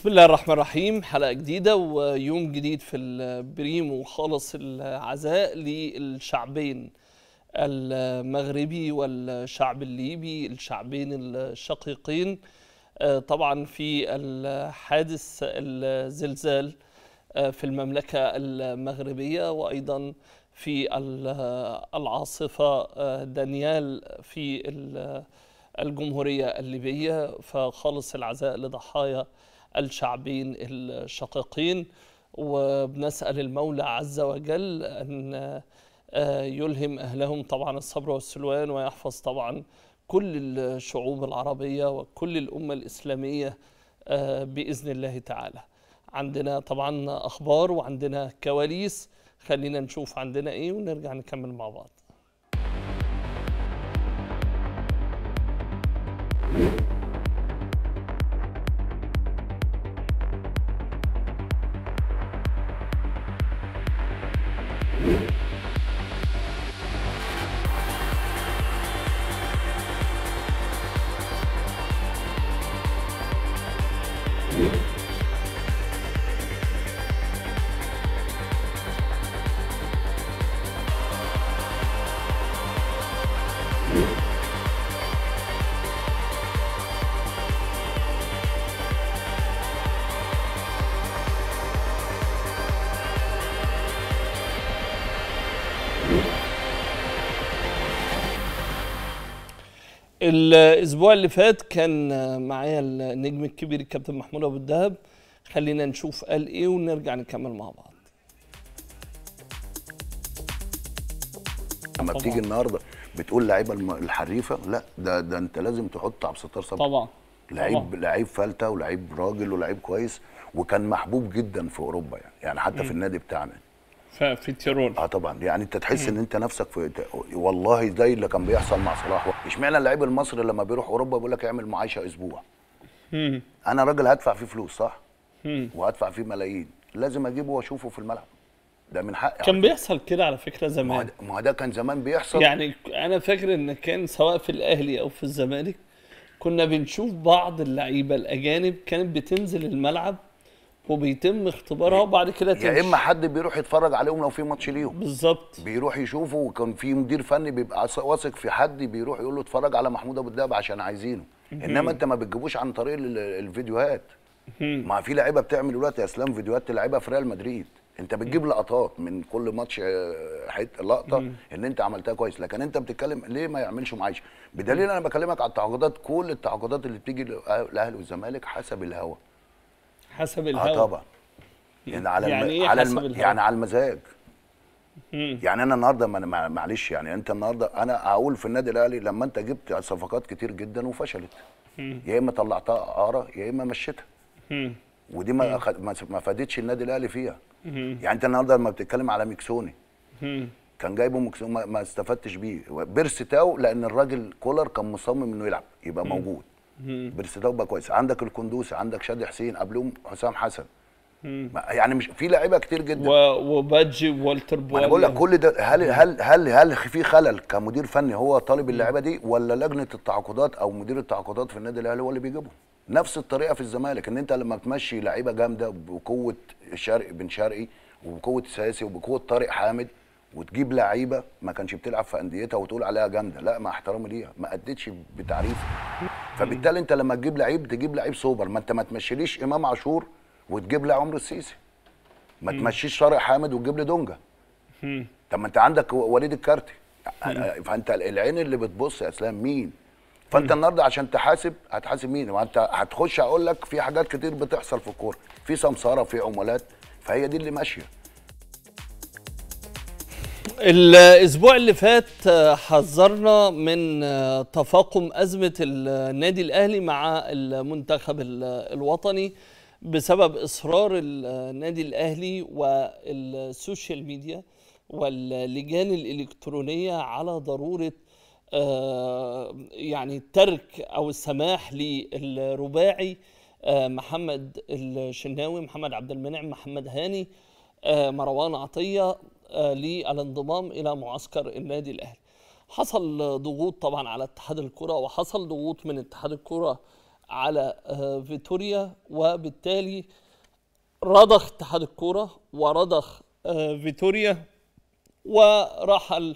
بسم الله الرحمن الرحيم. حلقة جديدة ويوم جديد في البريمو خالص العزاء للشعبين المغربي والشعب الليبي، الشعبين الشقيقين. طبعا في الحادث الزلزال في المملكة المغربية، وأيضا في العاصفة دانيال في الجمهورية الليبية. فخالص العزاء لضحايا الشعبين الشقيقين، وبنسأل المولى عز وجل أن يلهم أهلهم طبعا الصبر والسلوان، ويحفظ طبعا كل الشعوب العربية وكل الأمة الإسلامية بإذن الله تعالى. عندنا طبعا أخبار وعندنا كواليس، خلينا نشوف عندنا إيه ونرجع نكمل مع بعض. الأسبوع اللي فات كان معايا النجم الكبير الكابتن محمود أبو الدهب. خلينا نشوف قال إيه ونرجع نكمل مع بعض. لما بتيجي النهارده بتقول لعيبه الحريفه، لا ده انت لازم تحط عبد الستار صبري. طبعا لعيب فلته ولعيب راجل ولعيب كويس، وكان محبوب جدا في اوروبا يعني حتى في النادي بتاعنا في التيرول. طبعا يعني انت تحس ان انت نفسك والله زي اللي كان بيحصل مع صلاح. اشمعنى اللعيب المصري لما بيروح اوروبا بيقول لك اعمل معايشه اسبوع؟ انا راجل هدفع فيه فلوس صح؟ وهدفع فيه ملايين، لازم اجيبه واشوفه في الملعب، ده من حقي. كان بيحصل كده على فكره زمان. ما ده كان زمان بيحصل. يعني انا فاكر ان كان سواء في الاهلي او في الزمالك كنا بنشوف بعض اللعيبه الاجانب كانت بتنزل الملعب وبيتم اختبارها وبعد كده تمشي، يا اما حد بيروح يتفرج عليهم لو في ماتش ليهم بالظبط، بيروح يشوفه، وكان في مدير فني بيبقى واثق في حد بيروح يقول له اتفرج على محمود ابو الدهب عشان عايزينه. انما انت ما بتجيبوش عن طريق الفيديوهات. ما في لعيبه بتعمل دلوقتي يا اسلام فيديوهات لعيبه في ريال مدريد، انت بتجيب لقطات من كل ماتش، حته لقطه ان انت عملتها كويس، لكن انت بتتكلم ليه ما يعملش معايشه؟ بدليل انا بكلمك على التعاقدات، كل التعاقدات اللي بتيجي الاهلي والزمالك حسب الهوا. حسب الهوا طبعا. يعني على يعني يعني على المزاج. يعني انا النهارده معلش، يعني انت النهارده انا هقول في النادي الاهلي لما انت جبت صفقات كتير جدا وفشلت، يا اما طلعتها اعاره يا اما مشيتها، ودي ما فادتش النادي الاهلي فيها. يعني انت النهارده لما بتتكلم على ميكسوني، كان جايبه ميكسوني ما استفدتش بيه. بيرستاو لان الراجل كولر كان مصمم انه يلعب يبقى موجود. بيرستاو بقى كويس، عندك الكندوسي، عندك شادي حسين، قبلهم حسام حسن. يعني مش في لعيبه كتير جدا، وبادجي ووالتر بواليا. انا بقول لك كل ده هل في خلل كمدير فني هو طالب اللعيبه دي، ولا لجنه التعاقدات او مدير التعاقدات في النادي الاهلي هو اللي بيجيبهم؟ نفس الطريقه في الزمالك، ان انت لما بتمشي لعيبه جامده بقوه بن شرقي وبقوه ساسي وبقوه طارق حامد، وتجيب لعيبه ما كانش بتلعب في انديتها وتقول عليها جامده، لا مع احترامي ليها ما ادتش بتعريفها. فبالتالي انت لما تجيب لعيب سوبر، ما انت ما تمشيليش امام عاشور وتجيب لي عمرو السيسي، ما تمشيش طارق حامد وتجيب لي دونجا. طب ما انت عندك وليد الكارتي. فانت العين اللي بتبص يا اسلام مين؟ فانت النهارده عشان هتحاسب مين؟ وانت هتخش اقول لك في حاجات كتير بتحصل في الكوره، في سمساره، في عمولات، فهي دي اللي ماشيه. الاسبوع اللي فات حذرنا من تفاقم ازمه النادي الاهلي مع المنتخب الوطني بسبب اصرار النادي الاهلي والسوشيال ميديا واللجان الالكترونيه على ضروره يعني الترك او السماح للرباعي محمد الشناوي، محمد عبد المنعم، محمد هاني، مروان عطيه للانضمام الى معسكر النادي الاهلي. حصل ضغوط طبعا على اتحاد الكره، وحصل ضغوط من اتحاد الكره على فيتوريا، وبالتالي رضخ اتحاد الكوره ورضخ فيتوريا، ورحل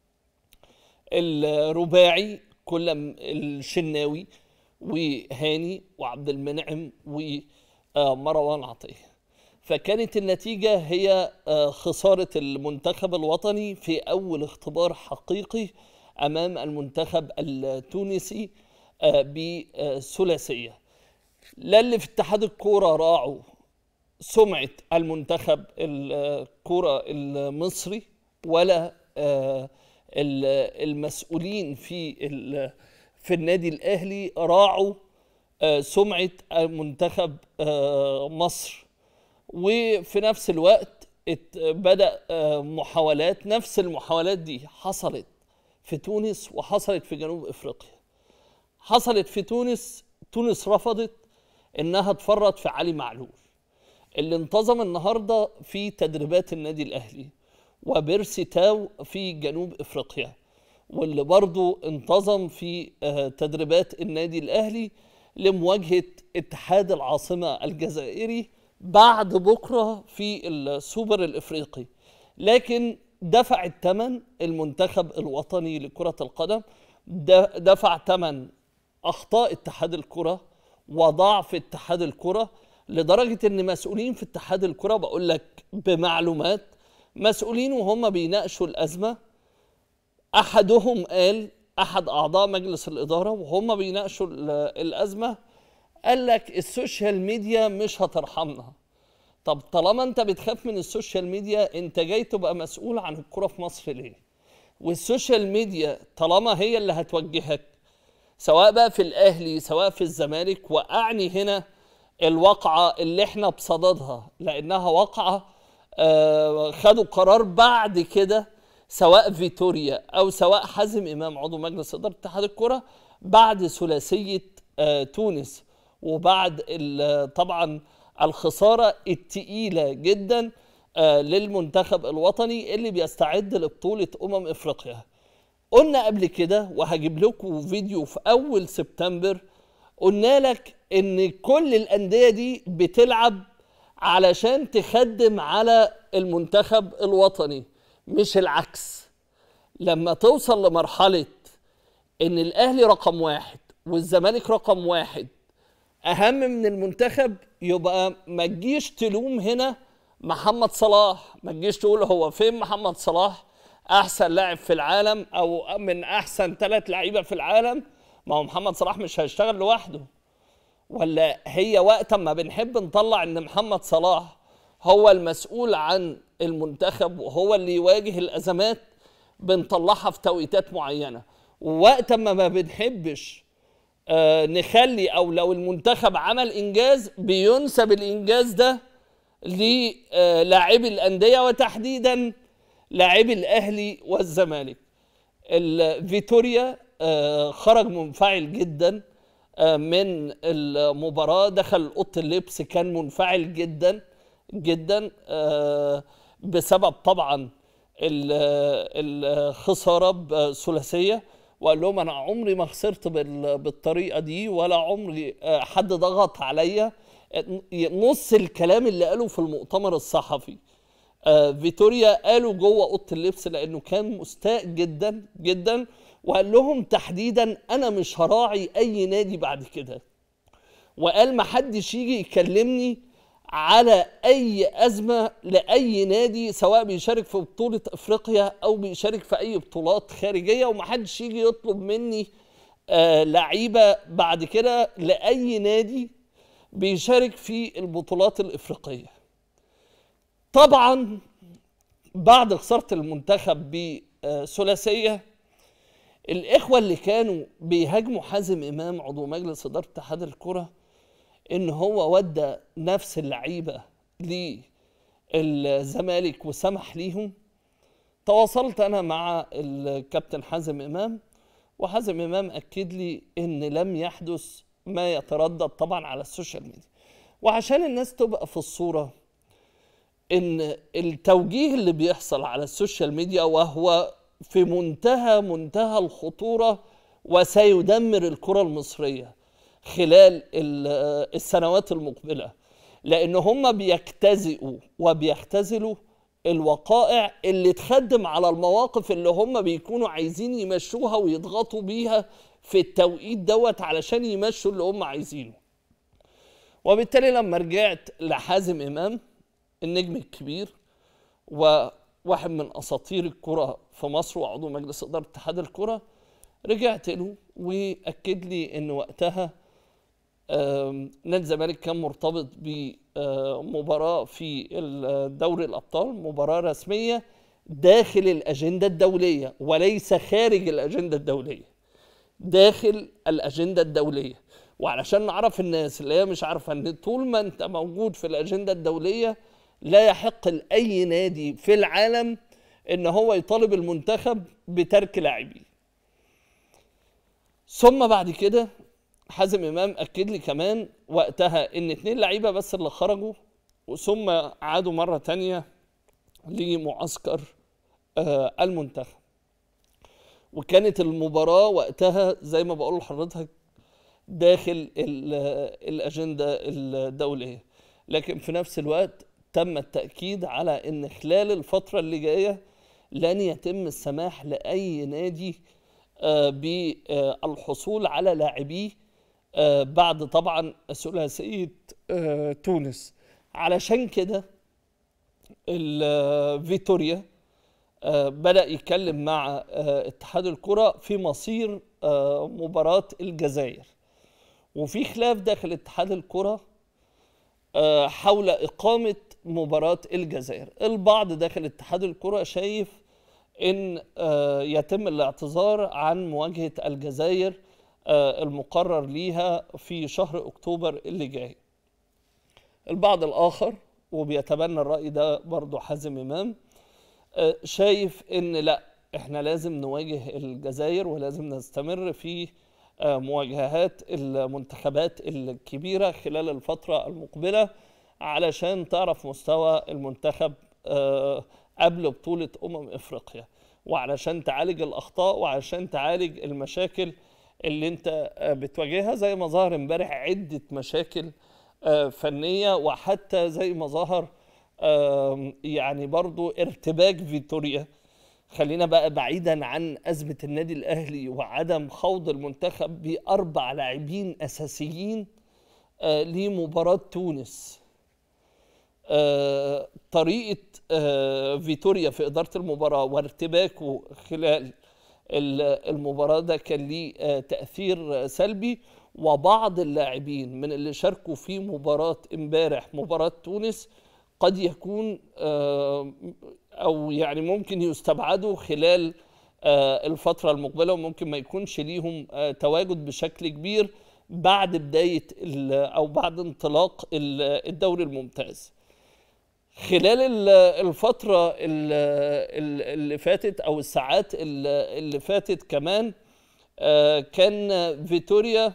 الرباعي كل الشناوي وهاني وعبد المنعم ومروان عطيه. فكانت النتيجة هي خسارة المنتخب الوطني في أول اختبار حقيقي أمام المنتخب التونسي بثلاثية. لا اللي في اتحاد الكورة راعوا سمعة المنتخب الكورة المصري، ولا المسؤولين في النادي الأهلي راعوا سمعة منتخب مصر. وفي نفس الوقت بدأ محاولات، نفس المحاولات دي حصلت في تونس وحصلت في جنوب افريقيا. حصلت في تونس رفضت انها تفرط في علي معلول اللي انتظم النهارده في تدريبات النادي الاهلي، وبيرسي تاو في جنوب افريقيا، واللي برضو انتظم في تدريبات النادي الاهلي لمواجهة اتحاد العاصمة الجزائري بعد بكرة في السوبر الإفريقي. لكن دفع الثمن المنتخب الوطني لكرة القدم، دفع ثمن أخطاء اتحاد الكرة وضعف اتحاد الكرة، لدرجة أن مسؤولين في اتحاد الكرة، بقول لك بمعلومات، مسؤولين وهم بيناقشوا الأزمة، أحدهم قال، أحد أعضاء مجلس الإدارة وهم بيناقشوا الأزمة، قال لك السوشيال ميديا مش هترحمنا. طب طالما انت بتخاف من السوشيال ميديا، انت جاي تبقى مسؤول عن الكرة في مصر ليه؟ والسوشيال ميديا طالما هي اللي هتوجهك، سواء بقى في الاهلي سواء في الزمالك، واعني هنا الواقعة اللي احنا بصددها، لانها واقعة خدوا قرار بعد كده، سواء فيتوريا او سواء حازم امام عضو مجلس ادارة اتحاد الكرة، بعد ثلاثية تونس، وبعد طبعا الخسارة التقيلة جدا للمنتخب الوطني اللي بيستعد لبطولة افريقيا. قلنا قبل كده، وهجيب لكم فيديو في اول سبتمبر، قلنا لك ان كل الاندية دي بتلعب علشان تخدم على المنتخب الوطني، مش العكس. لما توصل لمرحلة ان الاهلي رقم واحد والزمالك رقم واحد اهم من المنتخب، يبقى ما تجيش تلوم هنا محمد صلاح، ما تجيش تقول هو فين محمد صلاح احسن لاعب في العالم او من احسن 3 لعيبه في العالم. ما هو محمد صلاح مش هيشتغل لوحده. ولا هي وقت ما بنحب نطلع ان محمد صلاح هو المسؤول عن المنتخب وهو اللي يواجه الازمات، بنطلعها في توقيتات معينه، ووقت ما بنحبش نخلي، او لو المنتخب عمل انجاز بينسب الانجاز ده للاعبي الانديه، وتحديدا لاعبي الاهلي والزمالك. فيتوريا خرج منفعل جدا من المباراه، دخل اوضه اللبس كان منفعل جدا جدا بسبب طبعا الخساره بثلاثيه، وقال لهم انا عمري ما خسرت بالطريقه دي، ولا عمري حد ضغط عليا. نص الكلام اللي قاله في المؤتمر الصحفي فيتوريا قالوا جوه اوضه اللبس، لانه كان مستاء جدا جدا، وقال لهم تحديدا انا مش هراعي اي نادي بعد كده، وقال ما حدش يجي يكلمني على اي ازمه لاي نادي، سواء بيشارك في بطوله افريقيا او بيشارك في اي بطولات خارجيه، ومحدش يجي يطلب مني لعيبه بعد كده لاي نادي بيشارك في البطولات الافريقيه. طبعا بعد خساره المنتخب بثلاثيه، الاخوه اللي كانوا بيهاجموا حازم امام عضو مجلس اداره اتحاد الكره ان هو ودى نفس اللعيبه للزمالك وسمح ليهم، تواصلت انا مع الكابتن حازم امام، وحازم امام اكد لي ان لم يحدث ما يتردد طبعا على السوشيال ميديا. وعشان الناس تبقى في الصوره، ان التوجيه اللي بيحصل على السوشيال ميديا وهو في منتهى الخطوره وسيدمر الكره المصريه، خلال السنوات المقبلة، لأن هم بيجتزئوا وبيختزلوا الوقائع اللي تخدم على المواقف اللي هم بيكونوا عايزين يمشوها ويضغطوا بيها في التوقيت دوت علشان يمشوا اللي هم عايزينه. وبالتالي لما رجعت لحازم إمام النجم الكبير وواحد من أساطير الكرة في مصر وعضو مجلس إدارة اتحاد الكرة، رجعت له وأكد لي إن وقتها نادي الزمالك كان مرتبط بمباراة في دوري الأبطال، مباراة رسمية داخل الأجندة الدولية وليس خارج الأجندة الدولية، داخل الأجندة الدولية. وعلشان نعرف الناس اللي هي مش عارفة إن طول ما أنت موجود في الأجندة الدولية لا يحق لأي نادي في العالم إن هو يطالب المنتخب بترك لاعبيه. ثم بعد كده حازم إمام أكد لي كمان وقتها إن 2 لعيبة بس اللي خرجوا، ثم عادوا مرة تانية لمعسكر المنتخب. وكانت المباراة وقتها زي ما بقول لحضرتك داخل الأجندة الدولية، لكن في نفس الوقت تم التأكيد على إن خلال الفترة اللي جاية لن يتم السماح لأي نادي بالحصول على لاعبيه بعد طبعا ثلاثية تونس. علشان كده فيتوريا بدأ يتكلم مع اتحاد الكرة في مصير مباراة الجزائر، وفي خلاف داخل اتحاد الكرة حول إقامة مباراة الجزائر. البعض داخل اتحاد الكرة شايف إن يتم الاعتذار عن مواجهة الجزائر المقرر ليها في شهر أكتوبر اللي جاي. البعض الآخر وبيتبنى الرأي ده برضو حازم إمام شايف إن لا، إحنا لازم نواجه الجزائر ولازم نستمر في مواجهات المنتخبات الكبيرة خلال الفترة المقبلة علشان تعرف مستوى المنتخب قبل بطولة أفريقيا، وعلشان تعالج الأخطاء وعلشان تعالج المشاكل اللي انت بتواجهها، زي ما ظهر امبارح عدة مشاكل فنية، وحتى زي ما ظهر يعني برضو ارتباك فيتوريا. خلينا بقى بعيدا عن أزمة النادي الأهلي وعدم خوض المنتخب ب4 لاعبين أساسيين لمباراة تونس. طريقة فيتوريا في إدارة المباراة وارتباكه خلال المباراة ده كان ليه تأثير سلبي، وبعض اللاعبين من اللي شاركوا في مباراة امبارح مباراة تونس قد يكون أو يعني ممكن يستبعدوا خلال الفترة المقبلة، وممكن ما يكونش ليهم تواجد بشكل كبير بعد بداية أو بعد انطلاق الدوري الممتاز. خلال الفترة اللي فاتت أو الساعات اللي فاتت كمان كان فيتوريا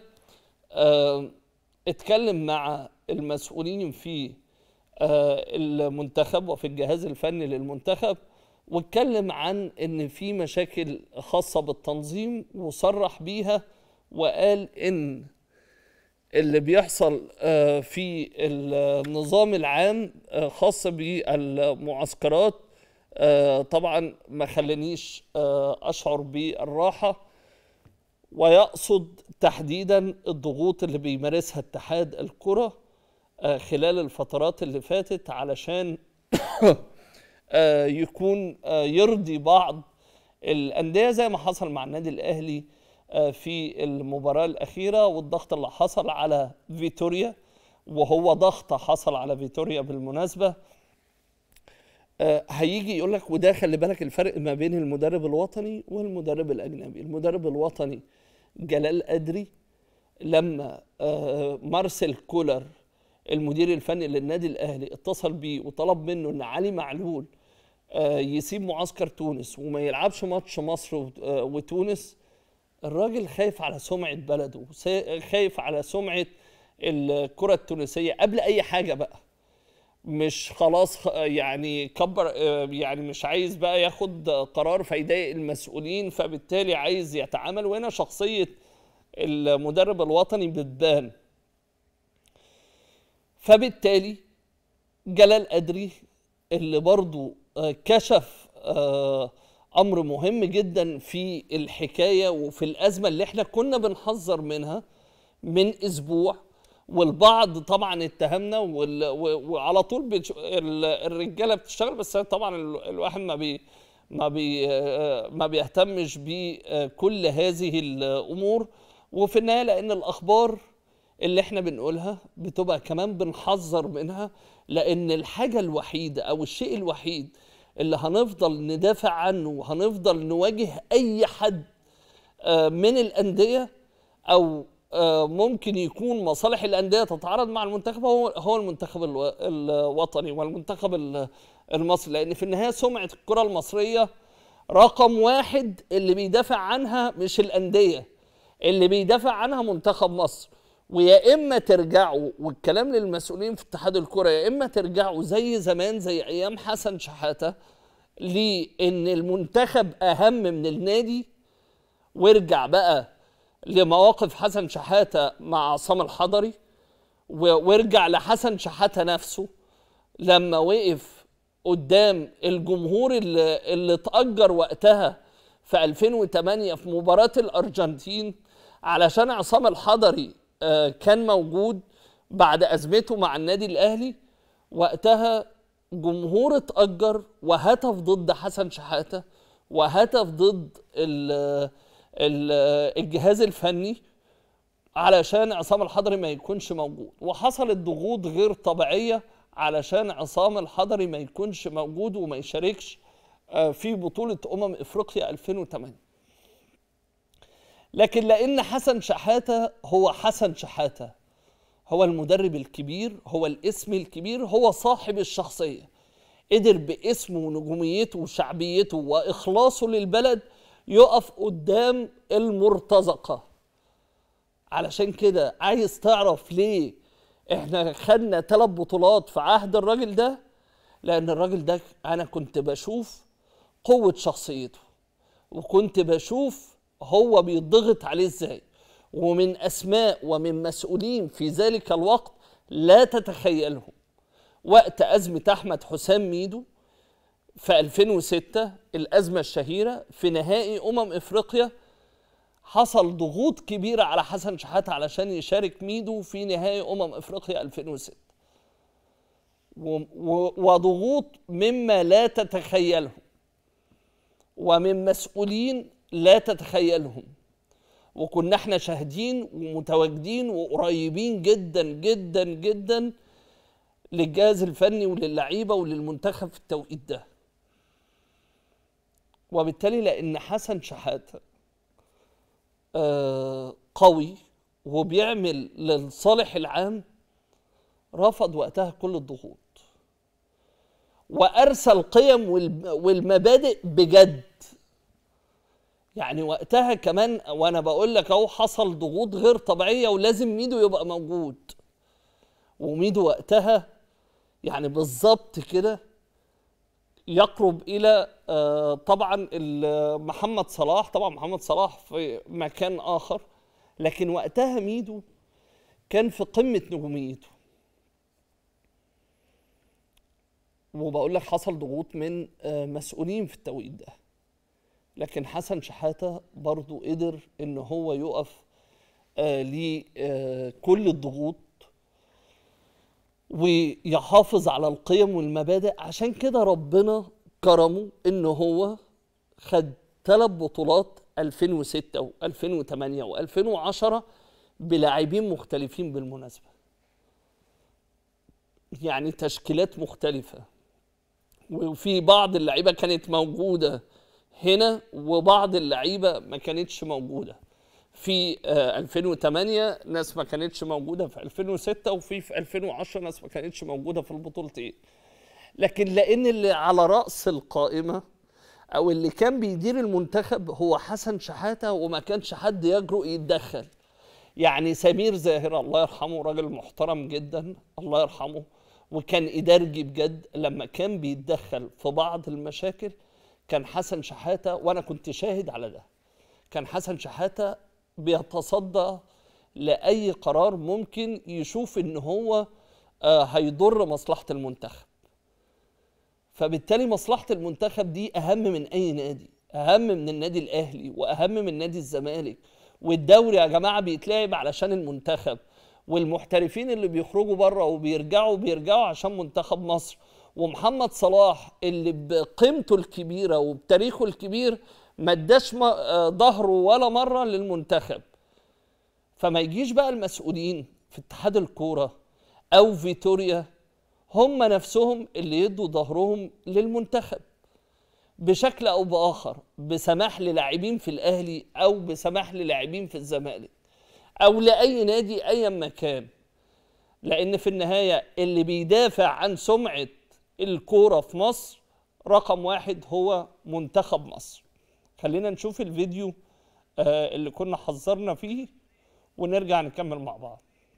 اتكلم مع المسؤولين في المنتخب وفي الجهاز الفني للمنتخب، واتكلم عن ان في مشاكل خاصة بالتنظيم وصرح بيها، وقال ان اللي بيحصل في النظام العام خاص بالمعسكرات طبعا ما خلانيش أشعر بالراحة، ويقصد تحديدا الضغوط اللي بيمارسها اتحاد الكرة خلال الفترات اللي فاتت علشان يكون يرضي بعض الأندية زي ما حصل مع النادي الأهلي في المباراة الأخيرة، والضغط اللي حصل على فيتوريا، وهو ضغط حصل على فيتوريا بالمناسبة. هيجي يقول لك، وده خلي بالك الفرق ما بين المدرب الوطني والمدرب الأجنبي. المدرب الوطني جلال قدري لما مارسيل كولر المدير الفني للنادي الأهلي اتصل بيه وطلب منه ان علي معلول يسيب معسكر تونس وما يلعبش ماتش مصر وتونس، الراجل خايف على سمعة بلده، خايف على سمعة الكرة التونسية قبل أي حاجة بقى. مش خلاص يعني كبر، يعني مش عايز بقى ياخد قرار فيضايق المسؤولين، فبالتالي عايز يتعامل. وهنا شخصية المدرب الوطني بتبان. فبالتالي جلال قدري اللي برضو كشف امر مهم جدا في الحكايه وفي الازمه اللي احنا كنا بنحذر منها من اسبوع، والبعض طبعا اتهمنا وعلى طول الرجاله بتشتغل، بس طبعا الواحد ما بيهتمش بكل هذه الامور. وفي النهايه لان الاخبار اللي احنا بنقولها بتبقى كمان بنحذر منها، لان الحاجه الوحيده او الشيء الوحيد اللي هنفضل ندافع عنه وهنفضل نواجه اي حد من الانديه او ممكن يكون مصالح الانديه تتعارض مع المنتخب هو المنتخب الوطني والمنتخب المصري، لان في النهايه سمعه الكره المصريه رقم واحد اللي بيدافع عنها مش الانديه، اللي بيدافع عنها منتخب مصر. ويا اما ترجعوا، والكلام للمسؤولين في اتحاد الكره، يا اما ترجعوا زي زمان زي ايام حسن شحاته لان المنتخب اهم من النادي، وارجع بقى لمواقف حسن شحاته مع عصام الحضري، وارجع لحسن شحاته نفسه لما وقف قدام الجمهور اللي اتأجر وقتها في 2008 في مباراة الأرجنتين علشان عصام الحضري كان موجود بعد أزمته مع النادي الأهلي. وقتها جمهور اتأجر وهتف ضد حسن شحاته وهتف ضد الجهاز الفني علشان عصام الحضري ما يكونش موجود، وحصلت ضغوط غير طبيعية علشان عصام الحضري ما يكونش موجود وما يشاركش في بطولة أفريقيا 2008. لكن لأن حسن شحاته هو حسن شحاته، هو المدرب الكبير، هو الاسم الكبير، هو صاحب الشخصية، قدر باسمه ونجوميته وشعبيته وإخلاصه للبلد يقف قدام المرتزقة. علشان كده عايز تعرف ليه احنا خدنا 3 بطولات في عهد الراجل ده؟ لأن الراجل ده أنا كنت بشوف قوة شخصيته، وكنت بشوف هو بيضغط عليه ازاي، ومن أسماء ومن مسؤولين في ذلك الوقت لا تتخيلهم. وقت أزمة أحمد حسام ميدو في 2006 الأزمة الشهيرة في نهائي أفريقيا، حصل ضغوط كبيرة على حسن شحاته علشان يشارك ميدو في نهائي أفريقيا 2006، وضغوط مما لا تتخيله ومن مسؤولين لا تتخيلهم، وكنا احنا شاهدين ومتواجدين وقريبين جدا جدا جدا للجهاز الفني وللعيبة وللمنتخب في التوقيت ده. وبالتالي لأن حسن شحاته قوي وبيعمل للصالح العام، رفض وقتها كل الضغوط وأرسى القيم والمبادئ بجد. يعني وقتها كمان وأنا بقول لك أهو حصل ضغوط غير طبيعية ولازم ميدو يبقى موجود، وميدو وقتها يعني بالظبط كده يقرب إلى طبعا محمد صلاح، طبعا محمد صلاح في مكان آخر، لكن وقتها ميدو كان في قمة نجوميته. وبقول لك حصل ضغوط من مسؤولين في التوقيت ده، لكن حسن شحاته برضو قدر ان هو يقف لكل الضغوط ويحافظ على القيم والمبادئ. عشان كده ربنا كرمه ان هو خد 3 بطولات 2006 و2008 و2010 بلاعبين مختلفين بالمناسبة، يعني تشكيلات مختلفة، وفي بعض اللعيبة كانت موجودة هنا وبعض اللعيبة ما كانتش موجودة. في 2008 ناس ما كانتش موجودة في 2006، وفي 2010 ناس ما كانتش موجودة في البطولتين. لكن لأن اللي على رأس القائمة أو اللي كان بيدير المنتخب هو حسن شحاته، وما كانش حد يجرؤ يتدخل. يعني سمير زاهر الله يرحمه راجل محترم جدا الله يرحمه، وكان إدارجي بجد، لما كان بيتدخل في بعض المشاكل كان حسن شحاته، وأنا كنت شاهد على ده، كان حسن شحاته بيتصدى لأي قرار ممكن يشوف إن هو هيضر مصلحة المنتخب. فبالتالي مصلحة المنتخب دي أهم من أي نادي، أهم من النادي الأهلي وأهم من نادي الزمالك. والدوري يا جماعة بيتلعب علشان المنتخب، والمحترفين اللي بيخرجوا بره وبيرجعوا عشان منتخب مصر. ومحمد صلاح اللي بقيمته الكبيرة وبتاريخه الكبير ما اداش ظهره ولا مرة للمنتخب. فما يجيش بقى المسؤولين في اتحاد الكورة أو فيتوريا هم نفسهم اللي يدوا ظهرهم للمنتخب بشكل أو بآخر، بسماح للاعبين في الأهلي أو بسماح للاعبين في الزمالك أو لأي نادي أيا ما كان. لأن في النهاية اللي بيدافع عن سمعة الكورة في مصر رقم واحد هو منتخب مصر. خلينا نشوف الفيديو اللي كنا حذرنا فيه ونرجع نكمل مع بعض.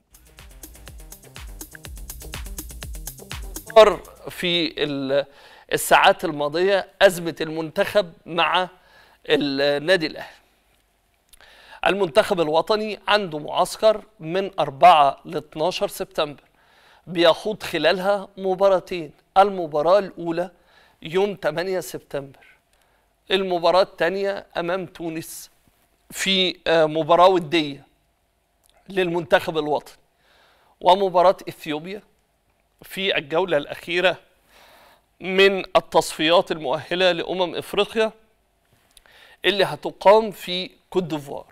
في الساعات الماضية أزمة المنتخب مع النادي الأهلي. المنتخب الوطني عنده معسكر من 4 ل 12 سبتمبر بيخوض خلالها مباراتين. المباراة الأولى يوم 8 سبتمبر، المباراة الثانية أمام تونس في مباراة ودية للمنتخب الوطني، ومباراة إثيوبيا في الجولة الأخيرة من التصفيات المؤهلة لأمم إفريقيا اللي هتقام في كوت ديفوار.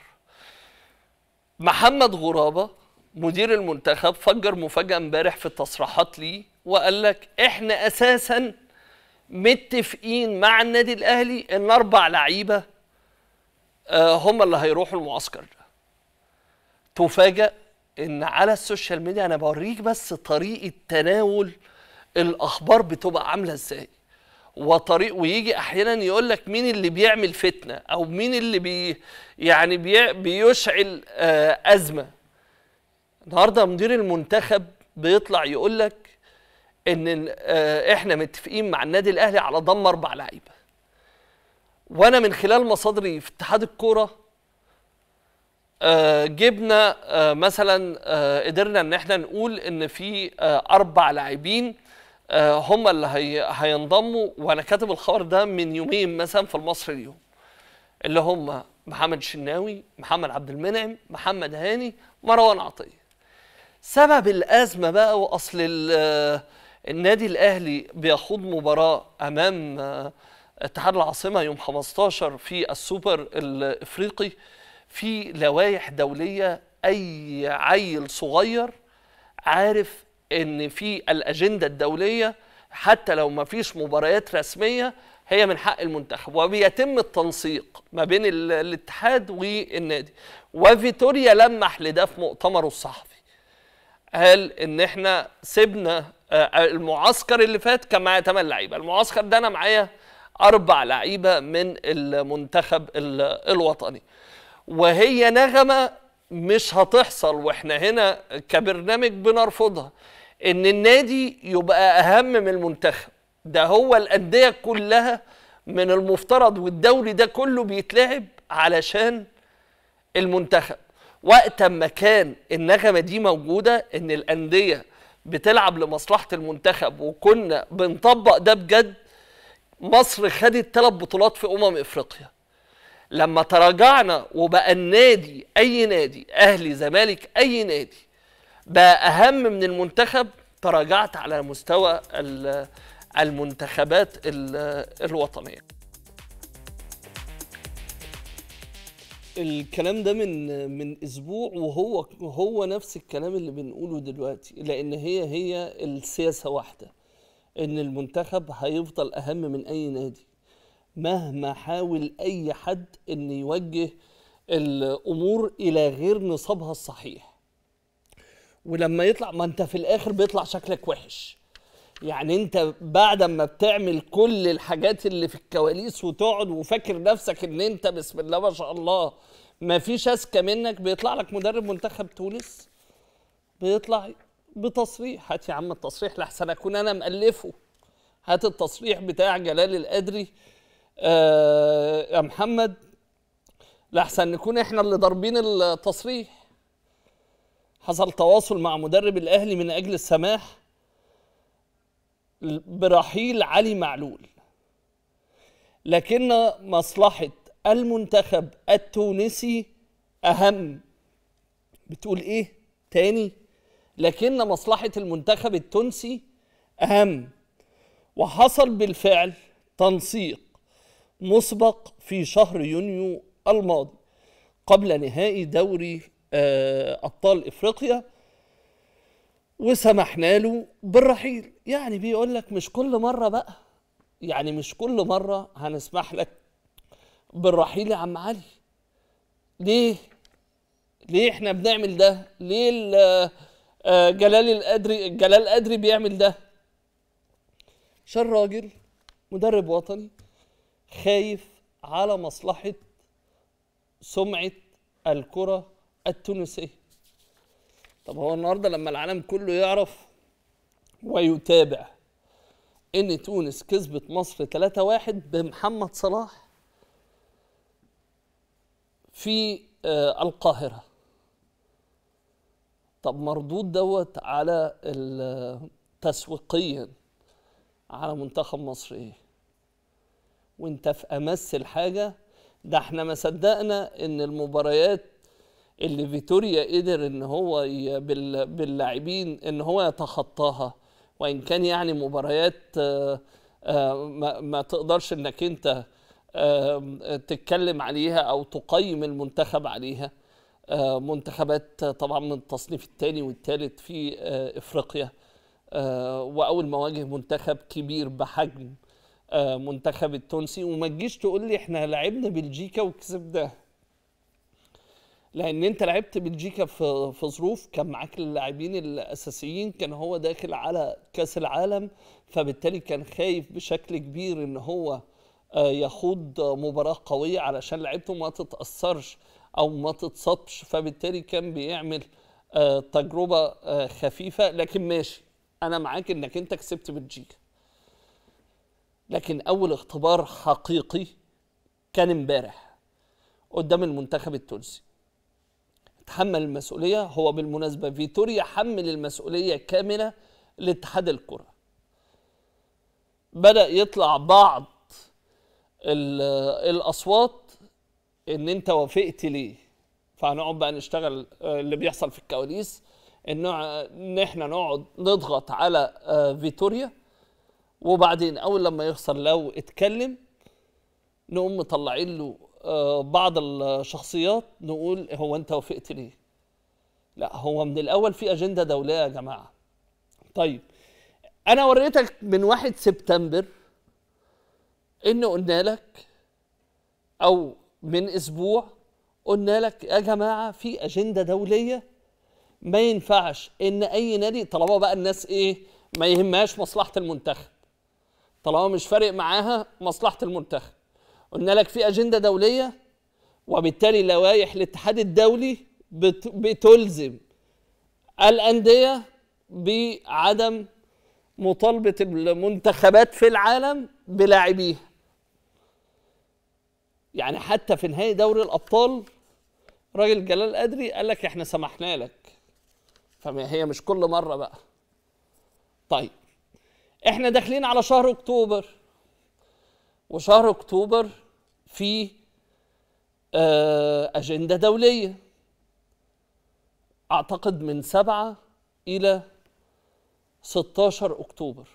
محمد غرابة مدير المنتخب فجر مفاجأة امبارح في التصريحات ليه وقال لك احنا اساسا متفقين مع النادي الاهلي ان 4 لعيبه هم اللي هيروحوا المعسكر ده. تفاجأ ان على السوشيال ميديا، انا بوريك بس طريقه تناول الاخبار بتبقى عامله ازاي، ويجي احيانا يقول لك مين اللي بيعمل فتنه او مين اللي بيشعل ازمه. النهارده مدير المنتخب بيطلع يقول لك ان احنا متفقين مع النادي الاهلي على ضم 4 لعيبه. وانا من خلال مصادري في اتحاد الكوره جبنا مثلا قدرنا ان احنا نقول ان في 4 لاعبين هم اللي هينضموا، وانا كاتب الخبر ده من يومين مثلا في المصري اليوم، اللي هم محمد الشناوي، محمد عبد المنعم، محمد هاني، مروان عطيه. سبب الازمه بقى واصل النادي الاهلي بيخوض مباراه امام اتحاد العاصمه يوم 15 في السوبر الافريقي في لوائح دوليه. اي عيل صغير عارف ان في الاجنده الدوليه حتى لو ما فيش مباريات رسميه هي من حق المنتخب، وبيتم التنسيق ما بين الاتحاد والنادي. وفيتوريا لمح لده في مؤتمره الصحفي، قال ان احنا سيبنا المعسكر اللي فات كان معايا 8 لعيبه، المعسكر ده انا معايا 4 لعيبه من المنتخب الوطني. وهي نغمه مش هتحصل، واحنا هنا كبرنامج بنرفضها، ان النادي يبقى اهم من المنتخب. ده هو الانديه كلها من المفترض والدوري ده كله بيتلعب علشان المنتخب. وقت ما كان النغمه دي موجوده ان الانديه بتلعب لمصلحه المنتخب وكنا بنطبق ده بجد، مصر خدت 3 بطولات في افريقيا. لما تراجعنا وبقى النادي، اي نادي، اهلي، زمالك، اي نادي بقى اهم من المنتخب، تراجعت على مستوى المنتخبات الوطنيه. الكلام ده من اسبوع، وهو نفس الكلام اللي بنقوله دلوقتي، لان هي السياسه واحده، ان المنتخب هيفضل اهم من اي نادي مهما حاول اي حد ان يوجه الامور الى غير نصابها الصحيح. ولما يطلع، ما انت في الاخر بيطلع شكلك وحش. يعني انت بعد ما بتعمل كل الحاجات اللي في الكواليس وتقعد وفاكر نفسك ان انت بسم الله ما شاء الله ما فيش اذكى منك، بيطلع لك مدرب منتخب تونس بيطلع بتصريح. هات يا عم التصريح لحسن اكون انا مألفه، هات التصريح بتاع جلال القدري يا محمد لحسن نكون احنا اللي ضاربين التصريح. حصل تواصل مع مدرب الاهلي من اجل السماح برحيل علي معلول، لكن مصلحة المنتخب التونسي أهم. بتقول إيه تاني؟ لكن مصلحة المنتخب التونسي أهم. وحصل بالفعل تنسيق مسبق في شهر يونيو الماضي قبل نهائي دوري أبطال إفريقيا، وسمحنا له بالرحيل. يعني بيقول لك مش كل مرة بقى، يعني مش كل مرة هنسمح لك بالرحيل يا عم علي. ليه؟ ليه احنا بنعمل ده؟ ليه جلال القدري بيعمل ده؟ عشان راجل مدرب وطني خايف على مصلحة سمعة الكرة التونسية. طب هو النهارده لما العالم كله يعرف ويتابع ان تونس كسبت مصر 3-1 بمحمد صلاح في القاهرة، طب مردود دوت على تسويقيا على منتخب مصر ايه؟ وانت في امس الحاجة. ده احنا ما صدقنا ان المباريات اللي فيتوريا قدر ان هو باللاعبين ان هو يتخطاها، وان كان يعني مباريات ما تقدرش انك انت تتكلم عليها او تقيم المنتخب عليها. منتخبات طبعا من التصنيف الثاني والثالث في افريقيا، واول ما واجه منتخب كبير بحجم منتخب التونسي، وما تجيش تقول لي احنا لعبنا بلجيكا وكسبناها، لان انت لعبت بلجيكا في ظروف كان معاك اللاعبين الاساسيين، كان هو داخل على كاس العالم، فبالتالي كان خايف بشكل كبير ان هو يخوض مباراه قويه علشان لعيبته ما تتاثرش او ما تتصابش، فبالتالي كان بيعمل تجربه خفيفه. لكن ماشي، انا معاك انك انت كسبت بلجيكا، لكن اول اختبار حقيقي كان امبارح قدام المنتخب التونسي. تحمل المسؤوليه، هو بالمناسبه فيتوريا حمل المسؤوليه كامله لاتحاد الكره. بدأ يطلع بعض الاصوات ان انت وافقت ليه، فهنقعد بقى نشتغل اللي بيحصل في الكواليس، ان احنا نقعد نضغط على فيتوريا، وبعدين اول لما يخسر لو اتكلم نقوم مطلعين له بعض الشخصيات نقول هو انت وافقت ليه؟ لا، هو من الاول في اجنده دوليه يا جماعه. طيب انا وريتك من 1 سبتمبر ان قلنا لك، او من اسبوع قلنا لك يا جماعه في اجنده دوليه، ما ينفعش ان اي نادي طالما بقى الناس ايه ما يهمهاش مصلحه المنتخب، طالما مش فارق معاها مصلحه المنتخب، قلنا لك في اجنده دوليه، وبالتالي لوائح الاتحاد الدولي بتلزم الانديه بعدم مطالبه المنتخبات في العالم بلاعبيها. يعني حتى في نهاية دوري الابطال راجل جلال القدري قال لك احنا سمحنا لك، فهي مش كل مره بقى. طيب احنا داخلين على شهر اكتوبر، وشهر اكتوبر فيه اجنده دوليه، اعتقد من 7 الى 16 اكتوبر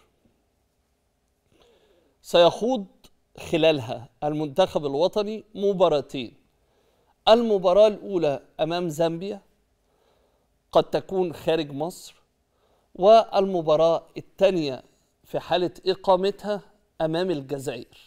سيخوض خلالها المنتخب الوطني مباراتين. المباراه الاولى امام زامبيا، قد تكون خارج مصر، والمباراه الثانيه في حاله اقامتها امام الجزائر.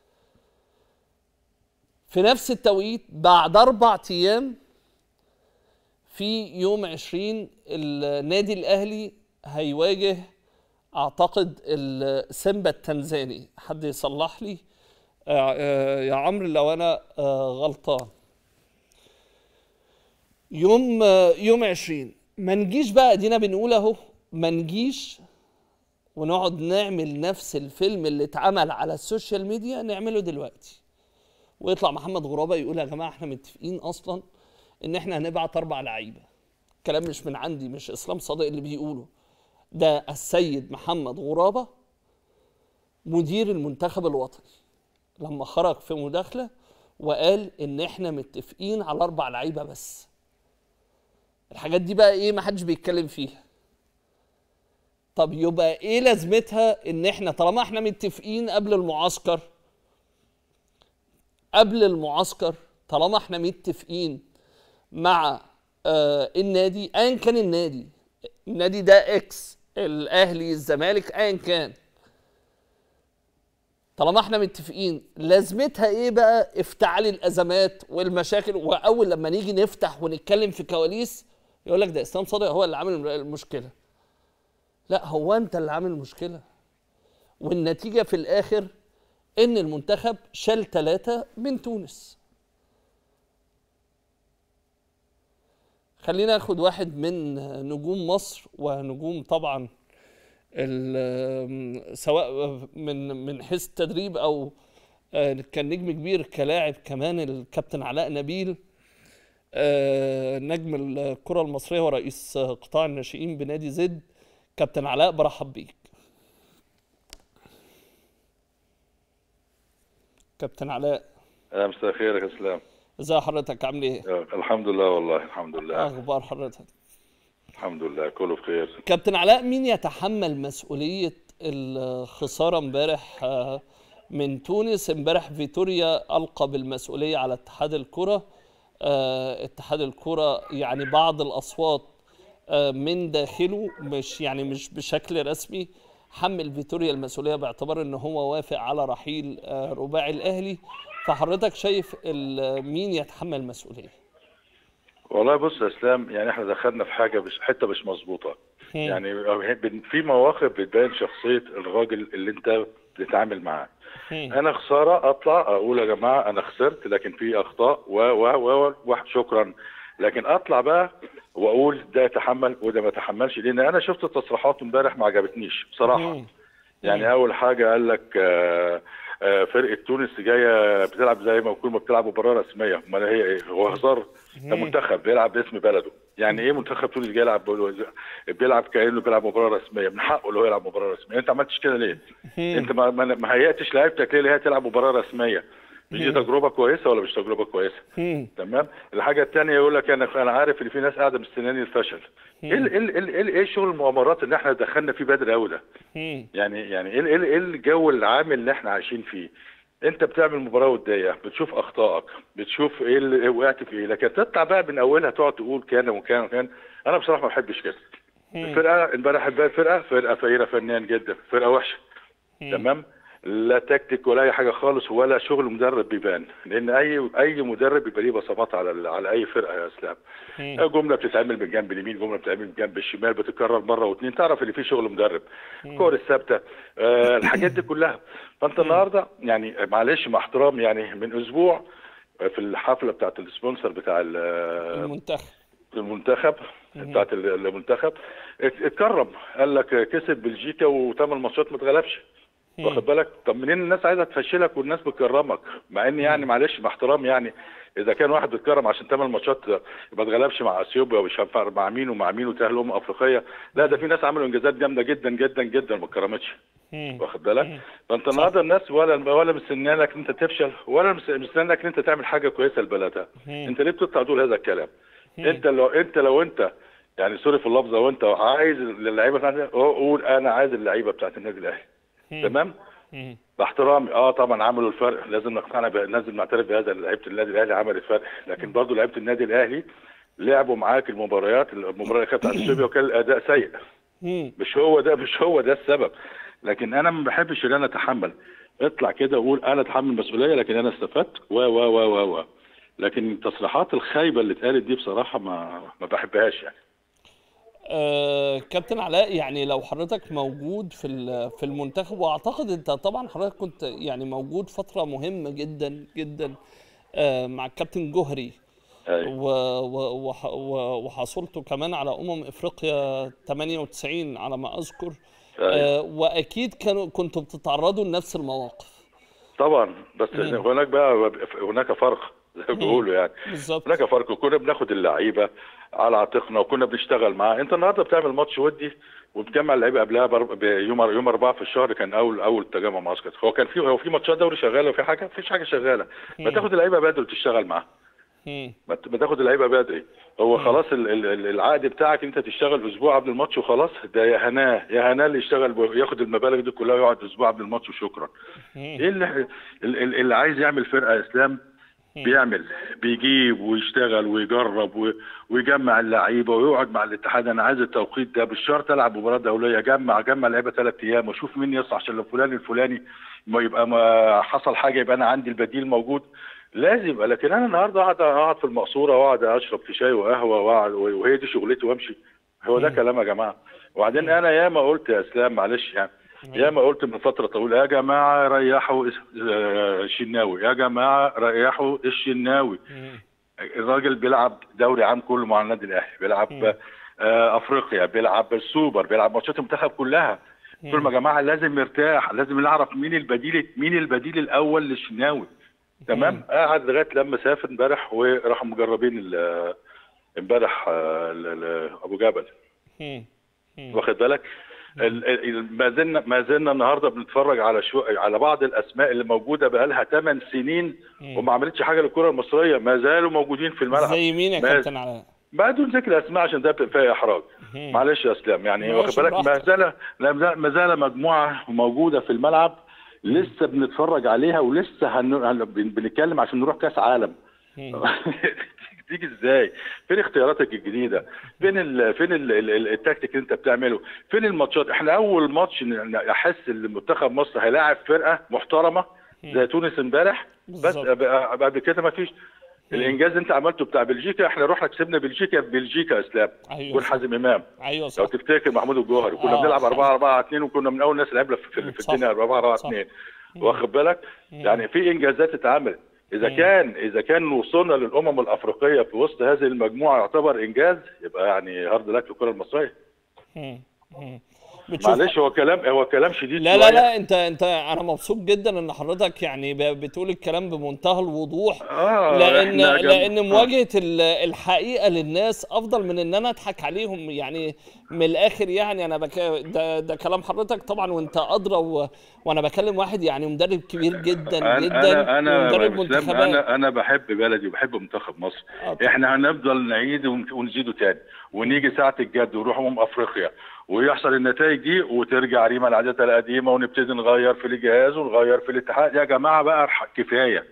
في نفس التوقيت بعد 4 ايام في يوم 20 النادي الاهلي هيواجه اعتقد السيمبا التنزاني، حد يصلح لي يا عمرو لو انا غلطان. يوم 20 ما نجيش بقى، دينا بنقول اهو، ما نجيش ونقعد نعمل نفس الفيلم اللي اتعمل على السوشيال ميديا نعمله دلوقتي، ويطلع محمد غرابه يقول يا جماعه احنا متفقين اصلا ان احنا هنبعت 4 لعيبه. الكلام مش من عندي، مش اسلام صادق اللي بيقوله، ده السيد محمد غرابه مدير المنتخب الوطني لما خرج في مداخله وقال ان احنا متفقين على 4 لعيبه بس. الحاجات دي بقى ايه؟ ما حدش بيتكلم فيها. طب يبقى ايه لازمتها ان احنا طالما احنا متفقين قبل المعسكر، طالما احنا متفقين مع النادي ايا كان النادي ده اكس، الاهلي، الزمالك، ايا كان، طالما احنا متفقين لازمتها ايه بقى افتعال الازمات والمشاكل؟ واول لما نيجي نفتح ونتكلم في كواليس يقول لك ده اسلام صادق هو اللي عامل المشكله. لا، هو انت اللي عامل المشكله. والنتيجه في الاخر ان المنتخب شال 3 من تونس. خلينا ناخد واحد من نجوم مصر ونجوم طبعا سواء من حيث التدريب او كان نجم كبير كلاعب كمان، الكابتن علاء نبيل، نجم الكرة المصرية ورئيس قطاع الناشئين بنادي زد. كابتن علاء، برحب بيك. كابتن علاء، مساء الخير يا اسلام. ازي حضرتك؟ عامل ايه؟ الحمد لله، والله الحمد لله. اخبار حضرتك؟ الحمد لله كله بخير. كابتن علاء، مين يتحمل مسؤولية الخسارة امبارح من تونس؟ امبارح فيتوريا ألقى بالمسؤولية على اتحاد الكرة. اتحاد الكرة يعني بعض الأصوات من داخله مش بشكل رسمي حمل فيتوريا المسؤولية باعتبار ان هو وافق على رحيل رباعي الأهلي. فحضرتك شايف مين يتحمل المسؤولية؟ والله بص يا اسلام، يعني احنا دخلنا في حاجه حته مش مظبوطه. يعني في مواقف بتبين شخصيه الراجل اللي انت بتتعامل معاه. انا خساره اطلع اقول يا جماعه انا خسرت، لكن في اخطاء شكرا. لكن اطلع بقى واقول ده يتحمل وده ما يتحملش، لان انا شفت تصريحات امبارح ما عجبتنيش بصراحه. يعني اول حاجه قال لك فرقه تونس جايه بتلعب زي ما يكون بتلعب مباراه رسميه. امال هي ايه؟ هو هزار؟ ده منتخب بيلعب باسم بلده. يعني ايه منتخب تونس جاي بيلعب كانه بيلعب مباراه رسميه؟ من حقه اللي هو يلعب مباراه رسميه. انت ما عملتش كده ليه؟ انت ما هيأتش لعيبتك ليه اللي هي تلعب مباراه رسميه؟ مش دي تجربه كويسه ولا مش تجربه كويسه؟ تمام. الحاجه الثانيه يقول لك انا عارف ان في ناس قاعده مستنياني الفشل. ايه شغل المؤامرات اللي احنا دخلنا فيه بدري قوي ده؟ يعني ايه الجو العام اللي احنا عايشين فيه؟ انت بتعمل مباراه وديه، بتشوف اخطائك، بتشوف ايه اللي وقعت في ايه، لكن تطلع بقى من اولها تقعد تقول كان وكان وكان. انا بصراحه ما بحبش كده. الفرقه امبارح فرقه فقيره فنيا جدا، فرقه وحشه. تمام. لا تكتيك ولا اي حاجه خالص، ولا شغل مدرب بيبان، لان اي مدرب بيبقى ليه بصمات على اي فرقه يا اسلام. جمله بتتعمل من جنب اليمين، جمله بتتعمل من جنب الشمال، بتتكرر مره واثنين، تعرف ان في شغل مدرب. الكور الثابته، الحاجات دي كلها. فانت النهارده يعني معلش مع احترام، يعني من اسبوع في الحفله بتاعت السبونسر بتاع المنتخب بتاعت المنتخب اتكرم، قال لك كسب بلجيكا وثمان ماتشات ما اتغلبش. واخد بالك؟ طب منين الناس عايزه تفشلك والناس بتكرمك؟ مع ان يعني معلش مع احترام، يعني اذا كان واحد بيتكرم عشان 8 ماتشات ما اتغلبش مع اثيوبيا ومش مع مين ومع مين وتاهل افريقيه، لا ده في ناس عملوا انجازات جامده جدا جدا جدا ما اتكرمتش. واخد بالك؟ فانت النهارده الناس ولا مستنيانك انت تفشل، ولا مستنيانك ان انت تعمل حاجه كويسه لبلدها. انت ليه بتطلع تقول هذا الكلام؟ انت لو انت يعني سوري في اللفظه، وانت عايز اللعيبه بتاعتك، قول انا عايز اللعيبه بتاعت النادي الاهلي. تمام؟ باحترامي طبعا عملوا الفرق، لازم نقتنع لازم نعترف بهذا. لعيبه النادي الاهلي عملت فرق، لكن برضه لعيبه النادي الاهلي لعبوا معاك المباراه اللي كانت بتاعت اثيوبيا وكان الاداء سيء. مش هو ده السبب. لكن انا ما بحبش ان انا اتحمل. اطلع كده وقول انا اتحمل مسؤوليه، لكن انا استفدت لكن التصريحات الخايبه اللي اتقالت دي بصراحه ما بحبهاش يعني. كابتن علاء، يعني لو حضرتك موجود في المنتخب، واعتقد انت طبعا حضرتك كنت يعني موجود فتره مهمه جدا جدا مع الكابتن جوهري. وحصلتوا كمان على افريقيا 98 على ما اذكر. واكيد كنتوا بتتعرضوا لنفس المواقف. طبعا، بس هناك بقى هناك فرق زي ما بيقولوا يعني. بالظبط. هناك فرق، وكنا بناخد اللعيبه على عاتقنا وكنا بنشتغل معاه. انت النهارده بتعمل ماتش ودي وبتجمع اللعيبه قبلها يوم 4 في الشهر، كان اول تجمع معسكر. هو في ماتشات دوري شغاله وفي حاجه، مفيش حاجه شغاله. ما تاخد اللعيبه بدري وتشتغل معاها. ما تاخد اللعيبه بدري. هو خلاص العقد بتاعك انت تشتغل اسبوع قبل الماتش وخلاص. ده يا هناه اللي يشتغل ياخد المبالغ دي كلها ويقعد اسبوع قبل الماتش وشكرا. ايه اللي عايز يعمل فرقه يا اسلام بيعمل، بيجيب ويشتغل ويجرب ويجمع اللعيبه ويقعد مع الاتحاد. انا عايز التوقيت ده، بالشرط العب مباراه دوليه، جمع لعيبه 3 ايام واشوف مين يصح، عشان لو فلان الفلاني ما يبقى ما حصل حاجه يبقى انا عندي البديل موجود. لازم. لكن انا النهارده اقعد في المقصوره واقعد اشرب في شاي وقهوه وهي دي شغلتي وامشي. هو ده كلام يا جماعه؟ وبعدين انا ياما قلت يا اسلام، معلش يعني، ياما قلت من فتره طويله يا جماعه ريحوا الشناوي، يا جماعه ريحوا الشناوي. الراجل بيلعب دوري عام كله مع النادي الاهلي، بيلعب افريقيا، بيلعب السوبر، بيلعب ماتشات المنتخب كلها. قلت لهم يا جماعه لازم يرتاح، لازم نعرف مين البديل الاول للشناوي. تمام. قعد لغايه لما سافر امبارح وراحوا مجربين امبارح ابو جبل. واخد بالك؟ ما زلنا النهارده بنتفرج على بعض الاسماء اللي موجوده بقى لها 8 سنين وما عملتش حاجه للكره المصريه، ما زالوا موجودين في الملعب. زي مين يا كابتن علاء؟ بدون ذكر اسماء عشان ده فيها احراج. معلش يا اسلام يعني، واخد بالك؟ ما زال مجموعه موجوده في الملعب لسه بنتفرج عليها، ولسه بنتكلم عشان نروح كاس عالم. تيجي ازاي؟ فين اختياراتك الجديده؟ فين التكتيك اللي انت بتعمله؟ فين الماتشات؟ احنا اول ماتش احس ان منتخب مصر هيلاعب فرقه محترمه زي تونس امبارح، بس قبل كده ما فيش. الانجاز انت عملته بتاع بلجيكا، احنا رحنا كسبنا بلجيكا يا اسلام. ايوه جول حازم امام. ايوه صح. لو تفتكر محمود الجوهري كنا بنلعب 4-4-2 وكنا من اول الناس اللي لعبنا في الدنيا 4-4-2. واخد بالك؟ يعني في انجازات اتعملت. اذا كان وصلنا للامم الافريقيه في وسط هذه المجموعه يعتبر انجاز، يبقى يعني هارد لك للكره المصريه. معلش هو كلام شديد. لا انت انا مبسوط جدا ان حضرتك يعني بتقول الكلام بمنتهى الوضوح. لان مواجهه الحقيقه للناس افضل من ان انا اضحك عليهم يعني. من الاخر يعني انا ده كلام حضرتك طبعا وانت ادرى، وانا بكلم واحد يعني مدرب كبير جدا جدا ومدرب منتخبات. انا بحب بلدي وبحب منتخب مصر. احنا هنفضل نعيد ونزيده تاني ونيجي ساعه الجد ونروح افريقيا ويحصل النتائج دي وترجع ريما العادات القديمه ونبتدي نغير في الجهاز ونغير في الاتحاد. يا جماعه بقى كفايه.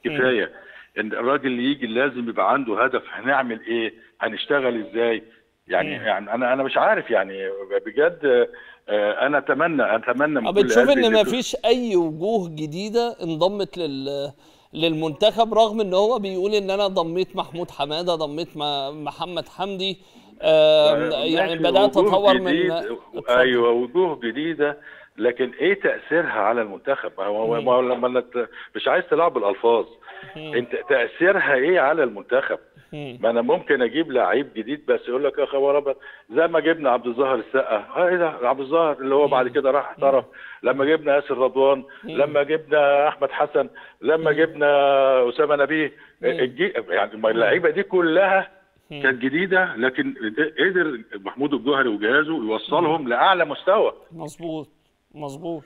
ان الراجل اللي يجي لازم يبقى عنده هدف، هنعمل ايه؟ هنشتغل ازاي؟ يعني انا مش عارف يعني بجد. انا اتمنى من كل بتشوف ان ما فيش اي وجوه جديده انضمت للمنتخب، رغم ان هو بيقول ان انا ضميت محمود حماده، ضميت محمد حمدي، يعني بدات اطور من ايوه وجوه جديده، لكن ايه تاثيرها على المنتخب؟ هو لما مش عايز تلعب بالالفاظ، انت تاثيرها ايه على المنتخب؟ ما انا ممكن اجيب لعيب جديد بس يقول لك يا خبر زي ما جبنا عبد الظاهر السقا. ايه ده عبد الظاهر اللي هو بعد كده راح احترف، لما جبنا ياسر رضوان، لما جبنا احمد حسن، لما جبنا اسامه نبيه. يعني اللعيبه دي كلها كانت جديده، لكن قدر محمود الجوهري وجهازه يوصلهم لاعلى مستوى. مظبوط.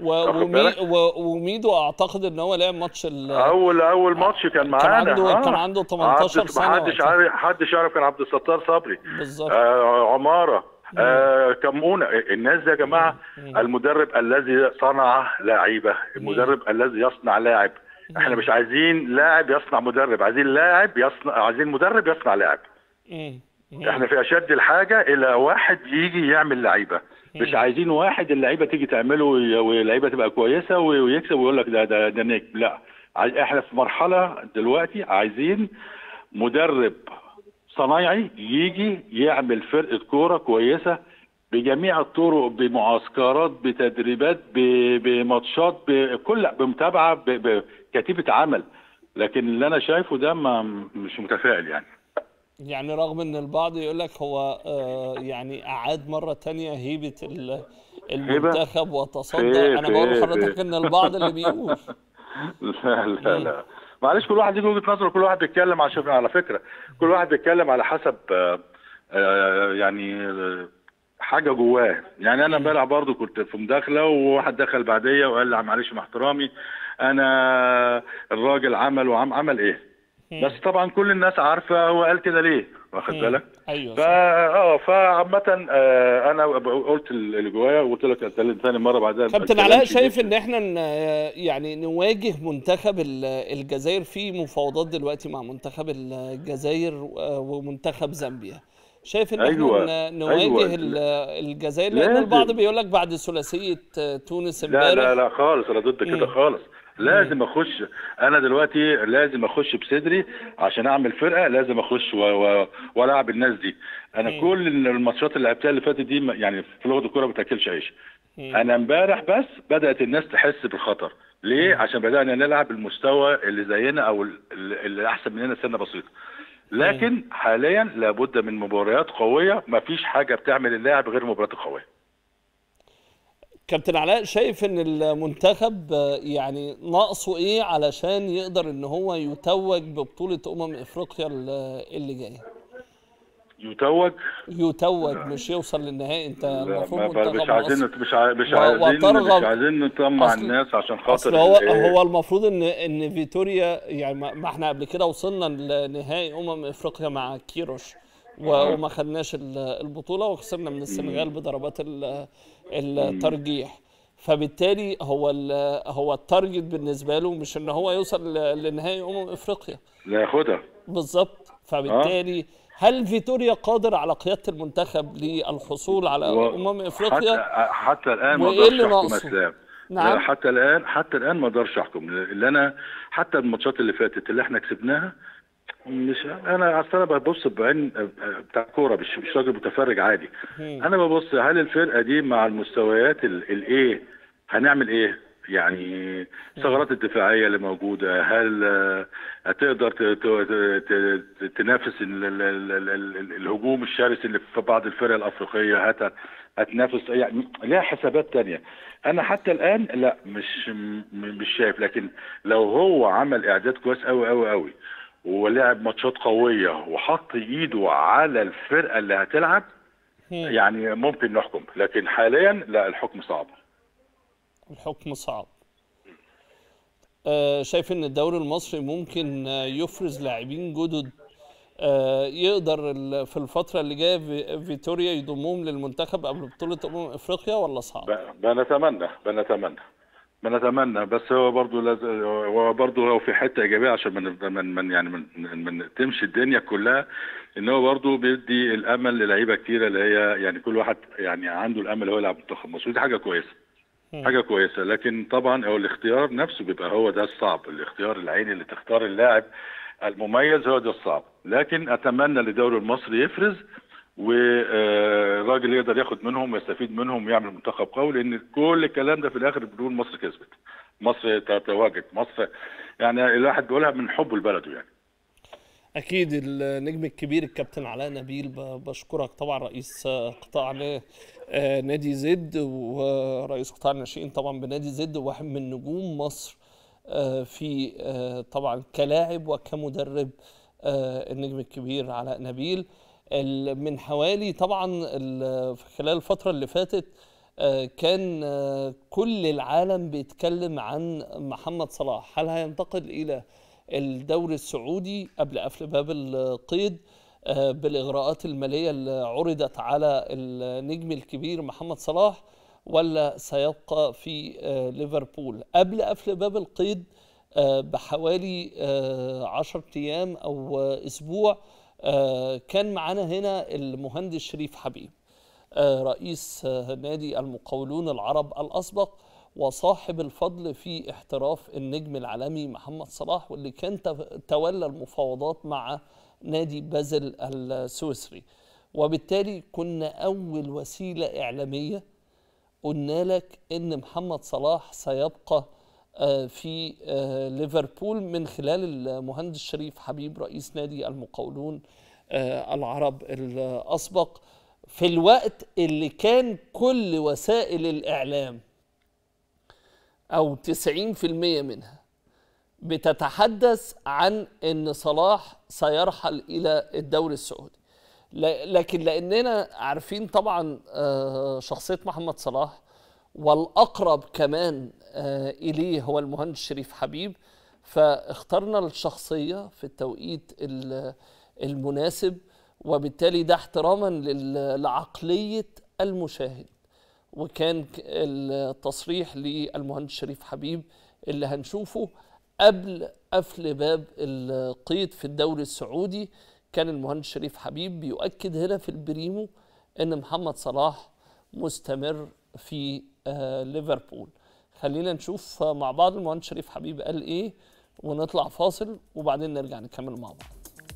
وميدو اعتقد ان هو لعب ماتش اول ماتش كان معانا. كان عنده 18 سنه. محدش يعرف. كان عبد الستار صبري بالظبط. عماره كمونه. الناس دي يا جماعه، المدرب الذي صنع لاعيبه، المدرب الذي يصنع لاعب. احنا مش عايزين لاعب يصنع مدرب، عايزين مدرب يصنع لاعب. احنا في اشد الحاجه الى واحد يجي يعمل لعيبه، مش عايزين واحد اللعيبه تيجي تعمله واللعيبه تبقى كويسه ويكسب ويقول لك ده نجم. لا، احنا في مرحله دلوقتي عايزين مدرب صنايعي يجي يعمل فرقه كوره كويسه بجميع الطرق، بمعسكرات، بتدريبات، بماتشات، بمتابعه، بكتيبه عمل. لكن اللي انا شايفه ده مش متفائل يعني رغم ان البعض يقول لك هو يعني اعاد مره ثانيه هيبه المنتخب وتصدى. انا بقول لحضرتك ان البعض اللي بيقول لا لا لا، معلش، كل واحد ليه وجهة نظره، كل واحد بيتكلم على فكرة، كل واحد بيتكلم على حسب يعني حاجة جواه. يعني انا امبارح برضو كنت في مداخلة، وواحد دخل بعديا وقال لي معلش مع احترامي، انا الراجل عمل ايه. بس طبعا كل الناس عارفة هو قال كده ليه، واخد بالك. ايوه صح. فعامة انا قلت اللي جوايا، وقلت لك ثاني مرة بعدها كابتن الكلام علاء، شديد. شايف ان احنا يعني نواجه منتخب الجزائر في مفاوضات دلوقتي مع منتخب الجزائر ومنتخب زامبيا؟ شايف ان احنا ايوه ايوه، نواجه الجزائر، لان البعض لازم. بيقول لك بعد ثلاثية تونس لا لا امبارح. لا خالص، انا ضد كده مم. خالص. مم. لازم اخش. انا دلوقتي لازم اخش بصدري عشان اعمل فرقه، لازم اخش والعب الناس دي. انا مم. كل الماتشات اللي لعبتها اللي فاتت دي يعني في لغه الكوره ما بتاكلش عيش. مم. انا امبارح بس بدات الناس تحس بالخطر. ليه؟ مم. عشان بدانا نلعب المستوى اللي زينا او اللي احسن مننا سنه بسيطه. مم. لكن حاليا لابد من مباريات قويه، ما فيش حاجه بتعمل اللاعب غير مباريات قويه. كابتن علاء، شايف ان المنتخب يعني ناقصه ايه علشان يقدر ان هو يتوج ببطولة افريقيا اللي جايه؟ يتوج، مش يوصل للنهائي. انت لا، المفروض ما منتخب مش عايزين مصر مش وترغب. عايزين نطمع اصل الناس عشان اصل خاطر هو المفروض ان فيتوريا، يعني ما احنا قبل كده وصلنا لنهائي افريقيا مع كيروش آه. وما خدناش البطولة، وخسرنا من مم. السنغال بضربات مم. الترجيح. فبالتالي هو التارجت بالنسبة له مش ان هو يوصل لنهائي افريقيا. لا ياخدها. بالظبط. اه. فبالتالي هل فيتوريا قادر على قيادة المنتخب للحصول على وحتى افريقيا؟ حتى الان ما وايه اقدرش اللي احكم ناقصه؟ اسلام. لا، نعم. حتى الان ما اقدرش احكم. اللي انا حتى الماتشات اللي فاتت اللي احنا كسبناها، مش انا اصل انا ببص بعين بتاع كوره، مش راجل متفرج عادي. مم. انا ببص هل الفرقه دي مع المستويات الايه هنعمل ايه. يعني مم. الثغرات الدفاعيه اللي موجوده، هل هتقدر تنافس الهجوم الشرس اللي في بعض الفرق الافريقيه، هتنافس. يعني ليها حسابات تانية. انا حتى الان لا، مش شايف. لكن لو هو عمل اعداد كويس قوي قوي قوي، ولعب ماتشات قويه، وحط ايده على الفرقه اللي هتلعب، مم. يعني ممكن نحكم. لكن حاليا لا، الحكم صعب. الحكم صعب. شايف ان الدوري المصري ممكن يفرز لاعبين جدد يقدر في الفترة اللي جاية فيتوريا يضمهم للمنتخب قبل بطولة افريقيا، ولا صعب؟ بنتمنى بس هو برضه لازم، هو برضه لو في حته ايجابيه عشان يعني من تمشي الدنيا كلها، ان هو برضه بيدي الامل للعيبه كتيره اللي هي يعني كل واحد يعني عنده الامل هو يلعب منتخب مصر. دي حاجه كويسه، مم. حاجه كويسه. لكن طبعا هو الاختيار نفسه بيبقى هو ده الصعب. الاختيار العيني اللي تختار اللاعب المميز هو ده الصعب. لكن اتمنى للدوري المصري يفرز، والراجل يقدر ياخد منهم ويستفيد منهم ويعمل منتخب قوي. لان كل الكلام ده في الاخر بنقول مصر كسبت، مصر تتواجد، مصر يعني الواحد بيقولها من حبه لبلده يعني. اكيد. النجم الكبير الكابتن علاء نبيل، بشكرك طبعا، رئيس قطاع نادي زد، ورئيس قطاع الناشئين طبعا بنادي زد، وواحد من نجوم مصر في طبعا كلاعب وكمدرب، النجم الكبير علاء نبيل. من حوالي طبعا في خلال الفترة اللي فاتت كان كل العالم بيتكلم عن محمد صلاح، هل هينتقل إلى الدوري السعودي قبل قفل باب القيد بالإغراءات المالية اللي عرضت على النجم الكبير محمد صلاح، ولا سيبقى في ليفربول؟ قبل قفل باب القيد بحوالي 10 أيام أو أسبوع كان معنا هنا المهندس شريف حبيب، رئيس نادي المقاولون العرب الأسبق، وصاحب الفضل في احتراف النجم العالمي محمد صلاح، واللي كان تولى المفاوضات مع نادي بازل السويسري. وبالتالي كنا أول وسيلة إعلامية قلنا لك إن محمد صلاح سيبقى في ليفربول من خلال المهندس شريف حبيب رئيس نادي المقاولون العرب الأسبق، في الوقت اللي كان كل وسائل الإعلام أو 90% منها بتتحدث عن ان صلاح سيرحل الى الدوري السعودي. لكن لاننا عارفين طبعا شخصيه محمد صلاح، والاقرب كمان اليه هو المهندس شريف حبيب، فاخترنا الشخصيه في التوقيت المناسب، وبالتالي ده احتراما لعقليه المشاهد. وكان التصريح للمهندس شريف حبيب اللي هنشوفه قبل قفل باب القيد في الدوري السعودي، كان المهندس شريف حبيب بيؤكد هنا في البريمو ان محمد صلاح مستمر في ليفربول. خلينا نشوف مع بعض المهندس شريف حبيب قال ايه، ونطلع فاصل وبعدين نرجع نكمل مع بعض.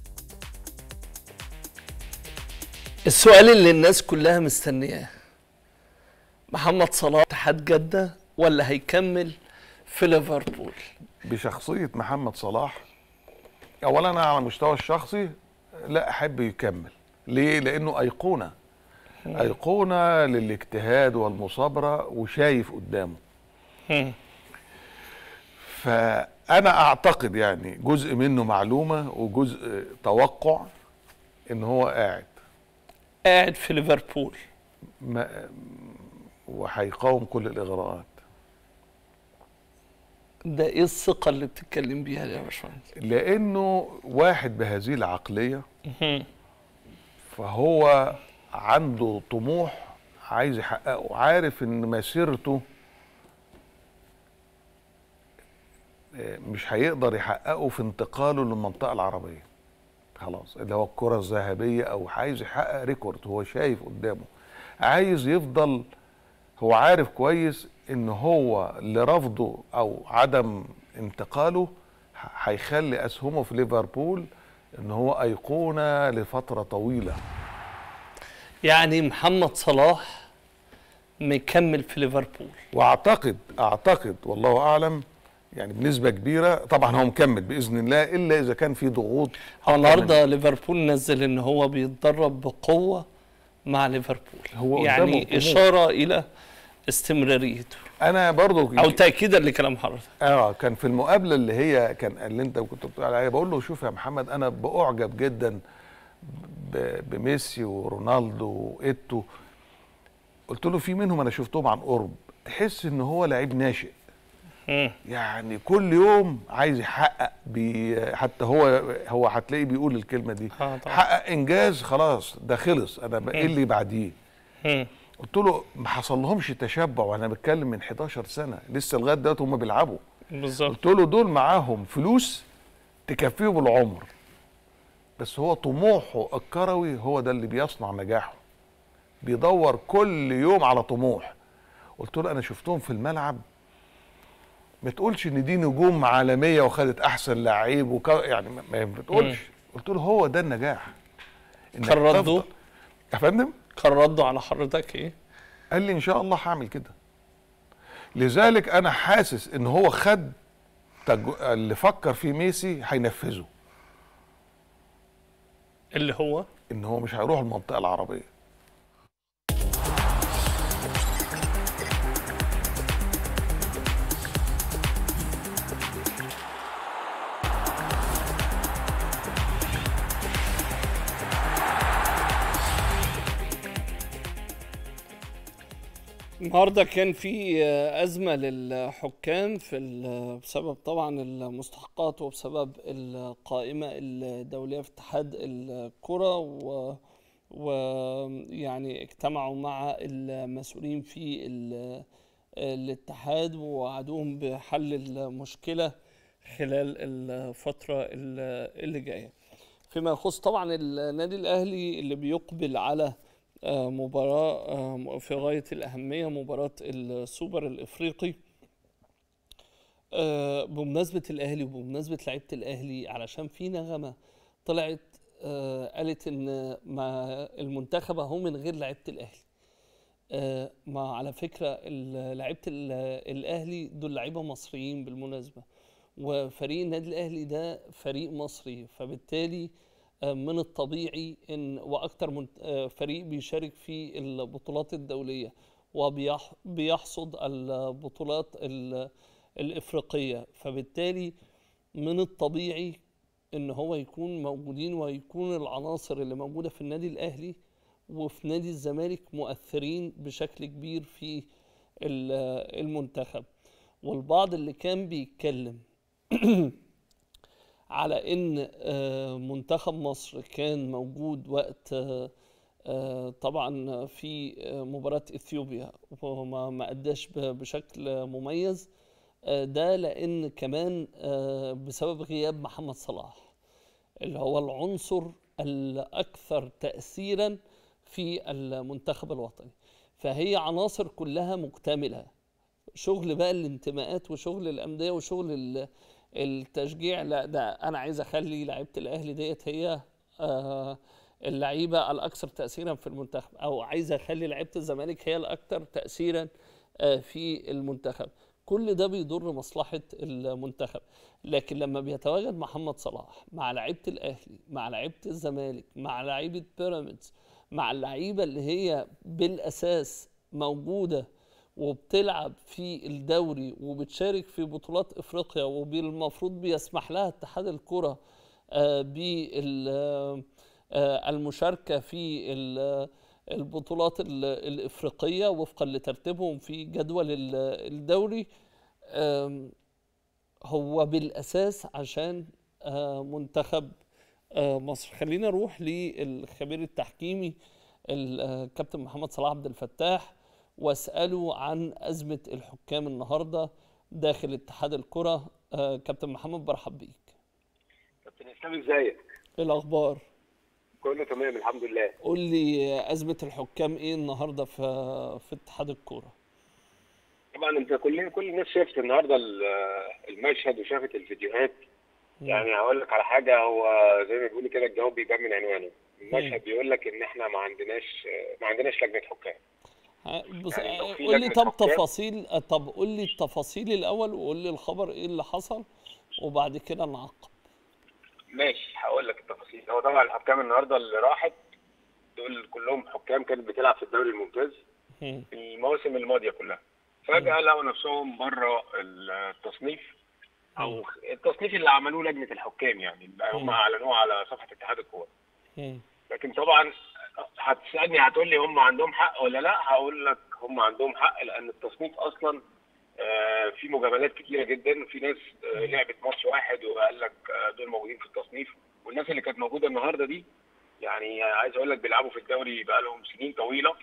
السؤال اللي الناس كلها مستنياه، محمد صلاح اتحاد جدة ولا هيكمل في ليفربول؟ بشخصية محمد صلاح، أولا أنا على المستوى الشخصي لا أحب يكمل. ليه؟ لأنه أيقونة، أيقونة للاجتهاد والمصابرة وشايف قدامه. فأنا أعتقد يعني جزء منه معلومة وجزء توقع إن هو قاعد في ليفربول وهيقاوم كل الإغراءات. ده ايه الثقة اللي بتتكلم بيها يا باشمهندس؟ لأنه واحد بهذه العقلية فهو عنده طموح عايز يحققه، عارف إن مسيرته مش هيقدر يحققه في انتقاله للمنطقة العربية خلاص، اللي هو الكرة الذهبية، أو عايز يحقق ريكورد. هو شايف قدامه عايز يفضل، هو عارف كويس ان هو لرفضه او عدم انتقاله هيخلي اسهمه في ليفربول ان هو ايقونه لفتره طويله. يعني محمد صلاح مكمل في ليفربول، واعتقد والله اعلم يعني بنسبه كبيره طبعا هو مكمل باذن الله، الا اذا كان في ضغوط. هو النهارده ليفربول نزل ان هو بيتدرب بقوه مع ليفربول، هو يعني اشاره الى استمراريته. انا برضو او تاكيدا لكلام حضرتك. كان في المقابله اللي هي كان اللي انت كنت بتقول عليها، بقول له شوف يا محمد، انا باعجب جدا بميسي ورونالدو وايتو. قلت له في منهم انا شفتهم عن قرب، تحس ان هو لعيب ناشئ. يعني كل يوم عايز يحقق حتى هو هتلاقيه بيقول الكلمه دي، حقق انجاز خلاص ده خلص، انا ايه اللي بعديه؟ قلت له ما حصل لهمش تشبع، وانا بتكلم من 11 سنه لسه لغايه دلوقتي هم بيلعبوا. بالظبط. قلت له دول معاهم فلوس تكفيهم العمر، بس هو طموحه الكروي هو ده اللي بيصنع نجاحه، بيدور كل يوم على طموح. قلت له انا شفتهم في الملعب، ما تقولش ان دي نجوم عالميه وخدت احسن لعيب يعني ما بتقولش. قلت له هو ده النجاح. كان رده يا فندم؟ كان رده على حضرتك ايه؟ قال لي ان شاء الله هعمل كده. لذلك انا حاسس ان هو خد اللي فكر فيه ميسي هينفذه، اللي هو ان هو مش هيروح المنطقه العربيه. النهارده كان في أزمة للحكام بسبب طبعا المستحقات وبسبب القائمة الدولية في اتحاد الكرة، ويعني اجتمعوا مع المسؤولين في الاتحاد ووعدوهم بحل المشكلة خلال الفترة اللي جاية. فيما يخص طبعا النادي الأهلي اللي بيقبل على مباراة في غاية الأهمية، مباراة السوبر الإفريقي. بمناسبة الأهلي وبمناسبة لعيبة الأهلي، علشان في نغمة طلعت قالت إن ما المنتخب أهو من غير لعيبة الأهلي. ما على فكرة لعيبة الأهلي دول لعيبة مصريين بالمناسبة، وفريق النادي الأهلي ده فريق مصري، فبالتالي من الطبيعي ان واكتر فريق بيشارك في البطولات الدوليه وبيحصد البطولات الافريقيه، فبالتالي من الطبيعي ان هو يكون موجودين، ويكون العناصر اللي موجوده في النادي الاهلي وفي نادي الزمالك مؤثرين بشكل كبير في المنتخب. والبعض اللي كان بيتكلم على ان منتخب مصر كان موجود وقت طبعا في مباراة اثيوبيا وما اداش بشكل مميز، ده لان كمان بسبب غياب محمد صلاح اللي هو العنصر الاكثر تأثيرا في المنتخب الوطني. فهي عناصر كلها مكتملة، شغل بقى الانتماءات وشغل الأندية وشغل التشجيع. لا ده أنا عايز أخلي لعيبة الأهلي ديت هي اللعيبة الأكثر تأثيرا في المنتخب، أو عايز أخلي لعيبة الزمالك هي الأكثر تأثيرا في المنتخب. كل ده بيضر مصلحة المنتخب. لكن لما بيتواجد محمد صلاح مع لعيبة الأهلي، مع لعيبة الزمالك، مع لعيبة بيراميدز، مع اللعيبة اللي هي بالأساس موجودة وبتلعب في الدوري وبتشارك في بطولات افريقيا، وبالمفروض بيسمح لها اتحاد الكرة بالمشاركة في البطولات الافريقية وفقا لترتيبهم في جدول الدوري، هو بالاساس عشان منتخب مصر. خلينا نروح للخبير التحكيمي الكابتن محمد صلاح عبد الفتاح واساله عن ازمه الحكام النهارده داخل اتحاد الكره. كابتن محمد برحب بيك. كابتن اسلام ازيك؟ ايه الاخبار؟ كله تمام الحمد لله. قول لي ازمه الحكام ايه النهارده في اتحاد الكوره؟ طبعا انت كل الناس شافت النهارده المشهد وشافت الفيديوهات. يعني هقول لك على حاجه، هو زي ما بيقولوا كده الجواب بيبان من عنوانه. المشهد بيقول لك ان احنا ما عندناش لجنه حكام. بص يعني قول لي تفاصيل. طب قول لي التفاصيل الاول وقول لي الخبر ايه اللي حصل وبعد كده نعقب. ماشي هقول لك التفاصيل. هو طبعا الحكام النهارده اللي راحت دول كلهم حكام كانت بتلعب في الدوري الممتاز في المواسم الماضيه كلها. فجاه لقوا نفسهم بره التصنيف او التصنيف اللي عملوه لجنه الحكام، يعني هم اعلنوه على صفحه اتحاد الكوره. لكن طبعا هتسالني هتقول لي هم عندهم حق ولا لا؟ هقول لك هم عندهم حق، لان التصنيف اصلا في مجاملات كتيره جدا، وفي ناس لعبت ماتش واحد وقال لك دول موجودين في التصنيف. والناس اللي كانت موجوده النهارده دي يعني عايز اقول لك بيلعبوا في الدوري بقى لهم سنين طويله،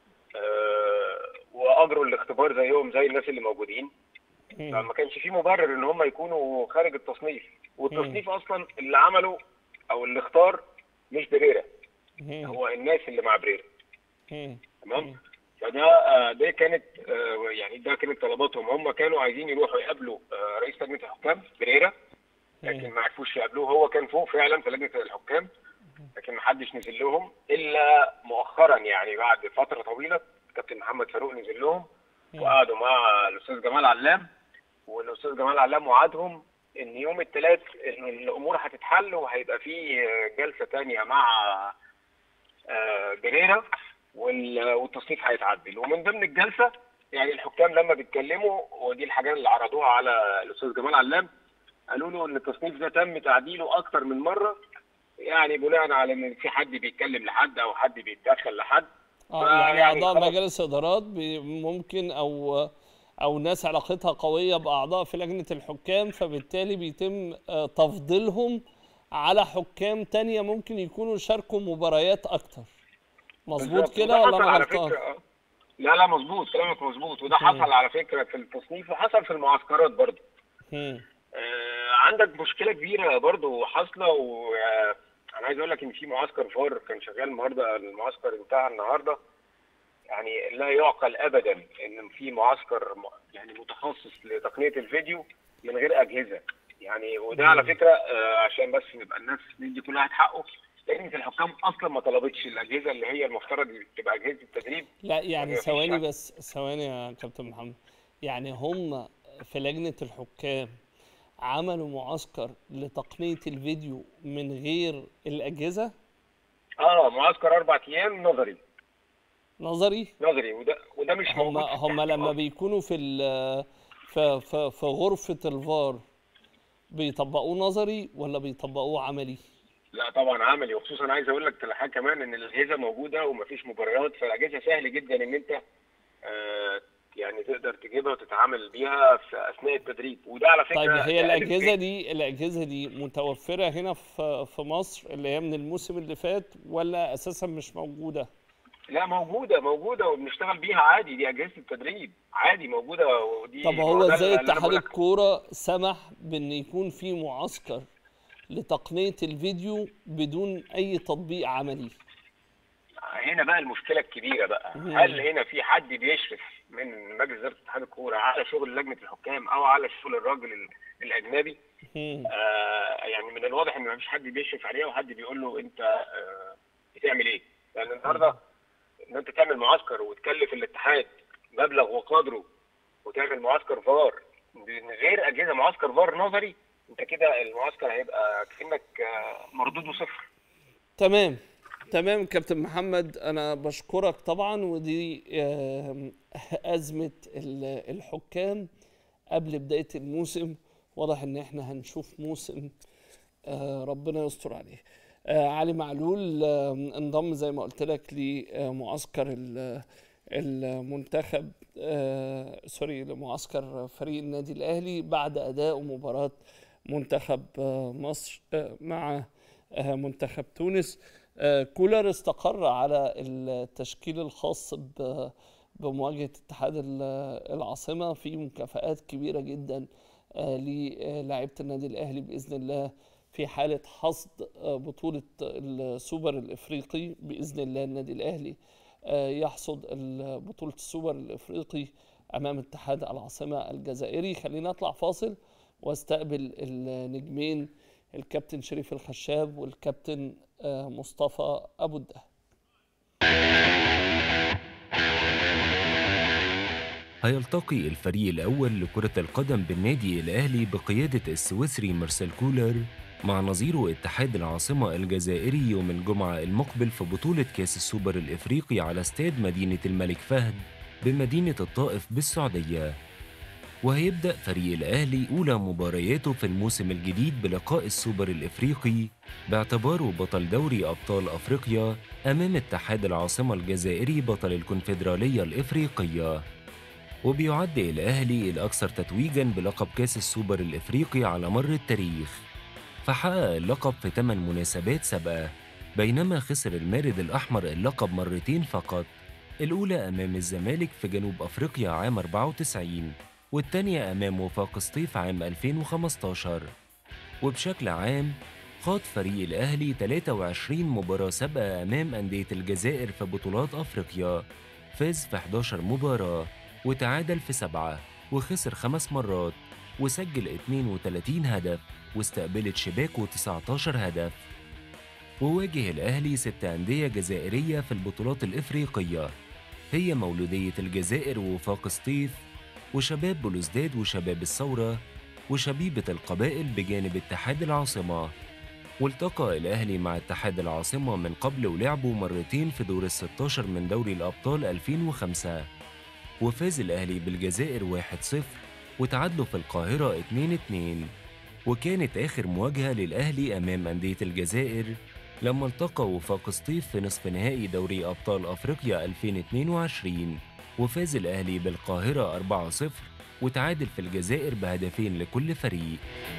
واجروا الاختبار زيهم زي الناس اللي موجودين. فما كانش في مبرر ان هم يكونوا خارج التصنيف. والتصنيف اصلا اللي عمله او اللي اختار مش بريرا، هو الناس اللي مع بريرا. تمام. فده كانت يعني ده كانت طلباتهم. هم كانوا عايزين يروحوا يقابلوا رئيس لجنه الحكام بريرا، لكن ما عرفوش يقابلوه. هو كان فوق فعلا في لجنه الحكام، لكن ما حدش نزل لهم الا مؤخرا، يعني بعد فتره طويله كابتن محمد فاروق نزل لهم وقعدوا مع الاستاذ جمال علام. والاستاذ جمال علام وعدهم ان يوم الثلاث ان الامور هتتحل وهيبقى في جلسه ثانيه مع بريرا والتصنيف هيتعدل. ومن ضمن الجلسه يعني الحكام لما بيتكلموا، ودي الحاجات اللي عرضوها على الاستاذ جمال علام، قالوا له ان التصنيف ده تم تعديله اكتر من مره، يعني بناء على ان في حد بيتكلم لحد او حد بيتدخل لحد. يعني اعضاء مجالس ادارات ممكن او ناس علاقتها قويه باعضاء في لجنه الحكام، فبالتالي بيتم تفضيلهم على حكام تانية ممكن يكونوا شاركوا مباريات اكتر. مظبوط كده ولا انا غلطان؟ لا مظبوط، كلامك مظبوط. وده حصل على فكره في التصنيف وحصل في المعسكرات برضه. عندك مشكله كبيره برضه حاصله، وانا عايز اقول لك ان في معسكر فار كان شغال النهارده. المعسكر انتهى النهارده. يعني لا يعقل ابدا ان في معسكر يعني متخصص لتقنيه الفيديو من غير اجهزه. يعني وده على فكره عشان بس نبقى الناس ندي كل واحد حقه، لجنه الحكام اصلا ما طلبتش الاجهزه اللي هي المفترض تبقى اجهزه التدريب. لا يعني ثواني يا كابتن محمد، يعني هم في لجنه الحكام عملوا معسكر لتقنيه الفيديو من غير الاجهزه؟ معسكر 4 ايام نظري. وده مش هم لما بيكونوا في غرفه الفار بيطبقوه نظري ولا بيطبقوه عملي؟ لا طبعا عملي، وخصوصا عايز اقول لك حاجه كمان، ان الاجهزه موجوده ومفيش مبررات، فالاجهزه سهل جدا ان انت يعني تقدر تجيبها وتتعامل بيها في اثناء التدريب. وده على فكره طيب هي ده الاجهزه دي متوفره هنا في مصر اللي هي من الموسم اللي فات ولا اساسا مش موجوده؟ لا موجوده وبنشتغل بيها عادي، دي اجهزه التدريب عادي موجوده. ودي طب هو ده ازاي اللي أنا اتحاد بقول لك. الكوره سمح بان يكون في معسكر لتقنيه الفيديو بدون اي تطبيق عملي؟ هنا بقى المشكله الكبيره بقى، هل هنا في حد بيشرف من مجلس اداره اتحاد الكوره على شغل لجنه الحكام او على شغل الراجل الاجنبي؟ يعني من الواضح ان مفيش حد بيشرف عليه وحد بيقول له انت بتعمل ايه. لان النهارده ان انت تعمل معسكر وتكلف الاتحاد مبلغ وقدره وتعمل معسكر فار من غير اجهزه، معسكر فار نظري، انت كده المعسكر هيبقى كانك مردوده صفر. تمام كابتن محمد، انا بشكرك طبعا. ودي ازمه الحكام قبل بدايه الموسم، واضح ان احنا هنشوف موسم ربنا يستر عليه. علي معلول انضم زي ما قلت لك لمعسكر المنتخب لمعسكر فريق النادي الاهلي بعد اداء مباراه منتخب مصر مع منتخب تونس. كولر استقر على التشكيل الخاص بمواجهة اتحاد العاصمة في مكافآت كبيرة جدا للاعيبة النادي الأهلي بإذن الله في حالة حصد بطولة السوبر الإفريقي. بإذن الله النادي الأهلي يحصد بطولة السوبر الإفريقي أمام اتحاد العاصمة الجزائري. خلينا نطلع فاصل واستقبل النجمين الكابتن شريف الخشاب والكابتن مصطفى أبو الدهب. هيلتقي الفريق الأول لكرة القدم بالنادي الأهلي بقيادة السويسري مارسيل كولر مع نظيره اتحاد العاصمة الجزائري يوم الجمعة المقبل في بطولة كأس السوبر الإفريقي على استاد مدينة الملك فهد بمدينة الطائف بالسعودية. وهيبدأ فريق الأهلي أولى مبارياته في الموسم الجديد بلقاء السوبر الإفريقي باعتباره بطل دوري أبطال أفريقيا أمام اتحاد العاصمة الجزائري بطل الكونفدرالية الإفريقية. وبيعد الأهلي الأكثر تتويجاً بلقب كأس السوبر الإفريقي على مر التاريخ، فحقق اللقب في 8 مناسبات سابقة، بينما خسر المارد الأحمر اللقب مرتين فقط، الأولى أمام الزمالك في جنوب أفريقيا عام 94 والتانية أمام وفاق سطيف عام 2015. وبشكل عام خاض فريق الأهلي 23 مباراة سابقة أمام أندية الجزائر في بطولات أفريقيا، فاز في 11 مباراة وتعادل في 7 وخسر 5 مرات وسجل 32 هدف واستقبلت شباكه 19 هدف. وواجه الأهلي 6 أندية جزائرية في البطولات الإفريقية، هي مولودية الجزائر ووفاق سطيف وشباب بلوزداد وشباب الثورة وشبيبة القبائل بجانب اتحاد العاصمة. والتقى الأهلي مع اتحاد العاصمة من قبل ولعبوا مرتين في دور ال16 من دوري الأبطال 2005، وفاز الأهلي بالجزائر 1-0 وتعادلوا في القاهرة 2-2. وكانت آخر مواجهة للأهلي أمام أندية الجزائر لما التقى وفاق سطيف في نصف نهائي دوري أبطال أفريقيا 2022، وفاز الأهلي بالقاهرة 4-0 وتعادل في الجزائر بهدفين لكل فريق.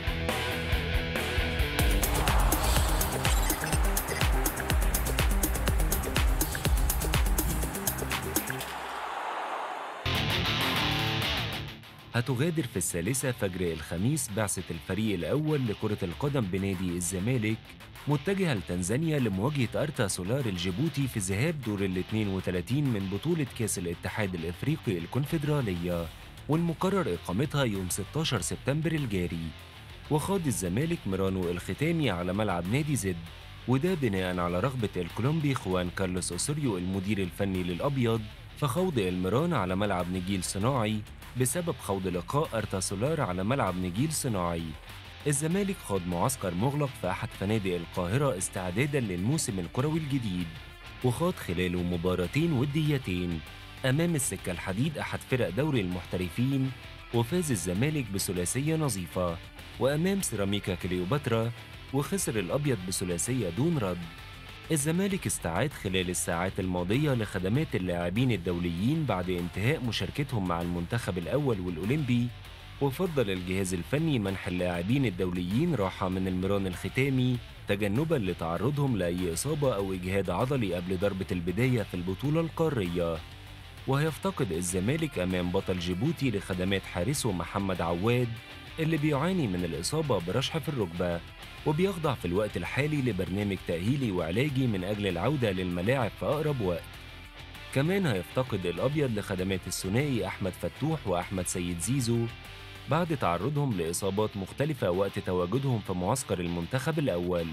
هتغادر في 3 فجر الخميس بعثة الفريق الأول لكرة القدم بنادي الزمالك متجهة لتنزانيا لمواجهة أرتا سولار الجيبوتي في ذهاب دور 32 من بطولة كأس الاتحاد الإفريقي الكونفدرالية، والمقرر إقامتها يوم 16 سبتمبر الجاري. وخاض الزمالك ميرانو الختامي على ملعب نادي زد، وده بناء على رغبة الكولومبي خوان كارلوس أوسوريو المدير الفني للأبيض فخوض الميران على ملعب نجيل صناعي بسبب خوض لقاء أرتا سولار على ملعب نجيل صناعي. الزمالك خاض معسكر مغلق في أحد فنادق القاهرة استعداداً للموسم الكروي الجديد، وخاض خلاله مباراتين وديتين أمام السكة الحديد أحد فرق دوري المحترفين وفاز الزمالك بثلاثية نظيفة، وأمام سيراميكا كليوباترا وخسر الأبيض بثلاثية دون رد. الزمالك استعاد خلال الساعات الماضية لخدمات اللاعبين الدوليين بعد انتهاء مشاركتهم مع المنتخب الأول والأولمبي، وفضل الجهاز الفني منح اللاعبين الدوليين راحة من المران الختامي تجنباً لتعرضهم لأي إصابة أو إجهاد عضلي قبل ضربة البداية في البطولة القارية. وهيفتقد الزمالك أمام بطل جيبوتي لخدمات حارسه محمد عواد اللي بيعاني من الإصابة برشح في الركبة، وبيخضع في الوقت الحالي لبرنامج تأهيلي وعلاجي من أجل العودة للملاعب في أقرب وقت. كمان هيفتقد الأبيض لخدمات الثنائي أحمد فتوح وأحمد سيد زيزو بعد تعرضهم لإصابات مختلفة وقت تواجدهم في معسكر المنتخب الأول.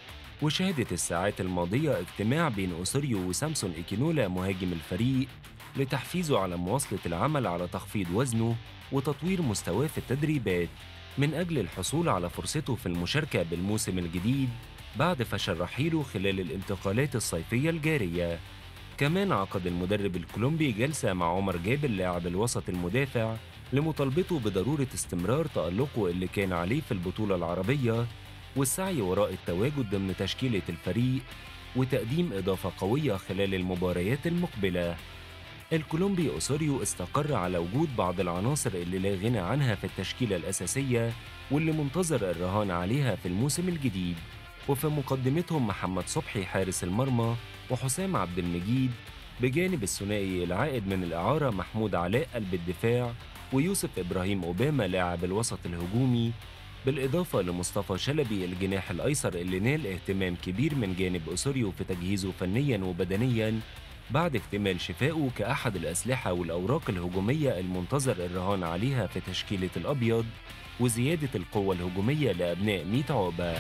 وشهدت الساعات الماضية اجتماع بين أوسوريو وسامسون إيكينولا مهاجم الفريق لتحفيزه على مواصلة العمل على تخفيض وزنه وتطوير مستواه في التدريبات من أجل الحصول على فرصته في المشاركة بالموسم الجديد بعد فشل رحيله خلال الانتقالات الصيفية الجارية. كمان عقد المدرب الكولومبي جلسة مع عمر جابر لاعب الوسط المدافع لمطالبته بضرورة استمرار تألقه اللي كان عليه في البطولة العربية والسعي وراء التواجد ضمن تشكيلة الفريق وتقديم إضافة قوية خلال المباريات المقبلة. الكولومبي أوسوريو استقر على وجود بعض العناصر اللي لا غنى عنها في التشكيلة الأساسية واللي منتظر الرهان عليها في الموسم الجديد، وفي مقدمتهم محمد صبحي حارس المرمى وحسام عبد المجيد بجانب الثنائي العائد من الإعارة محمود علاء قلب الدفاع ويوسف إبراهيم أوباما لاعب الوسط الهجومي، بالإضافة لمصطفى شلبي الجناح الأيسر اللي نال اهتمام كبير من جانب أوسوريو في تجهيزه فنياً وبدنياً بعد اكتمال شفائه كأحد الأسلحة والأوراق الهجومية المنتظر الرهان عليها في تشكيلة الأبيض وزيادة القوة الهجومية لأبناء 100 عقبة.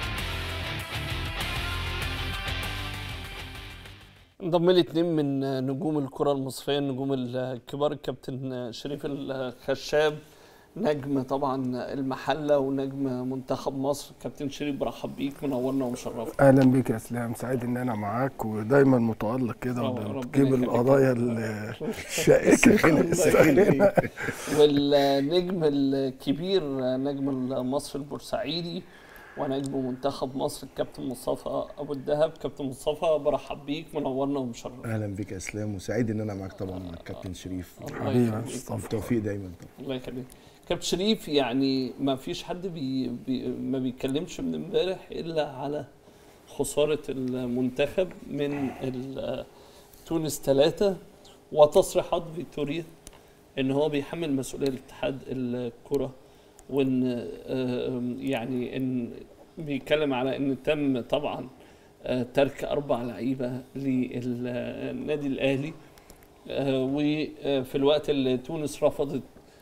انضم لي اتنين من نجوم الكرة المصرية، النجوم الكبار، الكابتن شريف الخشاب نجم طبعا المحلة ونجم منتخب مصر. كابتن شريف برحب بيك، منورنا ومشرفنا. اهلا بيك يا اسلام، سعيد ان انا معاك ودايما متألق كده وبتجيب القضايا الشائكة هنا. والنجم الكبير نجم مصر البورسعيدي ونجم منتخب مصر الكابتن مصطفى ابو الدهب. كابتن مصطفى برحب بيك، منورنا ومشرفنا. اهلا بيك يا اسلام وسعيد ان انا معاك طبعا مع الكابتن شريف. حبيبي يا مصطفى، بالتوفيق دايما. الله يخليك. كابتن شريف، يعني ما فيش حد ما بيتكلمش من امبارح الا على خساره المنتخب من تونس 3 وتصريحات فيكتوريا ان هو بيحمل مسؤوليه الاتحاد الكره، وان يعني ان بيتكلم على ان تم طبعا ترك 4 لعيبه للنادي الاهلي، وفي الوقت اللي تونس رفضت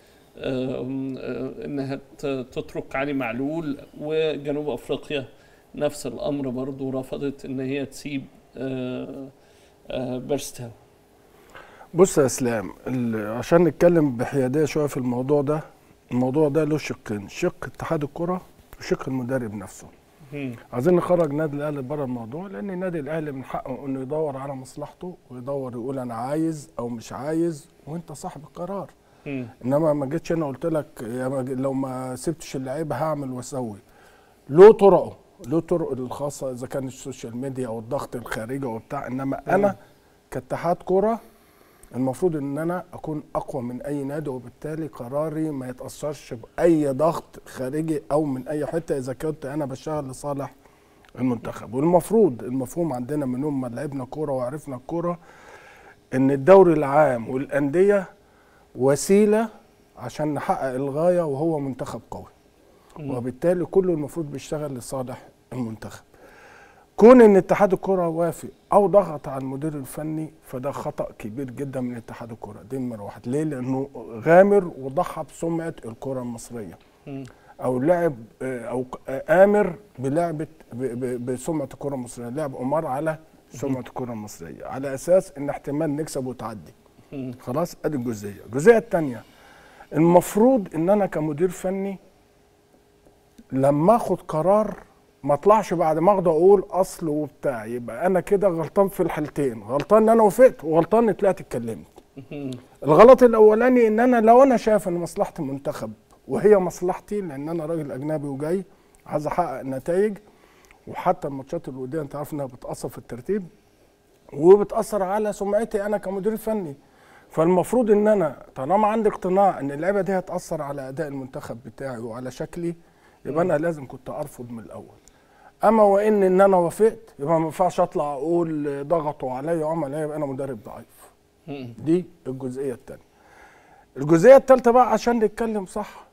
انها تترك علي معلول، وجنوب افريقيا نفس الامر برضو رفضت ان هي تسيب بيرستاو. بص يا اسلام، عشان نتكلم بحياديه شويه في الموضوع ده له شقين، شق اتحاد الكره وشق المدرب نفسه. عايزين نخرج نادي الاهلي بره الموضوع، لان النادي الاهلي من حقه انه يدور على مصلحته ويدور يقول انا عايز او مش عايز، وانت صاحب القرار. انما ما جيتش انا قلت لك لو ما سبتش اللعيبه هعمل واسوي. له طرقه الخاصه اذا كان السوشيال ميديا او الضغط الخارجي وبتاع، انما انا كاتحاد كره المفروض ان انا اكون اقوى من اي نادي، وبالتالي قراري ما يتاثرش باي ضغط خارجي او من اي حته اذا كنت انا بشتغل لصالح المنتخب. والمفروض المفهوم عندنا من يوم ما لعبنا كوره وعرفنا الكوره ان الدوري العام والانديه وسيله عشان نحقق الغايه وهو منتخب قوي، وبالتالي كله المفروض بيشتغل لصالح المنتخب. كون ان اتحاد الكره وافق او ضغط على المدير الفني فده خطا كبير جدا من اتحاد الكره، دي نمره واحد. ليه؟ لانه غامر وضحى بسمعه الكره المصريه، او لعب او امر بلعبه بسمعه الكره المصريه، لعب قمار على سمعه الكره المصريه على اساس ان احتمال نكسب وتعدي. خلاص، ادي الجزئيه الثانيه. المفروض ان انا كمدير فني لما اخد قرار ما اطلعش بعد ما اقعد اقول اصل وبتاع، يبقى انا كده غلطان في الحالتين، غلطان ان انا وافقت وغلطان ان طلعت اتكلمت. الغلط الاولاني ان انا لو انا شايف ان مصلحه المنتخب وهي مصلحتي، لان انا راجل اجنبي وجاي عايز احقق نتائج، وحتى الماتشات الوديه انت عارف انها بتاثر في الترتيب وبتاثر على سمعتي انا كمدير فني. فالمفروض ان انا طالما عندي اقتناع ان اللعبه دي هتاثر على اداء المنتخب بتاعي وعلى شكلي، يبقى انا لازم كنت ارفض من الاول. اما وان انا وافقت، يبقى ما ينفعش اطلع اقول ضغطوا عليا وعمل عليا، يبقى انا مدرب ضعيف. دي الجزئيه الثانيه. الجزئيه الثالثه بقى عشان نتكلم صح،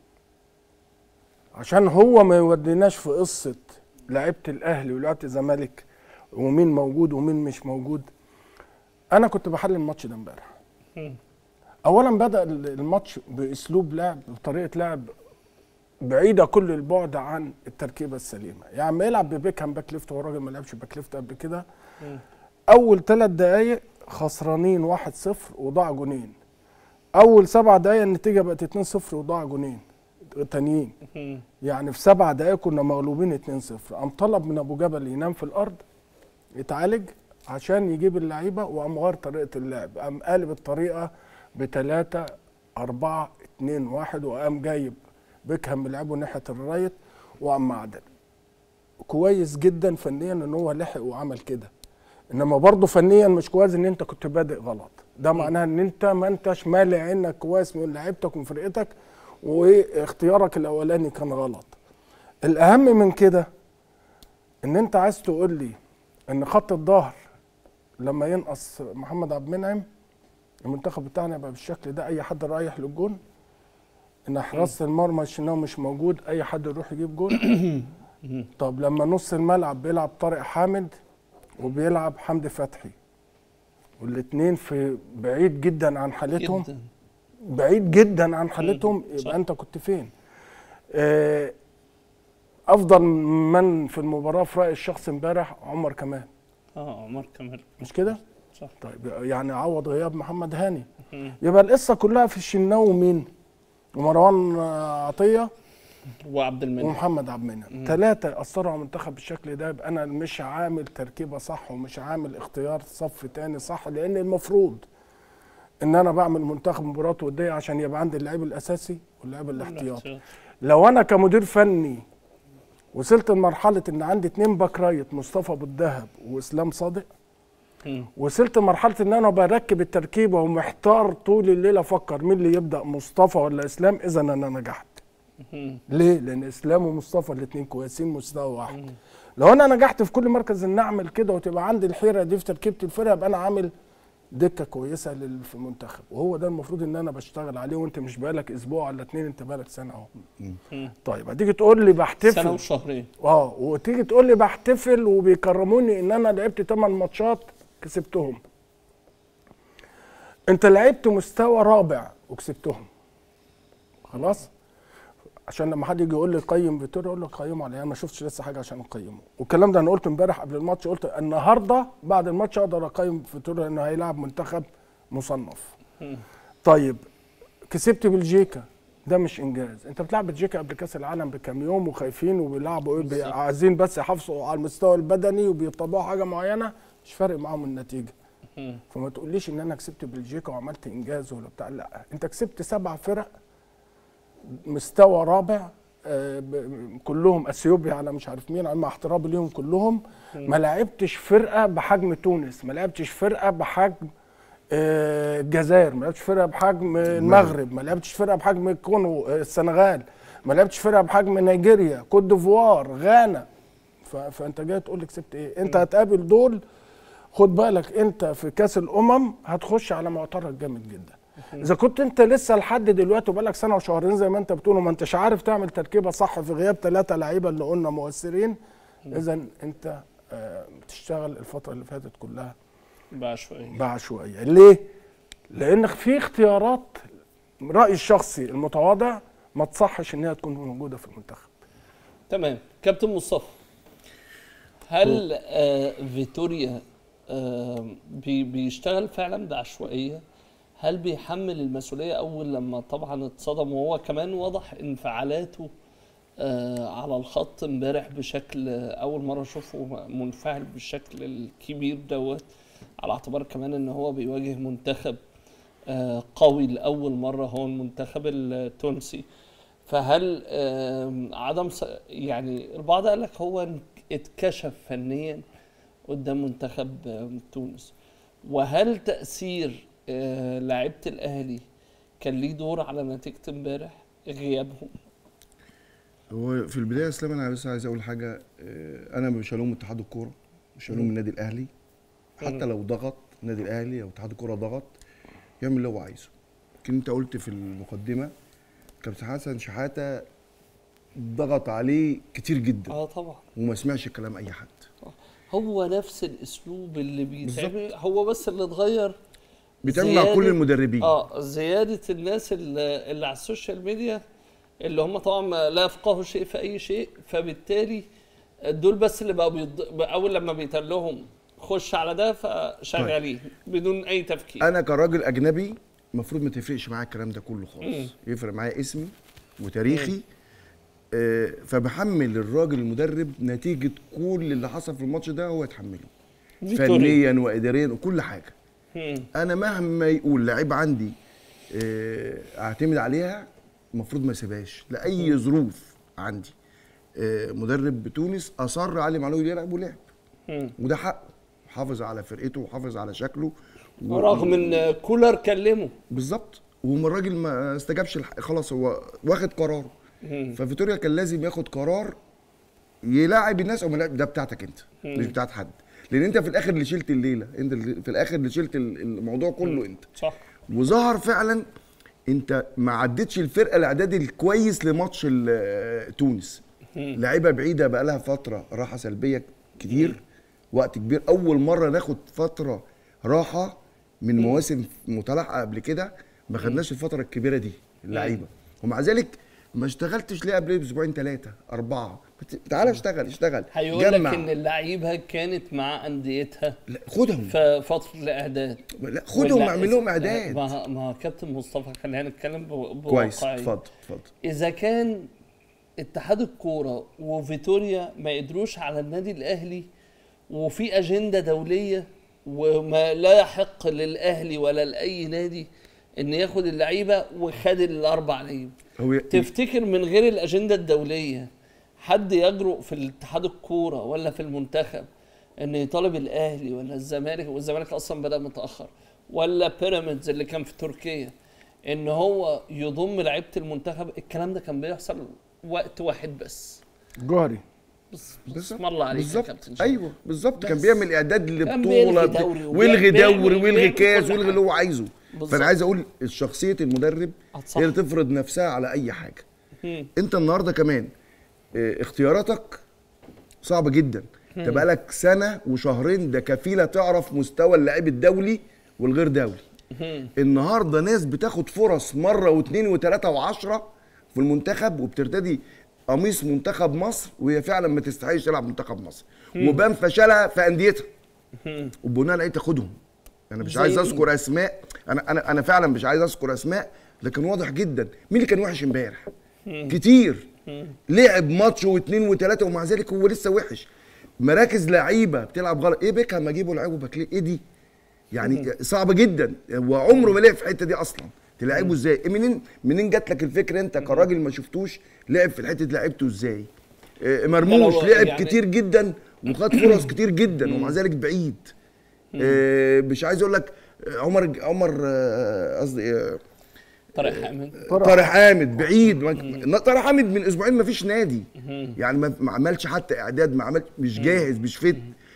عشان هو ما يوديناش في قصه لعيبه الاهلي ولعيبه الزمالك ومين موجود ومين مش موجود. انا كنت بحلل الماتش ده امبارح. اولا بدا الماتش باسلوب لعب، بطريقه لعب بعيده كل البعد عن التركيبه السليمه. يعني ما يلعب ببيكهام باك ليفت، هو الراجل ما لعبش باك ليفت قبل كده. اول 3 دقائق خسرانين 1-0 وضاع جونين. اول 7 دقائق النتيجه بقت 2-0 وضاع جونين تانيين. يعني في 7 دقائق كنا مغلوبين 2-0. قام طلب من ابو جبل ينام في الارض يتعالج عشان يجيب اللعيبه، وقام غير طريقه اللعب، قام قالب الطريقه ب3-4-2-1، وقام جايب بيكهام بيلعبه ناحيه الرايت وقام معدل. كويس جدا فنيا ان هو لحق وعمل كده، انما برضه فنيا مش كويس ان انت كنت بادئ غلط. ده معناها ان انت ما انتش مالي عينك كويس من لعيبتك ومن فرقتك، واختيارك الاولاني كان غلط. الاهم من كده ان انت عايز تقول لي ان خط الظهر لما ينقص محمد عبد المنعم المنتخب بتاعنا يبقى بالشكل ده، اي حد رايح للجون، ان حراسه المرمى الشناوي مش موجود اي حد يروح يجيب جون. طب لما نص الملعب بيلعب طارق حامد وبيلعب حمدي فتحي، والاثنين في بعيد جدا عن حالتهم جداً. بعيد جدا عن حالتهم، يبقى انت كنت فين؟ افضل من في المباراه في رايي الشخصي امبارح عمر كمال. عمر كمال مش كده؟ صح. طيب يعني عوض غياب محمد هاني. يبقى القصه كلها في الشناوي ومين؟ ومروان عطيه وعبد المنعم ومحمد عبد المنعم. 3 اثروا على المنتخب بالشكل ده. يبقى انا مش عامل تركيبه صح ومش عامل اختيار صف تاني صح، لان المفروض ان انا بعمل منتخب مباراه وديه عشان يبقى عندي اللعيب الاساسي واللعيب الاحتياطي. لو انا كمدير فني وصلت لمرحله ان عندي 2 باك رايت، مصطفى ابو الدهب واسلام صادق، وصلت لمرحله ان انا بركب التركيبه ومحتار طول الليل افكر مين اللي يبدا، مصطفى ولا اسلام، اذا انا نجحت. ليه؟ لان اسلام ومصطفى الاثنين كويسين مستوى واحد. لو انا نجحت في كل مركز ان اعمل كده وتبقى عندي الحيره دي في تركيبه الفرقه، يبقى انا عامل دكه كويسه في المنتخب، وهو ده المفروض ان انا بشتغل عليه. وانت مش بقالك اسبوع ولا 2، انت بقالك سنه اهو. طيب هتيجي تقول لي بحتفل سنه وشهرين، وتيجي تقول لي بحتفل وبيكرموني ان انا لعبت 8 ماتشات كسبتهم. انت لعبت مستوى رابع وكسبتهم، خلاص. عشان لما حد يجي يقول لي قيم فيتوريا، اقول له قيمه على ايه؟ انا ما شفتش لسه حاجه عشان اقيمه. والكلام ده انا قلته امبارح قبل الماتش، قلت النهارده بعد الماتش اقدر اقيم فيتوريا انه هيلعب منتخب مصنف. طيب كسبت بلجيكا، ده مش انجاز. انت بتلعب بلجيكا قبل كاس العالم بكام يوم وخايفين وبيلعبوا ايه، عايزين بس يحافظوا على المستوى البدني وبيطبقوا حاجه معينه، مش فارق معاهم النتيجه. فما تقوليش ان انا كسبت بلجيكا وعملت انجاز ولا بتاع، لا، انت كسبت 7 فرق مستوى رابع، كلهم اثيوبيا على مش عارف مين، مع احترامي ليهم كلهم. ما لعبتش فرقه بحجم تونس، ما لعبتش فرقه بحجم الجزائر، ما لعبتش فرقه بحجم المغرب، ما لعبتش فرقه بحجم الكونغو السنغال، ما لعبتش فرقه بحجم نيجيريا، كوت ديفوار، غانا. فانت جاي تقول لي كسبت ايه؟ انت هتقابل دول، خد بالك انت في كاس الامم هتخش على معترك جامد جدا. اذا كنت انت لسه لحد دلوقتي وبقالك سنه وشهرين زي ما انت بتقول وما انتش عارف تعمل تركيبه صح في غياب 3 لعيبه اللي قلنا مؤثرين، اذا انت بتشتغل الفتره اللي فاتت كلها بعشوائيه. ليه؟ لان في اختيارات رايي الشخصي المتواضع ما تصحش ان هي تكون موجوده في المنتخب. تمام. كابتن مصطفى، هل فيتوريا بيشتغل فعلا بعشوائيه؟ هل بيحمل المسؤوليه اول لما طبعا اتصدم، وهو كمان واضح انفعالاته على الخط امبارح بشكل اول مره اشوفه منفعل بالشكل الكبير دوت، على اعتبار كمان ان هو بيواجه منتخب قوي لأول مرة هو المنتخب التونسي. فهل يعني البعض قال لك هو اتكشف فنيا قدام منتخب تونس، وهل تأثير لاعيبة الأهلي كان ليه دور على نتيجة امبارح غيابهم؟ هو في البدايه يا اسلام انا بس عايز اقول حاجه، انا مش هلوم اتحاد الكوره، مش هلوم النادي الاهلي. حتى لو ضغط النادي الاهلي او اتحاد الكوره ضغط يعمل اللي هو عايزه. لكن انت قلت في المقدمه كابتن حسن شحاته ضغط عليه كتير جدا طبعا، وما سمعش كلام اي حد. هو نفس الاسلوب اللي بيتعمل، هو بس اللي اتغير بيتعمل مع كل المدربين. زياده الناس اللي على السوشيال ميديا اللي هم طبعا لا يفقهوا شيء في اي شيء، فبالتالي دول بس اللي بقوا اول لما بيتقال لهم خش على ده فشغالين بدون اي تفكير. انا كراجل اجنبي المفروض ما تفرقش معايا الكلام ده كله خالص. يفرق معايا اسمي وتاريخي. فبحمل الراجل المدرب نتيجه كل اللي حصل في الماتش ده، هو يتحمله فنيا واداريا وكل حاجه. انا مهما يقول لعيب عندي اعتمد عليها، المفروض ما اسيبهاش لاي ظروف عندي. مدرب تونس اصر علي معلول يلعب ولعب، وده حقه، حافظ على فرقته وحافظ على شكله رغم ان كولر كلمه بالظبط، والراجل ما استجابش خلاص هو واخد قراره. ففيتوريا كان لازم ياخد قرار يلاعب الناس او ما يلاعب، ده بتاعتك انت مش بتاعت حد، لان انت في الاخر اللي شلت الليله، انت في الاخر اللي شلت الموضوع كله انت. صح. وظهر فعلا انت ما عدتش الفرقه الاعداد الكويس لماتش تونس. لعيبه بعيده بقى لها فتره راحه سلبيه كتير، وقت كبير. اول مره ناخد فتره راحه من مواسم متلاحقه قبل كده، ما خدناش الفتره الكبيره دي اللعيبه، ومع ذلك ما اشتغلتش ليه قبل اسبوعين 3 4. تعالى اشتغل. هيقول لك ان اللعيبه كانت مع انديتها، لا خدهم في فتره الاعداد، لا خدهم اعمل لهم اعداد. ما كابتن مصطفى خلينا نتكلم كويس. اتفضل. اذا كان اتحاد الكوره وفيتوريا ما قدروش على النادي الاهلي، وفي اجنده دوليه وما لا يحق للاهلي ولا لاي نادي ان ياخد اللعيبه، وخد الاربع لعيبه، تفتكر من غير الاجنده الدوليه حد يجرؤ في الاتحاد الكوره ولا في المنتخب ان يطالب الاهلي ولا الزمالك، والزمالك اصلا بدا متاخر، ولا بيراميدز اللي كان في تركيا، ان هو يضم لعيبه المنتخب؟ الكلام ده كان بيحصل وقت واحد بس، جوهري. بسم الله عليك يا كابتن. ايوه بالظبط، كان بيعمل اعداد لبطوله ويلغي دوري ويلغي كاس ويلغي اللي هو عايزه. فانا عايز اقول شخصيه المدرب هي اللي تفرض نفسها على اي حاجه. انت النهارده كمان اختياراتك صعبه جدا. انت بقالك سنه وشهرين ده كفيله تعرف مستوى اللاعب الدولي والغير دولي. النهارده ناس بتاخد فرص مره واثنين وثلاثه وعشرة في المنتخب، وبترتدي قميص منتخب مصر وهي فعلا ما تستحقش تلعب منتخب مصر، وبان فشلها في انديتها، وبناء عليه تاخدهم. انا مش عايز اذكر اسماء، انا فعلا مش عايز اذكر اسماء، لكن واضح جدا مين اللي كان وحش امبارح. كتير لعب ماتش واثنين وثلاثه ومع ذلك هو لسه وحش. مراكز لعيبه بتلعب غلط. ايه بيكهام اجيبه لعيبه باكليه؟ ايه دي؟ يعني صعبه جدا، وعمره ما لعب في الحته دي اصلا. تلعبه ازاي؟ منين جات لك الفكره انت كراجل ما شفتوش لعب في الحته دي؟ لعبته ازاي؟ مرموش لعب يعني كتير جدا وخد فرص كتير جدا ومع ذلك بعيد. مش عايز اقول لك عمر قصدي طارق حامد بعيد. طارق حامد من اسبوعين ما فيش نادي، يعني ما عملش حتى اعداد، ما عملش، مش جاهز، مش فت.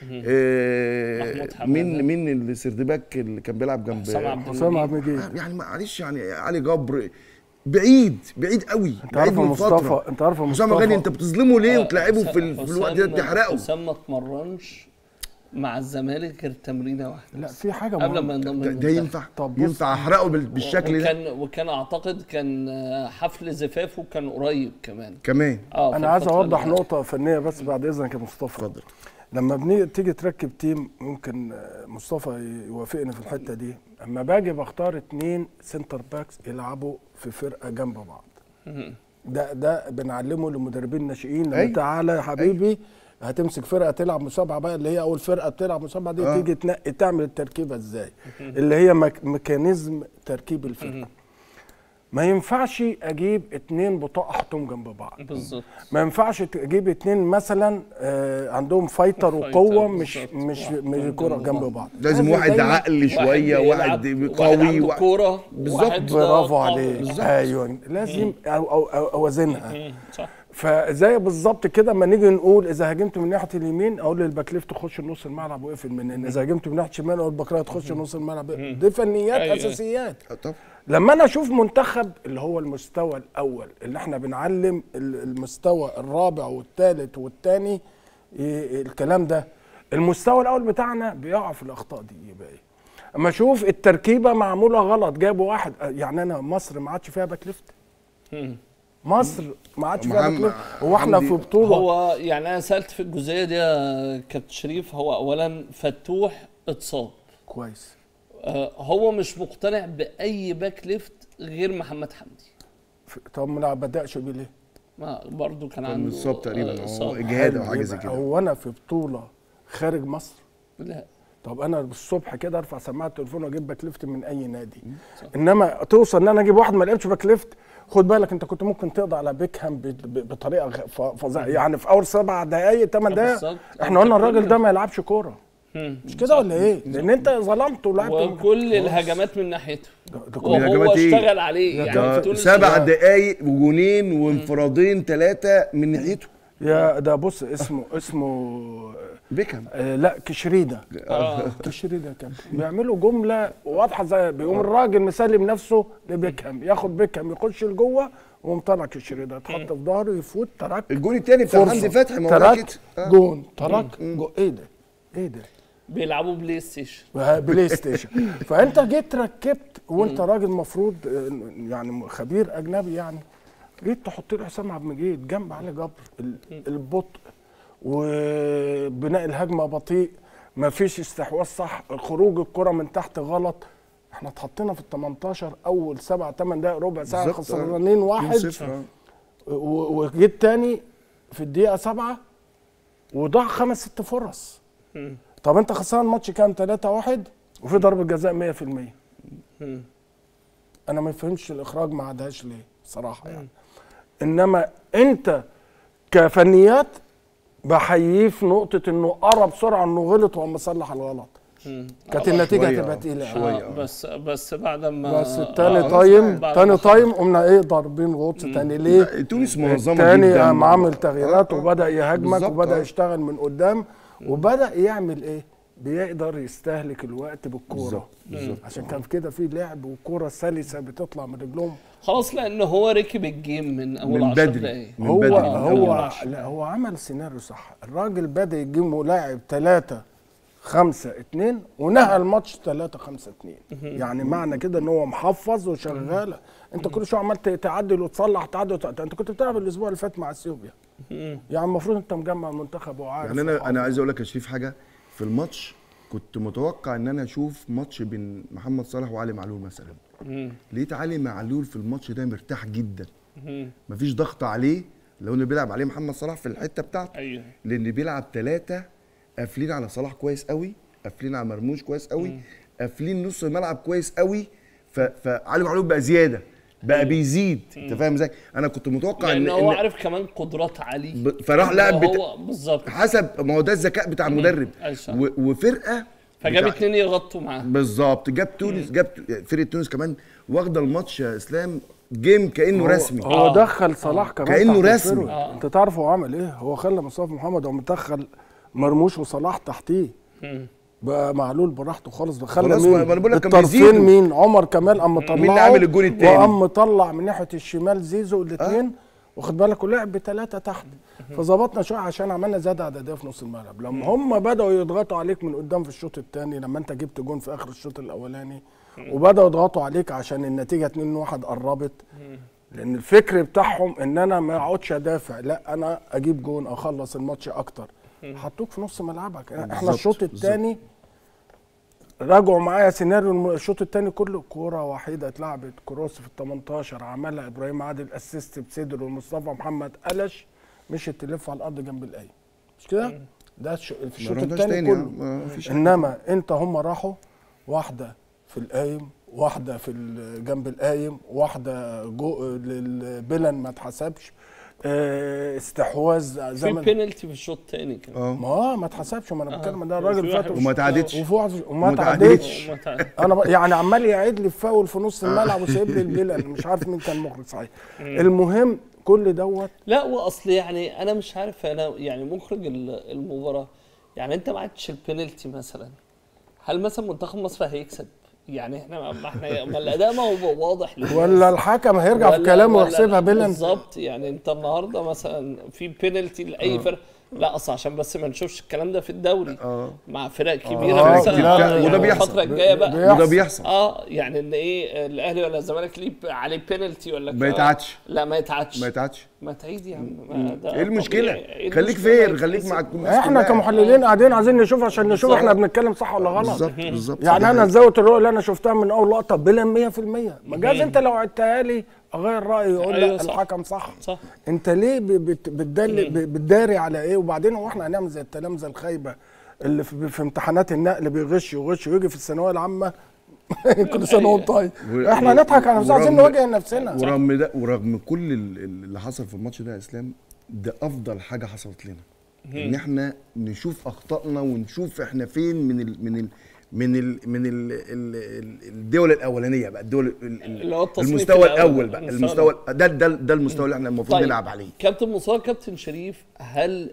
مين السردباك اللي كان بيلعب جنب حسام عبد المجيد؟ يعني معلش، يعني علي جبر بعيد قوي. انت عارف مصطفى، انت عارف حسام غالي، انت بتظلمه ليه وتلعبه في الوقت ده تحرقه؟ حسام ما اتمرنش مع الزمالك غير تمرينه واحده. لا في حاجه قبل ما ينضم ده ينفع احرقه بالشكل ده؟ وكان اعتقد كان حفل زفافه كان قريب كمان. انا عايز اوضح نقطه فنيه بس بعد اذنك يا مصطفى. اتفضل. لما تيجي تركب تيم، ممكن مصطفى يوافقني في الحته دي، اما باجي بختار 2 سنتر باكس يلعبوا في فرقه جنب بعض، ده بنعلمه للمدربين الناشئين. تعالى يا حبيبي هتمسك فرقه تلعب مسابقه بقى، اللي هي اول فرقه بتلعب مسابقه دي تيجي تنقي تعمل التركيبه ازاي، اللي هي ميكانيزم تركيب الفرقه. ما ينفعش اجيب 2 بطاقه احطهم جنب بعض بالظبط. ما ينفعش اجيب 2 مثلا عندهم فايتر وقوه مش كوره جنب بعض. لازم واحد عقل شويه، واحد قوي، واحد كوره بالظبط. برافو عليك. ايوه لازم اوازنها. صح. فزي بالظبط كده ما نيجي نقول اذا هاجمت من ناحيه اليمين اقول للباك ليفت تخش نص الملعب واقفل من هنا، اذا هاجمت من ناحيه الشمال اقول الباك رايت تخش نص الملعب. دي فنيات اساسيات. طب لما انا اشوف منتخب اللي هو المستوى الاول اللي احنا بنعلم المستوى الرابع والثالث والثاني الكلام ده، المستوى الاول بتاعنا بيقع في الاخطاء دي. يبقى ايه؟ اما اشوف التركيبه معموله غلط، جابوا واحد يعني انا مصر ما عادش فيها باك ليفت. مصر ما عادش فيها باك ليفت. هو احنا في بطوله. هو يعني انا سالت في الجزئيه دي يا كابتن شريف. هو اولا فتوح اتصاب كويس. هو مش مقتنع باي باك ليفت غير محمد حمدي. طب ما بدأش بيه ليه؟ ما برضه كان عنده مصاب تقريبا، هو اجهاد او حاجه زي كده. هو انا في بطوله خارج مصر؟ لا. طب انا الصبح كده ارفع سماعه التليفون واجيب باك ليفت من اي نادي. انما توصل ان انا اجيب واحد ما لعبش باك ليفت. خد بالك انت كنت ممكن تقضي على بيكهام بطريقه فظيعه. يعني في اول 7 دقائق 8 دقائق احنا قلنا الراجل ده ما يلعبش كوره. مش كده ولا ايه؟ لان انت ظلمته ولعبته وكل الهجمات من ناحيته وهو اشتغل عليه. يعني 7 دقائق وجونين وانفرادين 3 من ناحيته. يا ده بص اسمه بيكهام. لا كشريده. كشريده كان بيعملوا جمله واضحه زي بيقوم الراجل مسلم نفسه لبيكهام، ياخد بيكهام يخش لجوه ويقوم طالع كشريده يتحط في ظهره يفوت ترك. الجون الثاني بتاع حمدي فتحي ما هو كده جون ترك. ايه ده؟ ايه ده؟ بيلعبوا بلاي ستيشن. بلاي ستيشن. فانت جيت ركبت وانت راجل مفروض يعني خبير اجنبي، يعني جيت تحط لي حسام عبد المجيد جنب علي جبر. البطء وبناء الهجمه بطيء، مفيش استحواذ صح، خروج الكره من تحت غلط. احنا اتحطينا في ال 18 اول 7 8 دقائق ربع ساعه خسرانين 1 وجيت تاني في الدقيقه 7 وضاع 5 6 فرص. طب انت خسران الماتش كام؟ 3-1 وفي ضربه جزاء 100%. انا ما فهمش الاخراج ما عادهاش ليه صراحه يعني. انما انت كفنيات بحييه في نقطه انه قرب بسرعه انه غلط وقام مصلح الغلط. كانت النتيجه هتبقى تقيله شويه. بس بعد ما بس تاني تايم قمنا ايه ضاربين غطس تاني. ليه؟ تونس منظمه تاني قام عامل تغييرات وبدا يهاجمك وبدا يشتغل من قدام وبدا يعمل ايه؟ بيقدر يستهلك الوقت بالكوره. عشان كان كده في لعب وكوره سلسه بتطلع من رجلهم خلاص، لان هو ركب الجيم من اول 10 دقايق. هو عمل سيناريو صح. الراجل بدا الجيم ولاعب 3-5-2 ونهى الماتش 3-5-2. يعني معنى كده ان هو محفظ وشغاله. انت كل شويه عمال تعدل وتصلح انت كنت بتلعب الاسبوع اللي فات مع اثيوبيا. يعني المفروض انت مجمع المنتخب وعارف. يعني انا عايز اقول لك يا شريف حاجه في الماتش. كنت متوقع ان انا اشوف ماتش بين محمد صلاح وعلي معلول مثلا. لقيت علي معلول في الماتش ده مرتاح جدا. مفيش ضغط عليه لو انه بيلعب عليه محمد صلاح في الحته بتاعته. ايوه. لان بيلعب 3 قافلين على صلاح كويس قوي، قافلين على مرموش كويس قوي، قافلين نص الملعب كويس قوي. فعلي معلول بقى زياده، بقى بيزيد. انت فاهم ازاي؟ انا كنت متوقع ان هو عارف كمان قدرات علي فراح لعب هو بالظبط حسب ما هو ده الذكاء بتاع المدرب. وفرقه فجاب 2 يغطوا معاه بالظبط. جاب تونس، جاب فرقه تونس كمان واخده الماتش يا اسلام جيم كانه رسمي. هو دخل صلاح كمان كانه رسمي. انت تعرف هو عمل ايه؟ هو خلى مصطفى محمد ومدخل مرموش وصلاح تحتيه. بقى معلول براحته خالص. خلى مين الطرفين؟ مين؟ عمر كمال قام مطلعه. مين اللي عامل الجون الثاني؟ وقام مطلع من ناحيه الشمال زيزو الاثنين. واخد بالك ولعب ب3 تحت. فظبطنا شويه عشان عملنا زياده عدديه في نص الملعب. لما هم بداوا يضغطوا عليك من قدام في الشوط الثاني، لما انت جبت جون في اخر الشوط الاولاني وبداوا يضغطوا عليك عشان النتيجه 2-1 قربت. لان الفكر بتاعهم ان انا ما اقعدش ادافع، لا انا اجيب جون اخلص الماتش اكتر. حطوك في نص ملعبك. احنا الشوط الثاني راجعوا معايا سيناريو الشوط الثاني كله، كوره وحيده اتلعبت كروس في ال 18 عملها ابراهيم عادل اسيست بصدره ومصطفى محمد قلش مشيت تلف على الارض جنب القايم، مش كده؟ ده في الشوط الثاني كله. انما انت هم راحوا واحده في القايم، واحده في جنب القايم، واحده للبلن ما اتحسبش، استحواذ في بينالتي في الشوط الثاني كمان. ما اتحسبش، ما انا بتكلم ده الراجل فات وما تعادتش وما تعادتش. انا يعني عمال يعيد لي فاول في نص الملعب وسايب لي البلن، مش عارف مين كان مخرج صحيح. المهم كل دوت لا واصل يعني انا مش عارف، انا يعني مخرج المباراه، يعني انت ما عدتش البينالتي مثلا، هل مثلا منتخب مصر هيكسب؟ يعني احنا ما الاداء ما هو واضح للناس، ولا الحكم هيرجع في كلامه ويحسبها بلن بالظبط. يعني انت النهارده مثلا في بينالتي لاي فرق، لا اصل عشان بس ما نشوفش الكلام ده في الدوري مع فرق كبيره مثلا، وده بيحصل الفتره الجايه بقى وده بيحصل يعني ان ايه الاهلي ولا الزمالك ليه عليه بينالتي ولا ما يتعادش، لا ما يتعادش، ما تعيد يا عم. ايه المشكله؟ خليك فير، خليك مع احنا كمحللين قاعدين عايزين نشوف عشان نشوف احنا بنتكلم صح ولا غلط. بالظبط يعني انا زاويه الرؤيه اللي انا شفتها من اول لقطه بلا 100%، ما جاز انت لو عدتها لي اغير رايي يقول لا الحكم صح. انت ليه بتداري على ايه؟ وبعدين هو احنا هنعمل زي التلامذه الخايبه اللي في امتحانات النقل بيغش ويجي في الثانويه العامه كل سنه وانت طيب. احنا نضحك على نفسنا، عايزين نواجه نفسنا. ورغم كل اللي حصل في الماتش ده يا اسلام، ده افضل حاجه حصلت لنا، ان احنا نشوف اخطائنا ونشوف احنا فين من الدول الاولانيه بقى، الدول المستوى الاول بقى، المستوى ده المستوى اللي احنا المفروض نلعب عليه. كابتن مصطفى، كابتن شريف، هل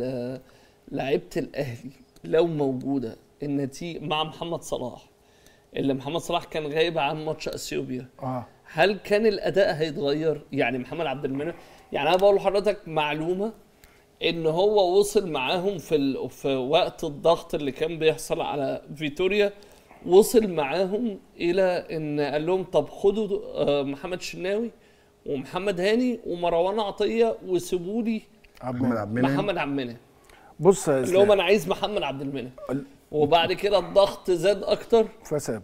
لعيبه الاهلي لو موجوده النتيجه مع محمد صلاح، اللي محمد صلاح كان غايب عن ماتش اثيوبيا، هل كان الاداء هيتغير؟ يعني محمد عبد المنعم، يعني انا بقول لحضرتك معلومه ان هو وصل معاهم في وقت الضغط اللي كان بيحصل على فيتوريا، وصل معاهم الى ان قال لهم طب خدوا محمد الشناوي ومحمد هاني ومروان عطيه وسيبوا لي محمد عبد المنعم. بص يا اللي هم انا عايز محمد عبد المنعم، وبعد كده الضغط زاد اكتر فسابه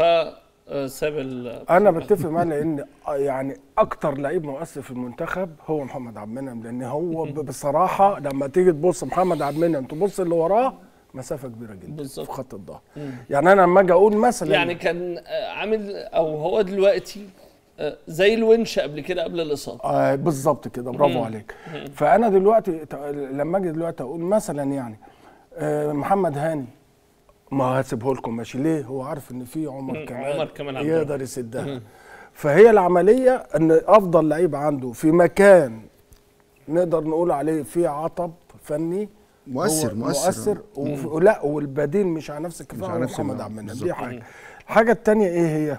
ساب انا بتفق معاه، لان يعني اكتر لعيب مؤثر في المنتخب هو محمد عبد المنعم، لان هو بصراحه لما تيجي تبص محمد عبد المنعم تبص اللي وراه مسافه كبيره جدا بالزبط. في خط الظهر. يعني انا لما اجي اقول مثلا يعني كان عامل او هو دلوقتي زي الونش قبل كده قبل الاصابه. بالظبط كده، برافو عليك. فانا دلوقتي لما اجي دلوقتي اقول مثلا يعني محمد هاني ما هسيبه لكم ماشي، ليه؟ هو عارف ان في عمر كمال يقدر يسدها. فهي العمليه ان افضل لعيب عنده في مكان نقدر نقول عليه فيه عطب فني مؤثر ولا والبديل مش على نفس الكفاءه محمد عبد المنعم. دي حاجه. الحاجه الثانيه ايه هي؟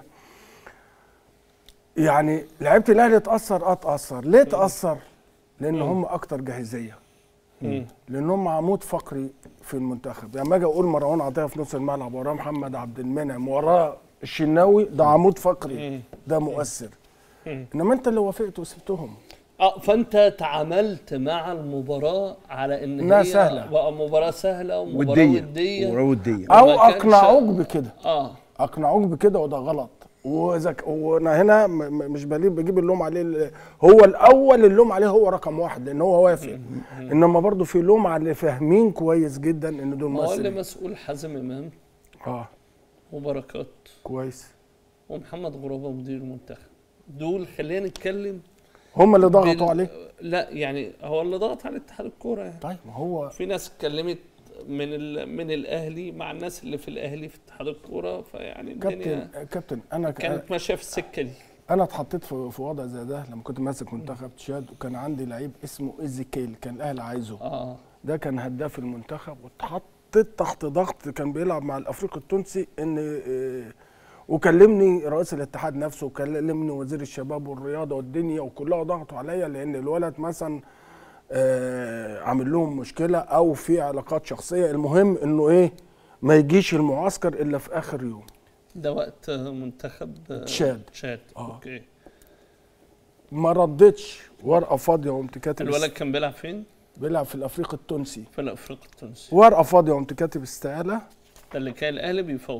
يعني لعيبه الاهلي تاثر ليه تاثر؟ لان هم اكتر جاهزيه، لان هم عمود فقري في المنتخب. لما اجي اقول مروان عطيه في نص الملعب وراه محمد عبد المنعم وراه الشناوي، ده عمود فقري، ده مؤثر. انما انت اللي وافقت وسبتهم. فانت تعاملت مع المباراه على ان هي سهله، مباراه سهله ومباراه وديه او اقنعوك بكده. اقنعوك بكده، وده غلط. وانا هنا مش بجيب اللوم عليه، هو الاول اللوم عليه هو رقم واحد لان هو وافق. انما برضه في لوم على اللي فاهمين كويس جدا ان دول هو اللي مسؤول حازم امام وبركات كويس ومحمد غرابه مدير المنتخب، دول خلينا نتكلم هم اللي ضغطوا عليه. لا يعني هو اللي ضغط على اتحاد الكوره يعني. طيب ما هو في ناس اتكلمت من الاهلي مع الناس اللي في الاهلي في اتحاد الكوره، فيعني كابتن انا كانت ماشيه في السكه دي. انا اتحطيت في وضع زي ده لما كنت ماسك منتخب تشاد، وكان عندي لعيب اسمه إيزيكيل كان الاهلي عايزه. ده كان هداف المنتخب، واتحطيت تحت ضغط. كان بيلعب مع الافريقي التونسي ان وكلمني رئيس الاتحاد نفسه، وكلمني وزير الشباب والرياضه والدنيا، وكلها ضغطوا عليا لان الولد مثلا عامل لهم مشكله او في علاقات شخصيه. المهم انه ايه، ما يجيش المعسكر الا في اخر يوم. ده وقت منتخب تشاد. اوكي. ما ردتش، ورقه فاضيه وقمت كاتب. الولد كان بيلعب فين؟ بيلعب في الافريقي التونسي. في الافريقي التونسي. ورقه فاضيه وقمت كاتب استقاله. ده اللي كان الاهلي بيفاوض.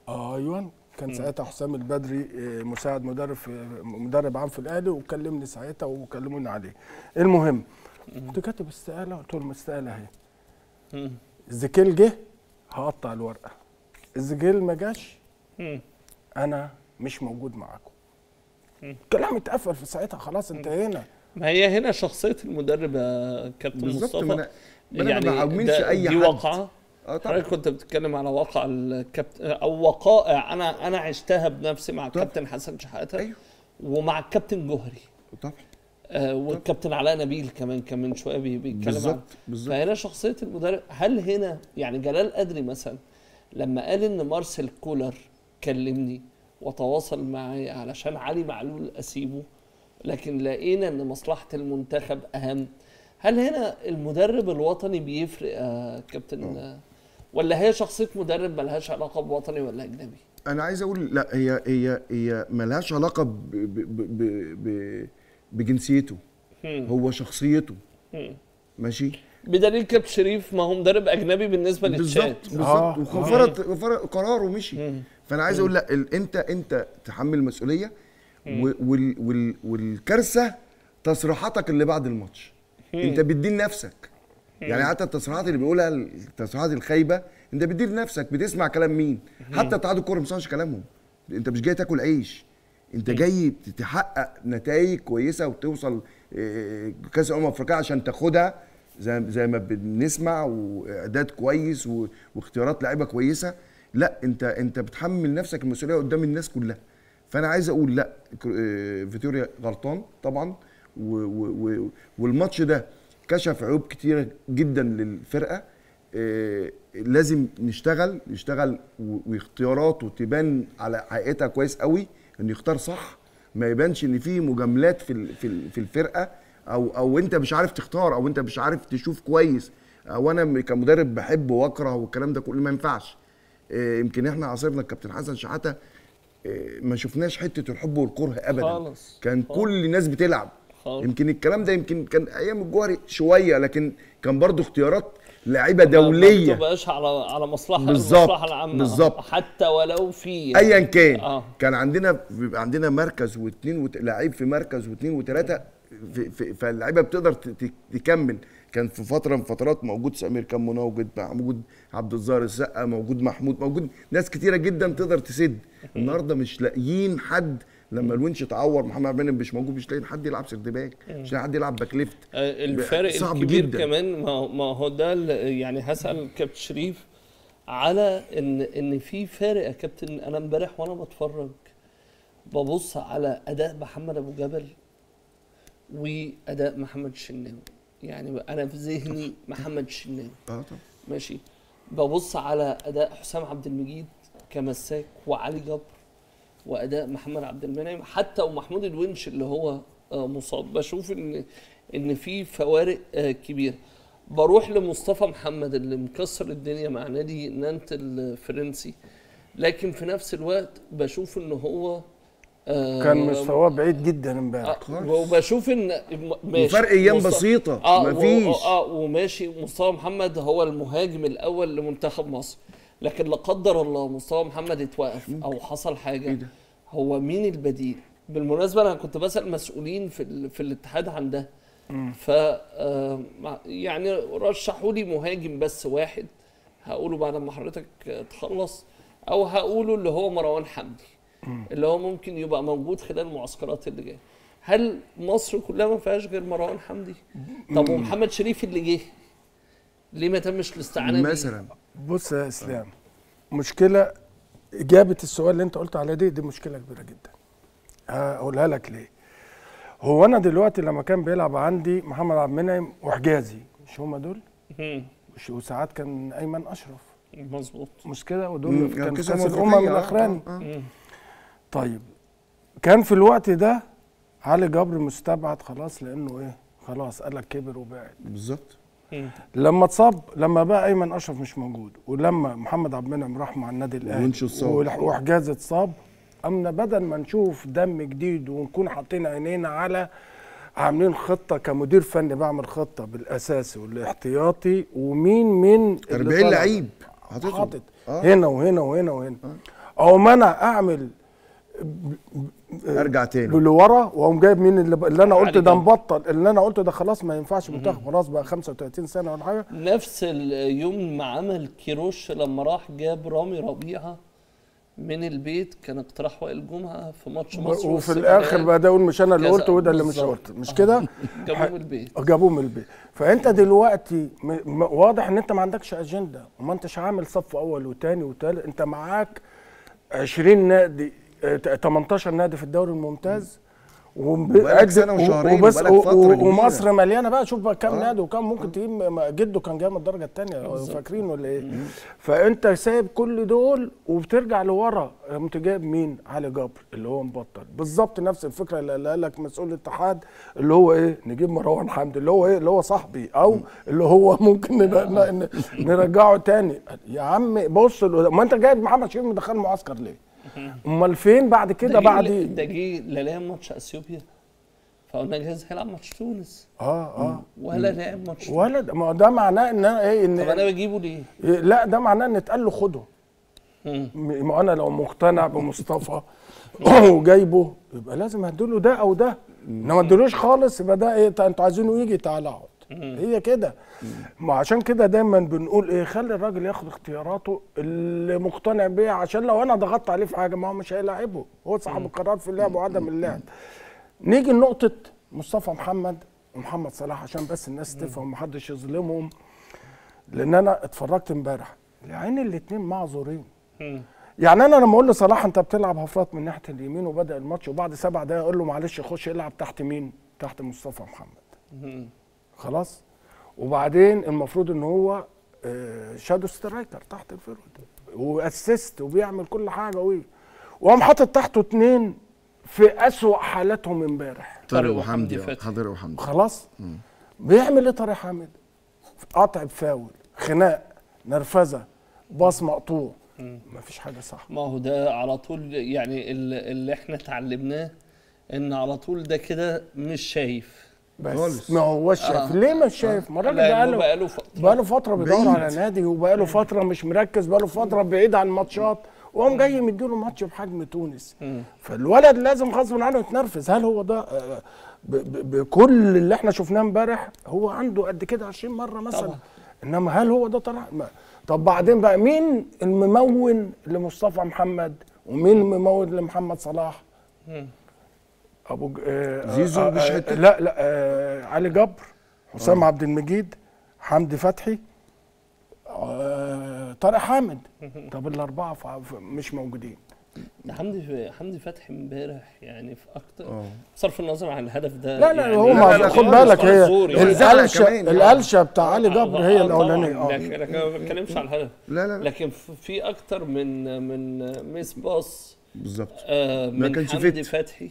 ايوه كان ساعتها حسام البدري مساعد مدرب عام في الاهلي، وكلمني ساعتها وكلموني عليه. المهم كنت كاتب استقاله، قلت لهم استقاله اهي، الزكيل جه هقطع الورقه، الزكيل ما جاش انا مش موجود معاكم. كلام اتقفل في ساعتها، خلاص انتهينا. ما هي هنا شخصيه المدرب يا كابتن مصطفى. يعني ما بعملش اي دي حد. واقعه. حضرتك كنت بتتكلم على واقع الكابتن او وقائع انا عشتها بنفسي مع الكابتن حسن شحاته. أيوه. ومع الكابتن جوهري طبعا. والكابتن علاء نبيل كمان من شويه بيتكلم بالظبط. فهنا شخصيه المدرب. هل هنا يعني جلال قدري مثلا لما قال ان مارسيل كولر كلمني وتواصل معي علشان علي معلول اسيبه، لكن لقينا ان مصلحه المنتخب اهم، هل هنا المدرب الوطني بيفرق يا كابتن ولا هي شخصيه مدرب ملهاش علاقه بوطني ولا اجنبي؟ انا عايز اقول لا، هي ملهاش علاقه بجنسيته، هو شخصيته. ماشي. بدليل كابتن شريف ما هو مدرب اجنبي بالنسبه للتشاد. بالظبط وفرض قراره ومشي. فانا عايز اقول لا، انت تحمل المسؤوليه، والكارثه تصريحاتك اللي بعد الماتش. انت بتدين نفسك. يعني حتى التصريحات اللي بيقولها، التصريحات الخايبه، انت بتدين نفسك. بتسمع كلام مين؟ حتى اتحاد الكوره ما بيسمعش كلامهم. انت مش جاي تاكل عيش، انت جاي تحقق نتائج كويسه وتوصل كاس افريقيا عشان تاخدها زي ما بنسمع، واعداد كويس واختيارات لعيبه كويسه. لا، انت بتحمل نفسك المسؤوليه قدام الناس كلها. فانا عايز اقول لا، فيتوريا غلطان طبعا، والماتش ده كشف عيوب كتيره جدا للفرقه. لازم نشتغل واختياراته تبان على حقيقتها كويس قوي، انه يختار صح، ما يبانش ان في مجاملات في الفرقه، او انت مش عارف تختار، او انت مش عارف تشوف كويس، او انا كمدرب بحب واكره والكلام ده كله ما ينفعش. يمكن احنا عاصرنا الكابتن حسن شحاته ما شفناش حته الحب والكره ابدا خالص. كان خالص. كل الناس بتلعب خالص. يمكن الكلام ده كان ايام الجوهري شويه، لكن كان برضو اختيارات لاعيبه دوليه ما تبقاش على مصلحه المصلحه العامه بالظبط، حتى ولو في ايا كان. كان عندنا مركز واثنين لعيب في مركز واثنين وثلاثه، فاللعيبه بتقدر تكمل. كان في فتره من فترات موجود سمير، كان موجود عبد الظاهر السقا، موجود محمود، موجود ناس كتيره جدا تقدر تسد. النهارده مش لاقيين حد. لما الونش اتعور، محمد عبد المنعم مش موجود، مش لاقيين حد يلعب سيرد باك، مش لاقيين حد يلعب باك ليفت. الفارق الكبير جداً. كمان ما هو ده يعني هسأل كابتن شريف على ان في فارق يا كابتن. انا امبارح وانا بتفرج ببص على اداء محمد ابو جبل واداء محمد الشناوي. يعني انا في ذهني محمد الشناوي طبعا ماشي، ببص على اداء حسام عبد المجيد كمساك وعلي جبر واداء محمد عبد المنعم حتى ومحمود الونش اللي هو مصاب. بشوف ان في فوارق كبيره. بروح لمصطفى محمد اللي مكسر الدنيا مع نادي نانت الفرنسي، لكن في نفس الوقت بشوف ان هو كان مستواه بعيد جدا امبارح. وبشوف ان ماشي فرق ايام بسيطه مفيش وماشي. مصطفى محمد هو المهاجم الاول لمنتخب مصر، لكن لا قدر الله مصطفى محمد اتوقف او حصل حاجه، هو مين البديل؟ بالمناسبه انا كنت بسال مسؤولين في الاتحاد عن ده، ف يعني رشحوا لي مهاجم بس واحد، هقوله بعد ما حضرتك تخلص، او هقوله اللي هو مروان حمدي اللي هو ممكن يبقى موجود خلال المعسكرات اللي جايه. هل مصر كلها ما فيهاش غير مروان حمدي؟ طب ومحمد شريف اللي جه ليه ما تمش الاستعانه مثلا؟ بص يا اسلام، مشكله اجابه السؤال اللي انت قلت عليه دي مشكله كبيره جدا. هقولها لك ليه. هو انا دلوقتي لما كان بيلعب عندي محمد عبد المنعم وحجازي، مش هما دول؟ وساعات كان ايمن اشرف. مظبوط. مش كده؟ ودول كان كاس الامم الاخراني. طيب كان في الوقت ده علي جبر مستبعد خلاص، لانه ايه؟ خلاص قال لك كبر وبعد. بالظبط. لما اتصاب، لما بقى ايمن اشرف مش موجود، ولما محمد عبد المنعم راح مع النادي الاهلي وحجازي اتصاب، امنا بدل ما نشوف دم جديد ونكون حاطين عينينا على عاملين خطه كمدير فني، بعمل خطه بالاساسي والاحتياطي ومين من 40 لعيب حاطط هنا وهنا وهنا وهنا. او ما انا اعمل ارجع تاني لورا واقوم جايب مين اللي انا قلت ده مبطل، اللي انا قلت ده خلاص ما ينفعش منتخب، خلاص بقى 35 سنه ولا حاجه. نفس اليوم ما عمل كيروش لما راح جاب رامي ربيعه من البيت، كان اقتراح وائل جمعه في ماتش مصر وفي الاخر بقى ده يقول مش انا اللي قلته وده اللي مش قلت، مش كده؟ جابوه من البيت. جابوه من البيت. فانت دلوقتي واضح ان انت ما عندكش اجنده، وما انتش عامل صف اول وثاني وثالث، انت معاك 20 نادي 18 نادي في الدوري الممتاز، وبقالك سنه وشهرين وبس وبقالك فتره كبيرة. ومصر مليانه بقى، شوف بقى كام نادي وكام ممكن تجيب. جده كان جاي من الدرجه الثانيه فاكرين ولا ايه؟ فانت سايب كل دول وبترجع لورا، قمت جايب مين؟ علي جبر اللي هو مبطل بالظبط نفس الفكره اللي قال لك مسؤول الاتحاد، اللي هو ايه؟ نجيب مروان حمدي اللي هو ايه؟ اللي هو صاحبي، او اللي هو ممكن نرجعه تاني. يا عم بص، ما انت جايب محمد شريف مدخل معسكر ليه؟ امال فين بعد كده؟ بعد ده جه لا لعب ماتش اثيوبيا، فقلنا جاهز هيلعب ماتش تونس. ولا لعب ماتش ولا ما ده معناه ان انا ايه؟ ان طب انا بجيبه ليه؟ لا ده معناه ان اتقال له خده. ما انا لو مقتنع بمصطفى وجايبه يبقى لازم اديله ده او ده، انما ما اديلوش خالص يبقى ده ايه؟ انتوا عايزينه يجي تعالى اقعد. هي كده. ما عشان كده دايما بنقول ايه؟ خلي الراجل ياخد اختياراته اللي مقتنع بيها، عشان لو انا ضغطت عليه في حاجه ما هو مش هيلاعبه، هو صاحب القرار في اللعب وعدم اللعب. نيجي لنقطه مصطفى محمد ومحمد صلاح عشان بس الناس تفهم ومحدش يظلمهم، لان انا اتفرجت امبارح العين الاثنين معذورين. يعني انا لما اقول لصلاح انت بتلعب هفرات من ناحيه اليمين وبدا الماتش وبعد 7 دقايق اقول له معلش خش العب تحت مين؟ تحت مصطفى محمد. خلاص؟ وبعدين المفروض ان هو شادو سترايكر تحت الفيرود واسيست وبيعمل كل حاجه وقام حاطط تحته 2 في اسوأ حالاتهم امبارح. طارق وحمدي. خلاص؟ بيعمل ايه طارق حامد؟ قطع بفاول، خناق، نرفزه، باص مقطوع، مفيش حاجه صح. ما هو ده على طول، يعني اللي احنا اتعلمناه ان على طول ده كده مش شايف بس ما هوش شايف. ليه مش شايف؟ ما الراجل بقاله فتره بيدور على نادي، وبقاله فتره مش مركز، بقاله فتره بعيد عن الماتشات، وقام جاي مديله ماتش بحجم تونس. فالولد لازم غصب عنه يتنرفز. هل هو ده بكل اللي احنا شفناه امبارح هو عنده قد كده 20 مره مثلا طبعا. انما هل هو ده طلع؟ طب بعدين بقى مين الممون لمصطفى محمد ومين الممون لمحمد صلاح؟ ابو زيزو بشهادته. لا علي جبر، حسام عبد المجيد، حمدي فتحي، طارق حامد. طب الاربعه مش موجودين. ده حمدي فتحي امبارح يعني في اكتر بصرف النظر عن الهدف ده. لا يعني هو خد بالك هي القلشه بتاع علي جبر هي الاولانيه. لكن ما بتكلمش على الهدف. لا لكن في اكتر من ميس باص بالظبط من حمدي فتحي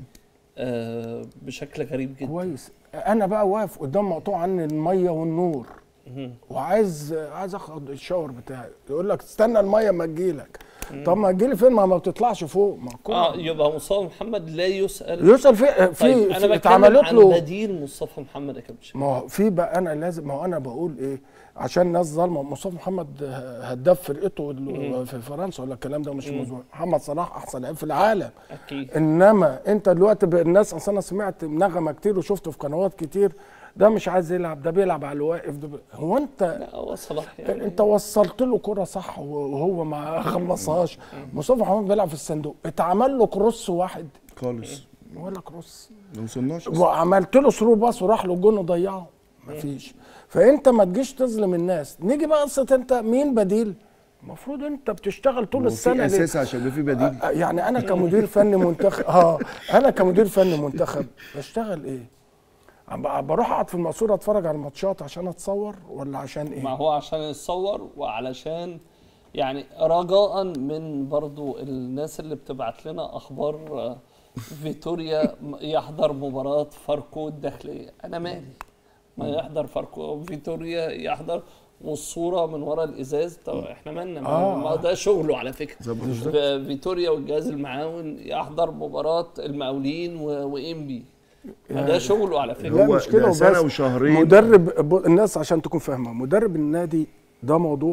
بشكل غريب جدا. كويس. انا بقى واقف قدام مقطوع عني الميه والنور وعايز اخد الشاور بتاعي، يقول لك استنى الميه ما تجيلك. طب ما تجيلي فين؟ ما بتطلعش فوق. ما يبقى مصطفى محمد لا يسأل في طيب انا اتعملت له بديل مصطفى محمد يا كابتن. ما هو في بقى انا لازم، ما هو انا بقول ايه عشان الناس ظالمه. مصطفى محمد هداف فرقته في فرنسا ولا الكلام ده مش مظبوط. محمد صلاح احسن لاعب في العالم اكيد. انما انت دلوقتي الناس اصلا، انا سمعت نغمه كتير وشفته في قنوات كتير، ده مش عايز يلعب، ده بيلعب على الواقف. هو انت لا هو صلاح يعني انت وصلت له كرة صح وهو ما خلصهاش. مصطفى محمد بيلعب في الصندوق، اتعمل له كروس واحد خالص ولا كروس، ما وصلناش، وعملت له ثرو باص وراح له الجون وضيعه، مفيش. فانت ما تجيش تظلم الناس. نيجي بقى قصه انت مين بديل؟ المفروض انت بتشتغل طول السنه في اساس عشان في بديل. يعني انا كمدير فني منتخب انا كمدير فني منتخب بشتغل ايه؟ بروح اقعد في المقصوره اتفرج على الماتشات عشان اتصور ولا عشان ايه؟ ما هو عشان يتصور وعلشان يعني رجاء من برضو الناس اللي بتبعت لنا اخبار فيتوريا يحضر مباراه فاركو الداخليه. انا مالي ما يحضر فاركو، فيتوريا يحضر والصوره من ورا الازاز. طب احنا مالنا؟ ما ده شغله على فكره. فيتوريا والجهاز المعاون يحضر مباراه المقاولين وانبي، ده شغله على فكره. لا مش كده سنه وشهرين. مدرب الناس عشان تكون فاهمه، مدرب النادي ده موضوع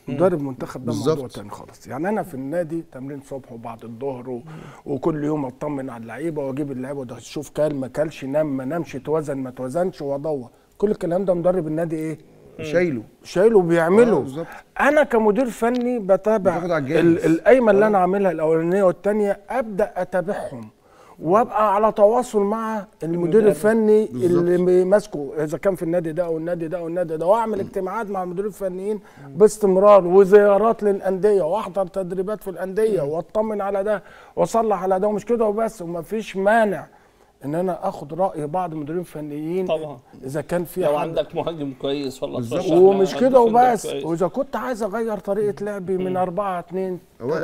مدرب منتخب ده موضوع تاني خالص. يعني انا في النادي تمرين صبح وبعد الظهر وكل يوم اطمن على اللعيبه واجيب اللعيبه وده اشوف كل ما كلش، نام ما نامش، توزن ما توزنش، وادور كل الكلام ده مدرب النادي ايه شايله بيعمله. انا كمدير فني بتابع القايمه اللي انا عاملها الاولانيه والثانيه، ابدا اتابعهم وابقى على تواصل مع المدير الفني اللي ماسكه، اذا كان في النادي ده او النادي ده او النادي ده، واعمل اجتماعات مع المديرين الفنيين باستمرار وزيارات للانديه واحضر تدريبات في الانديه واطمن على ده واصلح على ده. ومش كده وبس، ومفيش مانع ان انا اخد راي بعض المديرين الفنيين طبعا اذا كان في لو عندك مهاجم كويس ولا ترشح. ومش كده وبس، واذا كنت عايز اغير طريقه لعبي من 4-2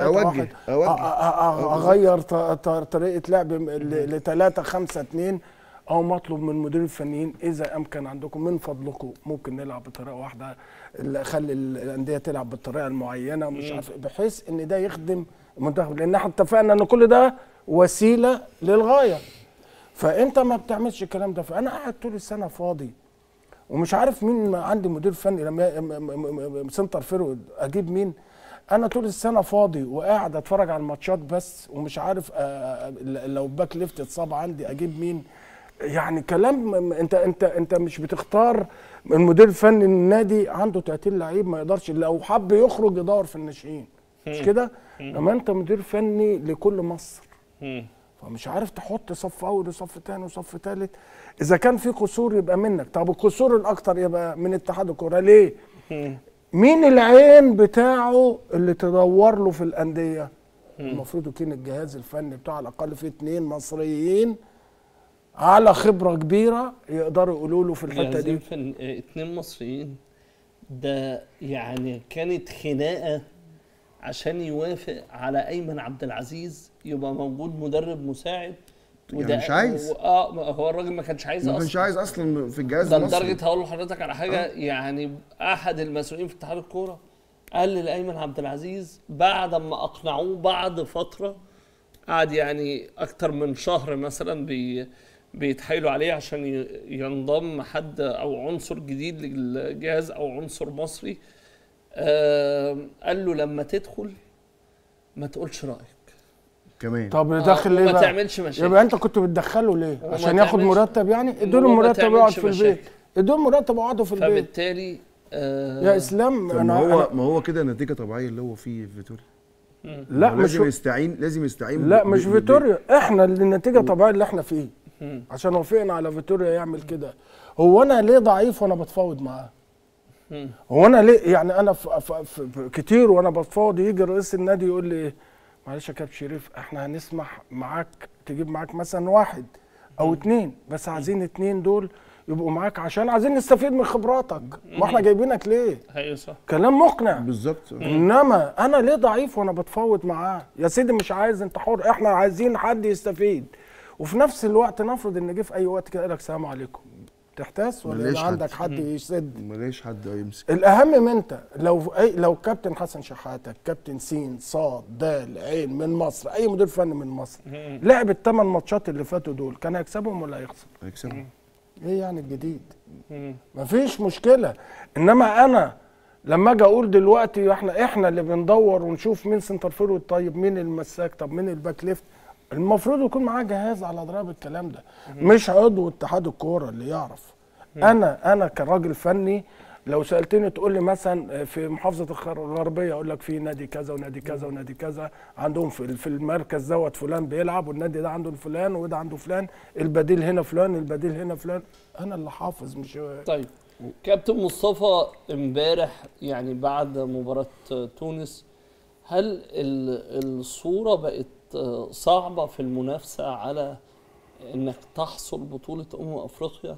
اغير طريقه لعبي ل 3-5-2، او مطلوب من المديرين الفنيين اذا امكن عندكم من فضلكم ممكن نلعب بطريقه واحده، خلي الانديه تلعب بالطريقه المعينه، مش عارف، بحيث ان ده يخدم المنتخب، لان احنا اتفقنا ان كل ده وسيله للغايه. فانت ما بتعملش الكلام ده، فانا قاعد طول السنه فاضي ومش عارف مين عندي مدير فني لما سنتر فيرود اجيب مين. انا طول السنه فاضي وقاعد اتفرج على الماتشات بس، ومش عارف لو باك ليفت اتصاب عندي اجيب مين. يعني كلام انت مش بتختار. المدير الفني النادي عنده 30 لعيب، ما يقدرش لو حب يخرج يدور في الناشئين، مش كده؟ لما انت مدير فني لكل مصر، فمش عارف تحط صف اول وصف ثاني وصف ثالث. اذا كان في قصور يبقى منك، طب القصور الاكتر يبقى من اتحاد الكوره. ليه؟ مين العين بتاعه اللي تدور له في الانديه؟ المفروض يكون الجهاز الفني بتاعه على الاقل فيه 2 مصريين على خبره كبيره يقدروا يقولوا له في الحته دي. 2 مصريين ده يعني كانت خناقه عشان يوافق على ايمن عبد العزيز يبقى موجود مدرب مساعد، وده يعني مش عايز. هو الراجل ما كانش عايز اصلا، مش عايز اصلا في الجهاز المصري. لدرجه هقول لحضرتك على حاجه يعني احد المسؤولين في اتحاد الكوره قال لايمن عبد العزيز بعد ما اقنعوه بعد فتره، قعد يعني اكتر من شهر مثلا بيتحايلوا عليه عشان ينضم حد او عنصر جديد للجهاز او عنصر مصري. قال له لما تدخل ما تقولش رايك كمان. طب داخل ليه بقى؟ ما تعملش مشاكل. يبقى انت كنت بتدخله ليه؟ عشان ياخد مرتب يعني؟ ادوا له مرتب يقعد في البيت، ادوا له مرتب يقعدوا في البيت. فبالتالي يا اسلام ما هو كده نتيجه طبيعيه اللي هو فيه في فيتوريا. لا مش لازم يستعين. لا مش فيتوريا، احنا اللي النتيجه طبيعيه اللي احنا فيه عشان وافقنا على فيتوريا يعمل كده. هو انا ليه ضعيف وانا بتفاوض معاه؟ هو انا ليه يعني انا في كتير وانا بتفاوض يجي رئيس النادي يقول لي معلش يا كابتن شريف احنا هنسمح معاك تجيب معاك مثلا 1 أو 2، بس عايزين 2 دول يبقوا معاك عشان عايزين نستفيد من خبراتك. ما احنا جايبينك ليه؟ ايوه صح، كلام مقنع بالظبط. انما انا ليه ضعيف وانا بتفاوض معاه؟ يا سيدي مش عايز، انت حر، احنا عايزين حد يستفيد. وفي نفس الوقت نفرض ان جه في اي وقت كده قال لك السلام عليكم، تحتاس ولا عندك حد يسد؟ ماليش حد يمسك. الاهم من انت لو كابتن حسن شحاته، كابتن سين صاد دال عين من مصر، اي مدير فني من مصر لعب ال8 ماتشات اللي فاتوا دول، كان هيكسبهم ولا هيخسر؟ هيكسبهم. ايه يعني الجديد؟ مفيش مشكله. انما انا لما اجي اقول دلوقتي احنا اللي بندور ونشوف مين سنتر فيرود، طيب مين المساك، طب مين الباك ليفت، المفروض يكون معاه جهاز على ضرب الكلام ده، مش عضو اتحاد الكوره اللي يعرف. انا كراجل فني لو سالتني تقول لي مثلا في محافظه الغربيه اقول لك في نادي كذا ونادي كذا ونادي كذا عندهم في المركز دوت فلان بيلعب، والنادي ده عنده فلان وده عنده فلان، البديل هنا فلان، البديل هنا فلان، انا اللي حافظ مش. طيب كابتن مصطفى، امبارح يعني بعد مباراه تونس هل الصوره بقت صعبه في المنافسه على انك تحصل بطوله افريقيا،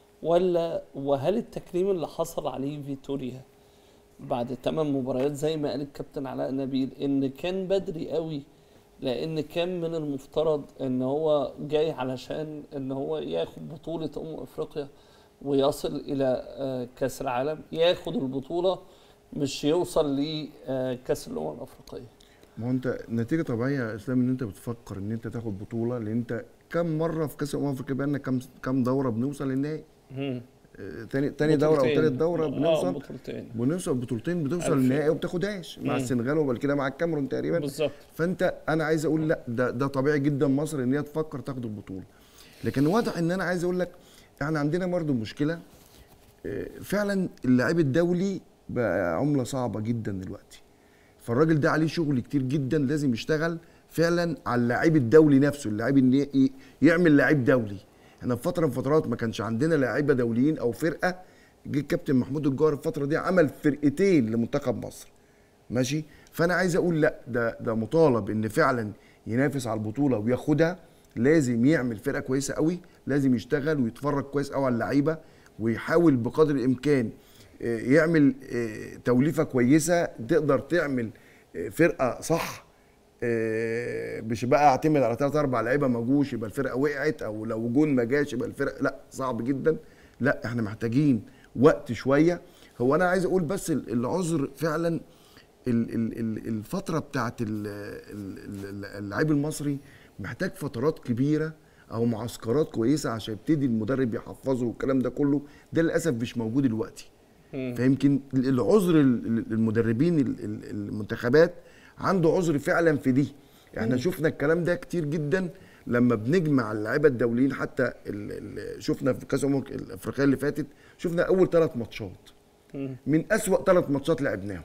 وهل التكريم اللي حصل عليه فيتوريا بعد 8 مباريات زي ما قال الكابتن علاء نبيل ان كان بدري قوي، لان كان من المفترض ان هو جاي علشان ان هو ياخد بطوله افريقيا ويصل الى كاس العالم، ياخد البطوله مش يوصل لكاس الامم الافريقيه؟ ما هو انت نتيجه طبيعيه يا اسلام ان انت بتفكر ان انت تاخد بطوله، لان انت كم مره في كاس الامم الافريقيه بقى لنا كم دوره بنوصل للنهائي. تاني دوره او ثالث دوره بنوصل بطولتين بتوصل للنهائي وما بتاخدهاش مع السنغال وبعد كده مع الكاميرون تقريبا بالظبط. فانت انا عايز اقول لا ده طبيعي جدا مصر ان هي تفكر تاخد البطوله، لكن واضح ان انا عايز اقول لك احنا عندنا برضه مشكله فعلا اللاعب الدولي بقى عمله صعبه جدا دلوقتي، فالراجل ده عليه شغل كتير جدا لازم يشتغل فعلا على اللاعب الدولي نفسه، اللاعب ان يعمل لاعب دولي. احنا في فتره من فترات ما كانش عندنا لاعيبه دوليين او فرقه، جه الكابتن محمود الجوهر الفتره دي عمل فرقتين لمنتخب مصر ماشي. فانا عايز اقول لا ده مطالب ان فعلا ينافس على البطوله وياخدها، لازم يعمل فرقه كويسه قوي، لازم يشتغل ويتفرج كويس قوي على اللعيبه ويحاول بقدر الامكان يعمل توليفه كويسه تقدر تعمل فرقه صح، مش بقى اعتمد على 3 4 لعيبه ما جوش يبقى الفرقه وقعت، او لو جون ما جاش يبقى الفرقه، لا صعب جدا. لا احنا محتاجين وقت شويه. هو انا عايز اقول بس العذر فعلا الفتره بتاعت اللاعب المصري محتاج فترات كبيره او معسكرات كويسه عشان يبتدي المدرب يحفظه والكلام ده كله، ده للاسف مش موجود دلوقتي. فيمكن العذر المدربين المنتخبات عنده عذر فعلا في دي. احنا شفنا الكلام ده كتير جدا لما بنجمع اللعيبه الدوليين، حتى شفنا في كاس الامم الافريقيه اللي فاتت شفنا اول 3 ماتشات من اسوأ 3 ماتشات لعبناهم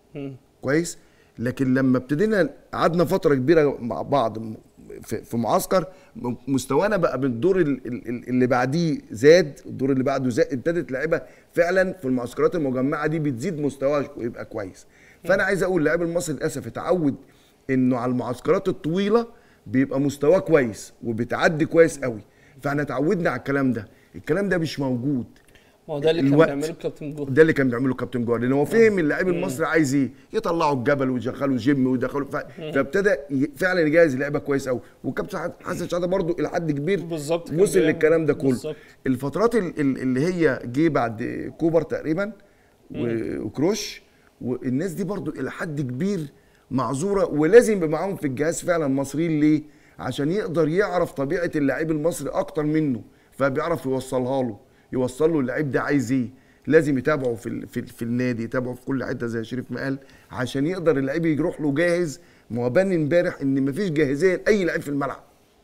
كويس، لكن لما ابتدينا قعدنا فتره كبيره مع بعض في معسكر مستوانا بقى بالدور اللي بعديه زاد، الدور اللي بعده زاد، ابتدت اللعيبه فعلا في المعسكرات المجمعه دي بتزيد مستواها ويبقى كويس. فانا عايز اقول اللاعب المصري للاسف اتعود انه على المعسكرات الطويله بيبقى مستواه كويس وبيتعدي كويس قوي، فاحنا اتعودنا على الكلام ده مش موجود. ما هو ده اللي كان بيعمله الكابتن جوهر، ده اللي كان بيعمله الكابتن جوهر، لان هو فهم اللاعب المصري عايز ايه، يطلعوا الجبل ويدخلوا جيم ويدخلوا فابتدى فعلا يجهز اللعيبه كويس قوي. والكابتن حسن شحاته برضو الى حد كبير وصل للكلام ده كله. الفترات اللي هي جه بعد كوبر تقريبا وكروش والناس دي برضو الى حد كبير معذوره، ولازم يبقى معاهم في الجهاز فعلا مصريين. ليه؟ عشان يقدر يعرف طبيعه اللاعب المصري اكتر منه، فبيعرف يوصلها له، يوصل له اللعيب ده عايز ايه. لازم يتابعه في النادي، يتابعه في كل حته زي شريف ما قال، عشان يقدر اللعيب يروح له جاهز. ما هو بان امبارح ان مفيش جاهزيه لاي لعيب في الملعب.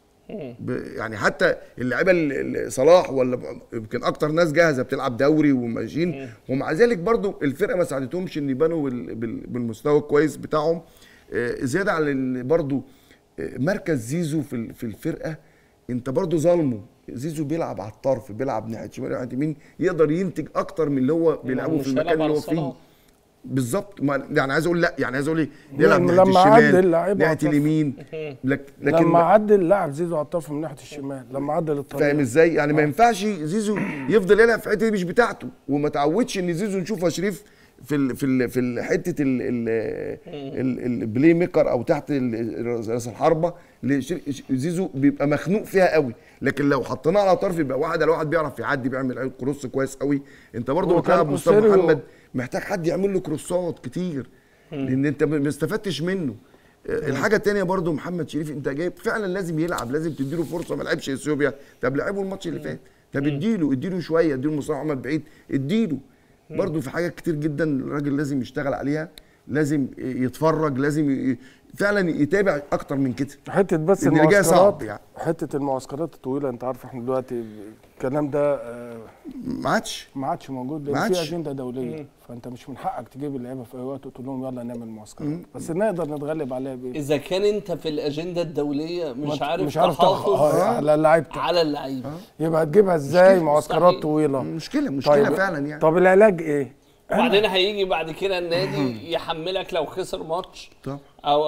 يعني حتى اللعيبه صلاح ولا يمكن اكتر ناس جاهزه بتلعب دوري وماشيين، ومع ذلك برضو الفرقه ما ساعدتهمش ان يبانوا بالمستوى الكويس بتاعهم. زياده على برضو مركز زيزو في الفرقه، انت برضو ظالمه. زيزو بيلعب على الطرف، بيلعب ناحيه شمال ناحيه يمين، يقدر ينتج اكتر من اللي هو بيلعبه في المكان اللي هو فيه بالظبط. يعني عايز اقول عايز اقول ايه، يلعب ناحيه الشمال ناحيه اليمين، لكن لما عدل لاعب زيزو على الطرف من ناحيه الشمال، لما عدل الطريق فاهم ازاي؟ يعني ما ينفعش زيزو يفضل يلعب في الحته دي مش بتاعته، وما تعودش ان زيزو نشوفه شريف في حته البلاي ميكر او تحت راس الحربه. زيزو بيبقى مخنوق فيها قوي، لكن لو حطيناه على طرف يبقى واحد على واحد بيعرف يعدي، بيعمل كروس كويس قوي. انت برضو بتلعب مصطفى محمد، محتاج حد يعمل له كروسات كتير لان انت ما استفدتش منه. الحاجه الثانيه برضو محمد شريف انت جايب فعلا لازم يلعب، لازم تديله فرصه. ما لعبش اثيوبيا، طب لعبه الماتش اللي فات، طب اديله شويه، اديله مصطفى محمد بعيد، اديله برضو في حاجات كتير جدا الراجل لازم يشتغل عليها، لازم يتفرج، لازم فعلا يتابع اكتر من كده. حته بس المعسكرات يعني. حته المعسكرات الطويله، انت عارف احنا دلوقتي الكلام ده ما عادش موجود، لان في اجنده دوليه، فانت مش من حقك تجيب اللعيبه في اي وقت وتقول لهم يلا نعمل معسكرات، بس نقدر نتغلب عليها بايه؟ اذا كان انت في الاجنده الدوليه مش عارف تحافظ على لعيبتك، على اللعيبه، يبقى هتجيبها ازاي معسكرات طويله؟ مشكله طيب فعلا يعني. طب العلاج ايه؟ وبعدين هيجي بعد كده النادي يحملك لو خسر ماتش طبعا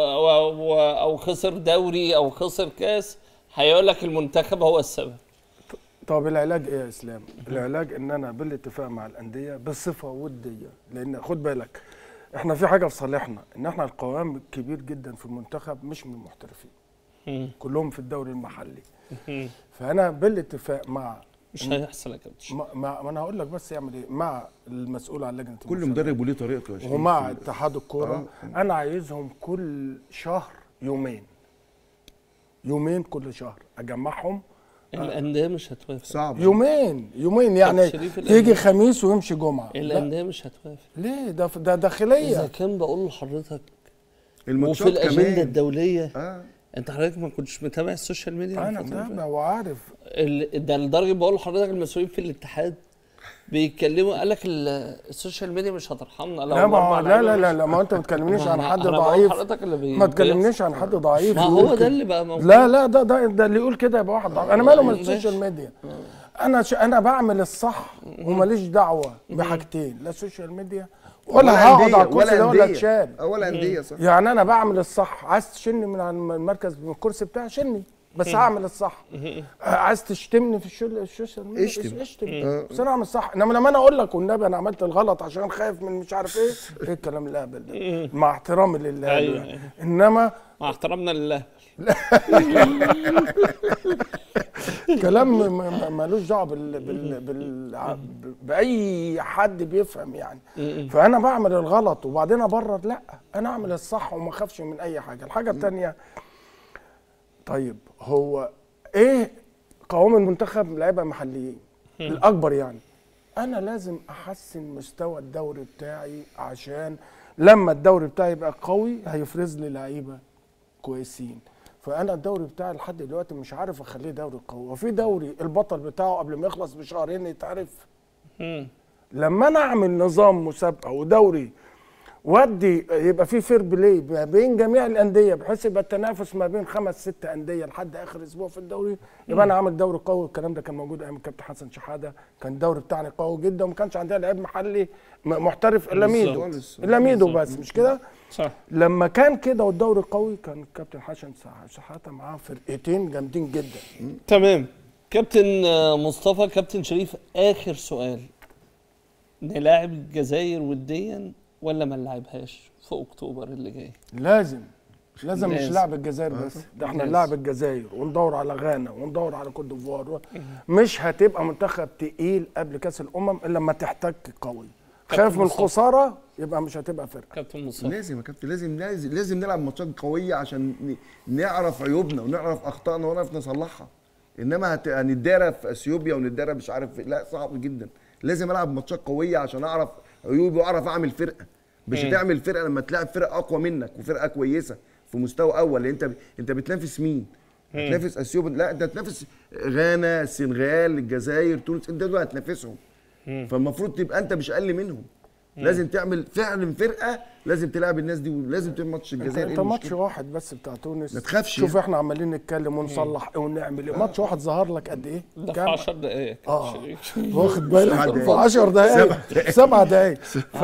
او خسر دوري او خسر كاس، هيقول لك المنتخب هو السبب. طب العلاج ايه يا اسلام؟ العلاج ان انا بالاتفاق مع الانديه بصفه وديه، لان خد بالك احنا في حاجه في صالحنا، ان احنا القوام الكبير جدا في المنتخب مش من المحترفين، كلهم في الدوري المحلي. فانا بالاتفاق مع مش هيحصل يا كابتن. ما انا هقول لك بس يعمل ايه، مع المسؤول عن لجنه كل مدرب وليه طريقته يا شيخ، ومع اتحاد الكوره. انا عايزهم كل شهر يومين كل شهر اجمعهم الانديه مش هتوافق. صعب. يومين يعني يجي خميس ويمشي جمعه. الانديه مش هتوافق. ليه؟ ده داخليه. اذا كان بقول لحضرتك الماتشات وفي الاجنده كمان الدوليه. انت حضرتك ما كنتش متابع السوشيال ميديا؟ انا متابع وعارف. ده لدرجه بقول لحضرتك المسؤولين في الاتحاد بيتكلموا، قال لك السوشيال ميديا مش هترحمنا. لا ما انت ما تكلمنيش عن حد ضعيف. ما تكلمنيش عن حد ضعيف. ما هو ده اللي بقى موجود. لا ده اللي يقول كده يبقى واحد ضعيف. انا ماله من السوشيال ميديا؟ انا بعمل الصح وماليش دعوه بحاجتين، لا السوشيال ميديا ولا هقعد على الكرسي ده ولا اتشال ولا انديه. صح. يعني انا بعمل الصح. عايز تشني من المركز من الكرسي بتاعي شني، بس هعمل الصح. عايز تشتمني في السوشيال ميديا اشتم. بس انا اعمل الصح. انما لما انا اقول لك والنبي انا عملت الغلط عشان خايف من مش عارف ايه الكلام الهبل ده، مع احترامي لله يعني. انما مع احترامنا لله كلام مالوش دعوه باي حد بيفهم يعني. فانا بعمل الغلط وبعدين ابرر؟ لا، انا اعمل الصح وما اخافش من اي حاجه. الحاجه الثانيه، طيب هو ايه قوام المنتخب؟ لعيبه محليين الاكبر يعني. انا لازم احسن مستوى الدوري بتاعي عشان لما الدوري بتاعي يبقى قوي هيفرز لي لعيبه كويسين. فانا الدوري بتاعي لحد دلوقتي مش عارف اخليه دوري قوي. وفي دوري البطل بتاعه قبل ما يخلص بشهرين يتعرف. لما انا اعمل نظام مسابقه ودوري ودي يبقى في فير بلاي ما بين جميع الانديه، بحيث يبقى التنافس ما بين 5-6 انديه لحد اخر اسبوع في الدوري، يبقى انا عامل دوري قوي. الكلام ده كان موجود ايام الكابتن حسن شحاده، كان الدوري بتاعنا قوي جدا وما كانش عندنا لعيب محلي محترف الا ميدو بس، مش كده؟ صح. لما كان كده والدوري قوي كان الكابتن حسن شحاته معاه فرقتين جامدين جدا. تمام. كابتن مصطفى، كابتن شريف، اخر سؤال، نلاعب الجزائر وديا ولا ما نلعبهاش في اكتوبر اللي جاي؟ لازم مش لعب الجزائر بس، ده احنا نلعب الجزائر وندور على غانا وندور على كوت ديفوار. مش هتبقى منتخب تقيل قبل كاس الامم الا لما تحتك قوي. خايف من الخساره يبقى مش هتبقى فرقه. كابتن مصطفى، لازم يا كابتن، لازم نلعب ماتشات قويه عشان نعرف عيوبنا ونعرف اخطائنا ونعرف نصلحها. انما هنتدارى في اثيوبيا ونتدارى مش عارف، لا صعب جدا. لازم العب ماتشات قويه عشان اعرف عيوبي واعرف اعمل فرقه. مش هتعمل فرقه لما تلاعب فرقه اقوى منك وفرقه كويسه في مستوى اول. انت بتنافس مين؟ هتنافس اثيوبيا؟ لا، انت هتنافس غانا، السنغال، الجزائر، تونس، انت دول هتنافسهم. فالمفروض تبقى انت مش اقل منهم. لازم تعمل فعلا فرقه، لازم تلعب الناس دي، ولازم تعمل ماتش الجزائر. انت ماتش واحد بس بتاع تونس ما تخافش. شوف احنا عمالين نتكلم ونصلح ونعمل ايه. ماتش واحد ظهر لك قد ايه؟ ده في 10 دقائق. واخد بالك؟ في 10 دقائق 7 دقائق.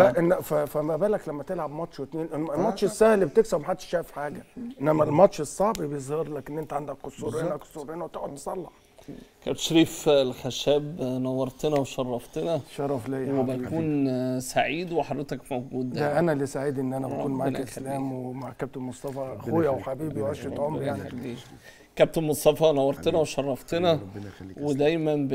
فما بالك لما تلعب ماتش واثنين. الماتش السهل بتكسب محدش شايف حاجه، انما الماتش الصعب بيظهر لك ان انت عندك قصور هنا قصور هنا وتقعد تصلح. كابتن شريف الخشاب، نورتنا وشرفتنا. شرف ليا وبكون سعيد وحضرتك موجود. ده انا اللي سعيد ان انا بكون معاك اسلام ومع كابتن مصطفى اخويا وحبيبي وعشره عمري يعني. كابتن مصطفى نورتنا وشرفتنا، ودايما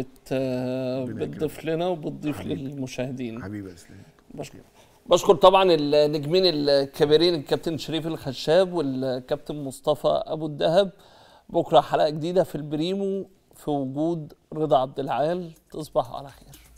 بتضيف لنا وبتضيف للمشاهدين. حبيبي اسلام. بشكر طبعا النجمين الكبيرين الكابتن شريف الخشاب والكابتن مصطفى ابو الدهب. بكره حلقه جديده في البريمو في وجود رضا عبد العال. تصبحوا على خير.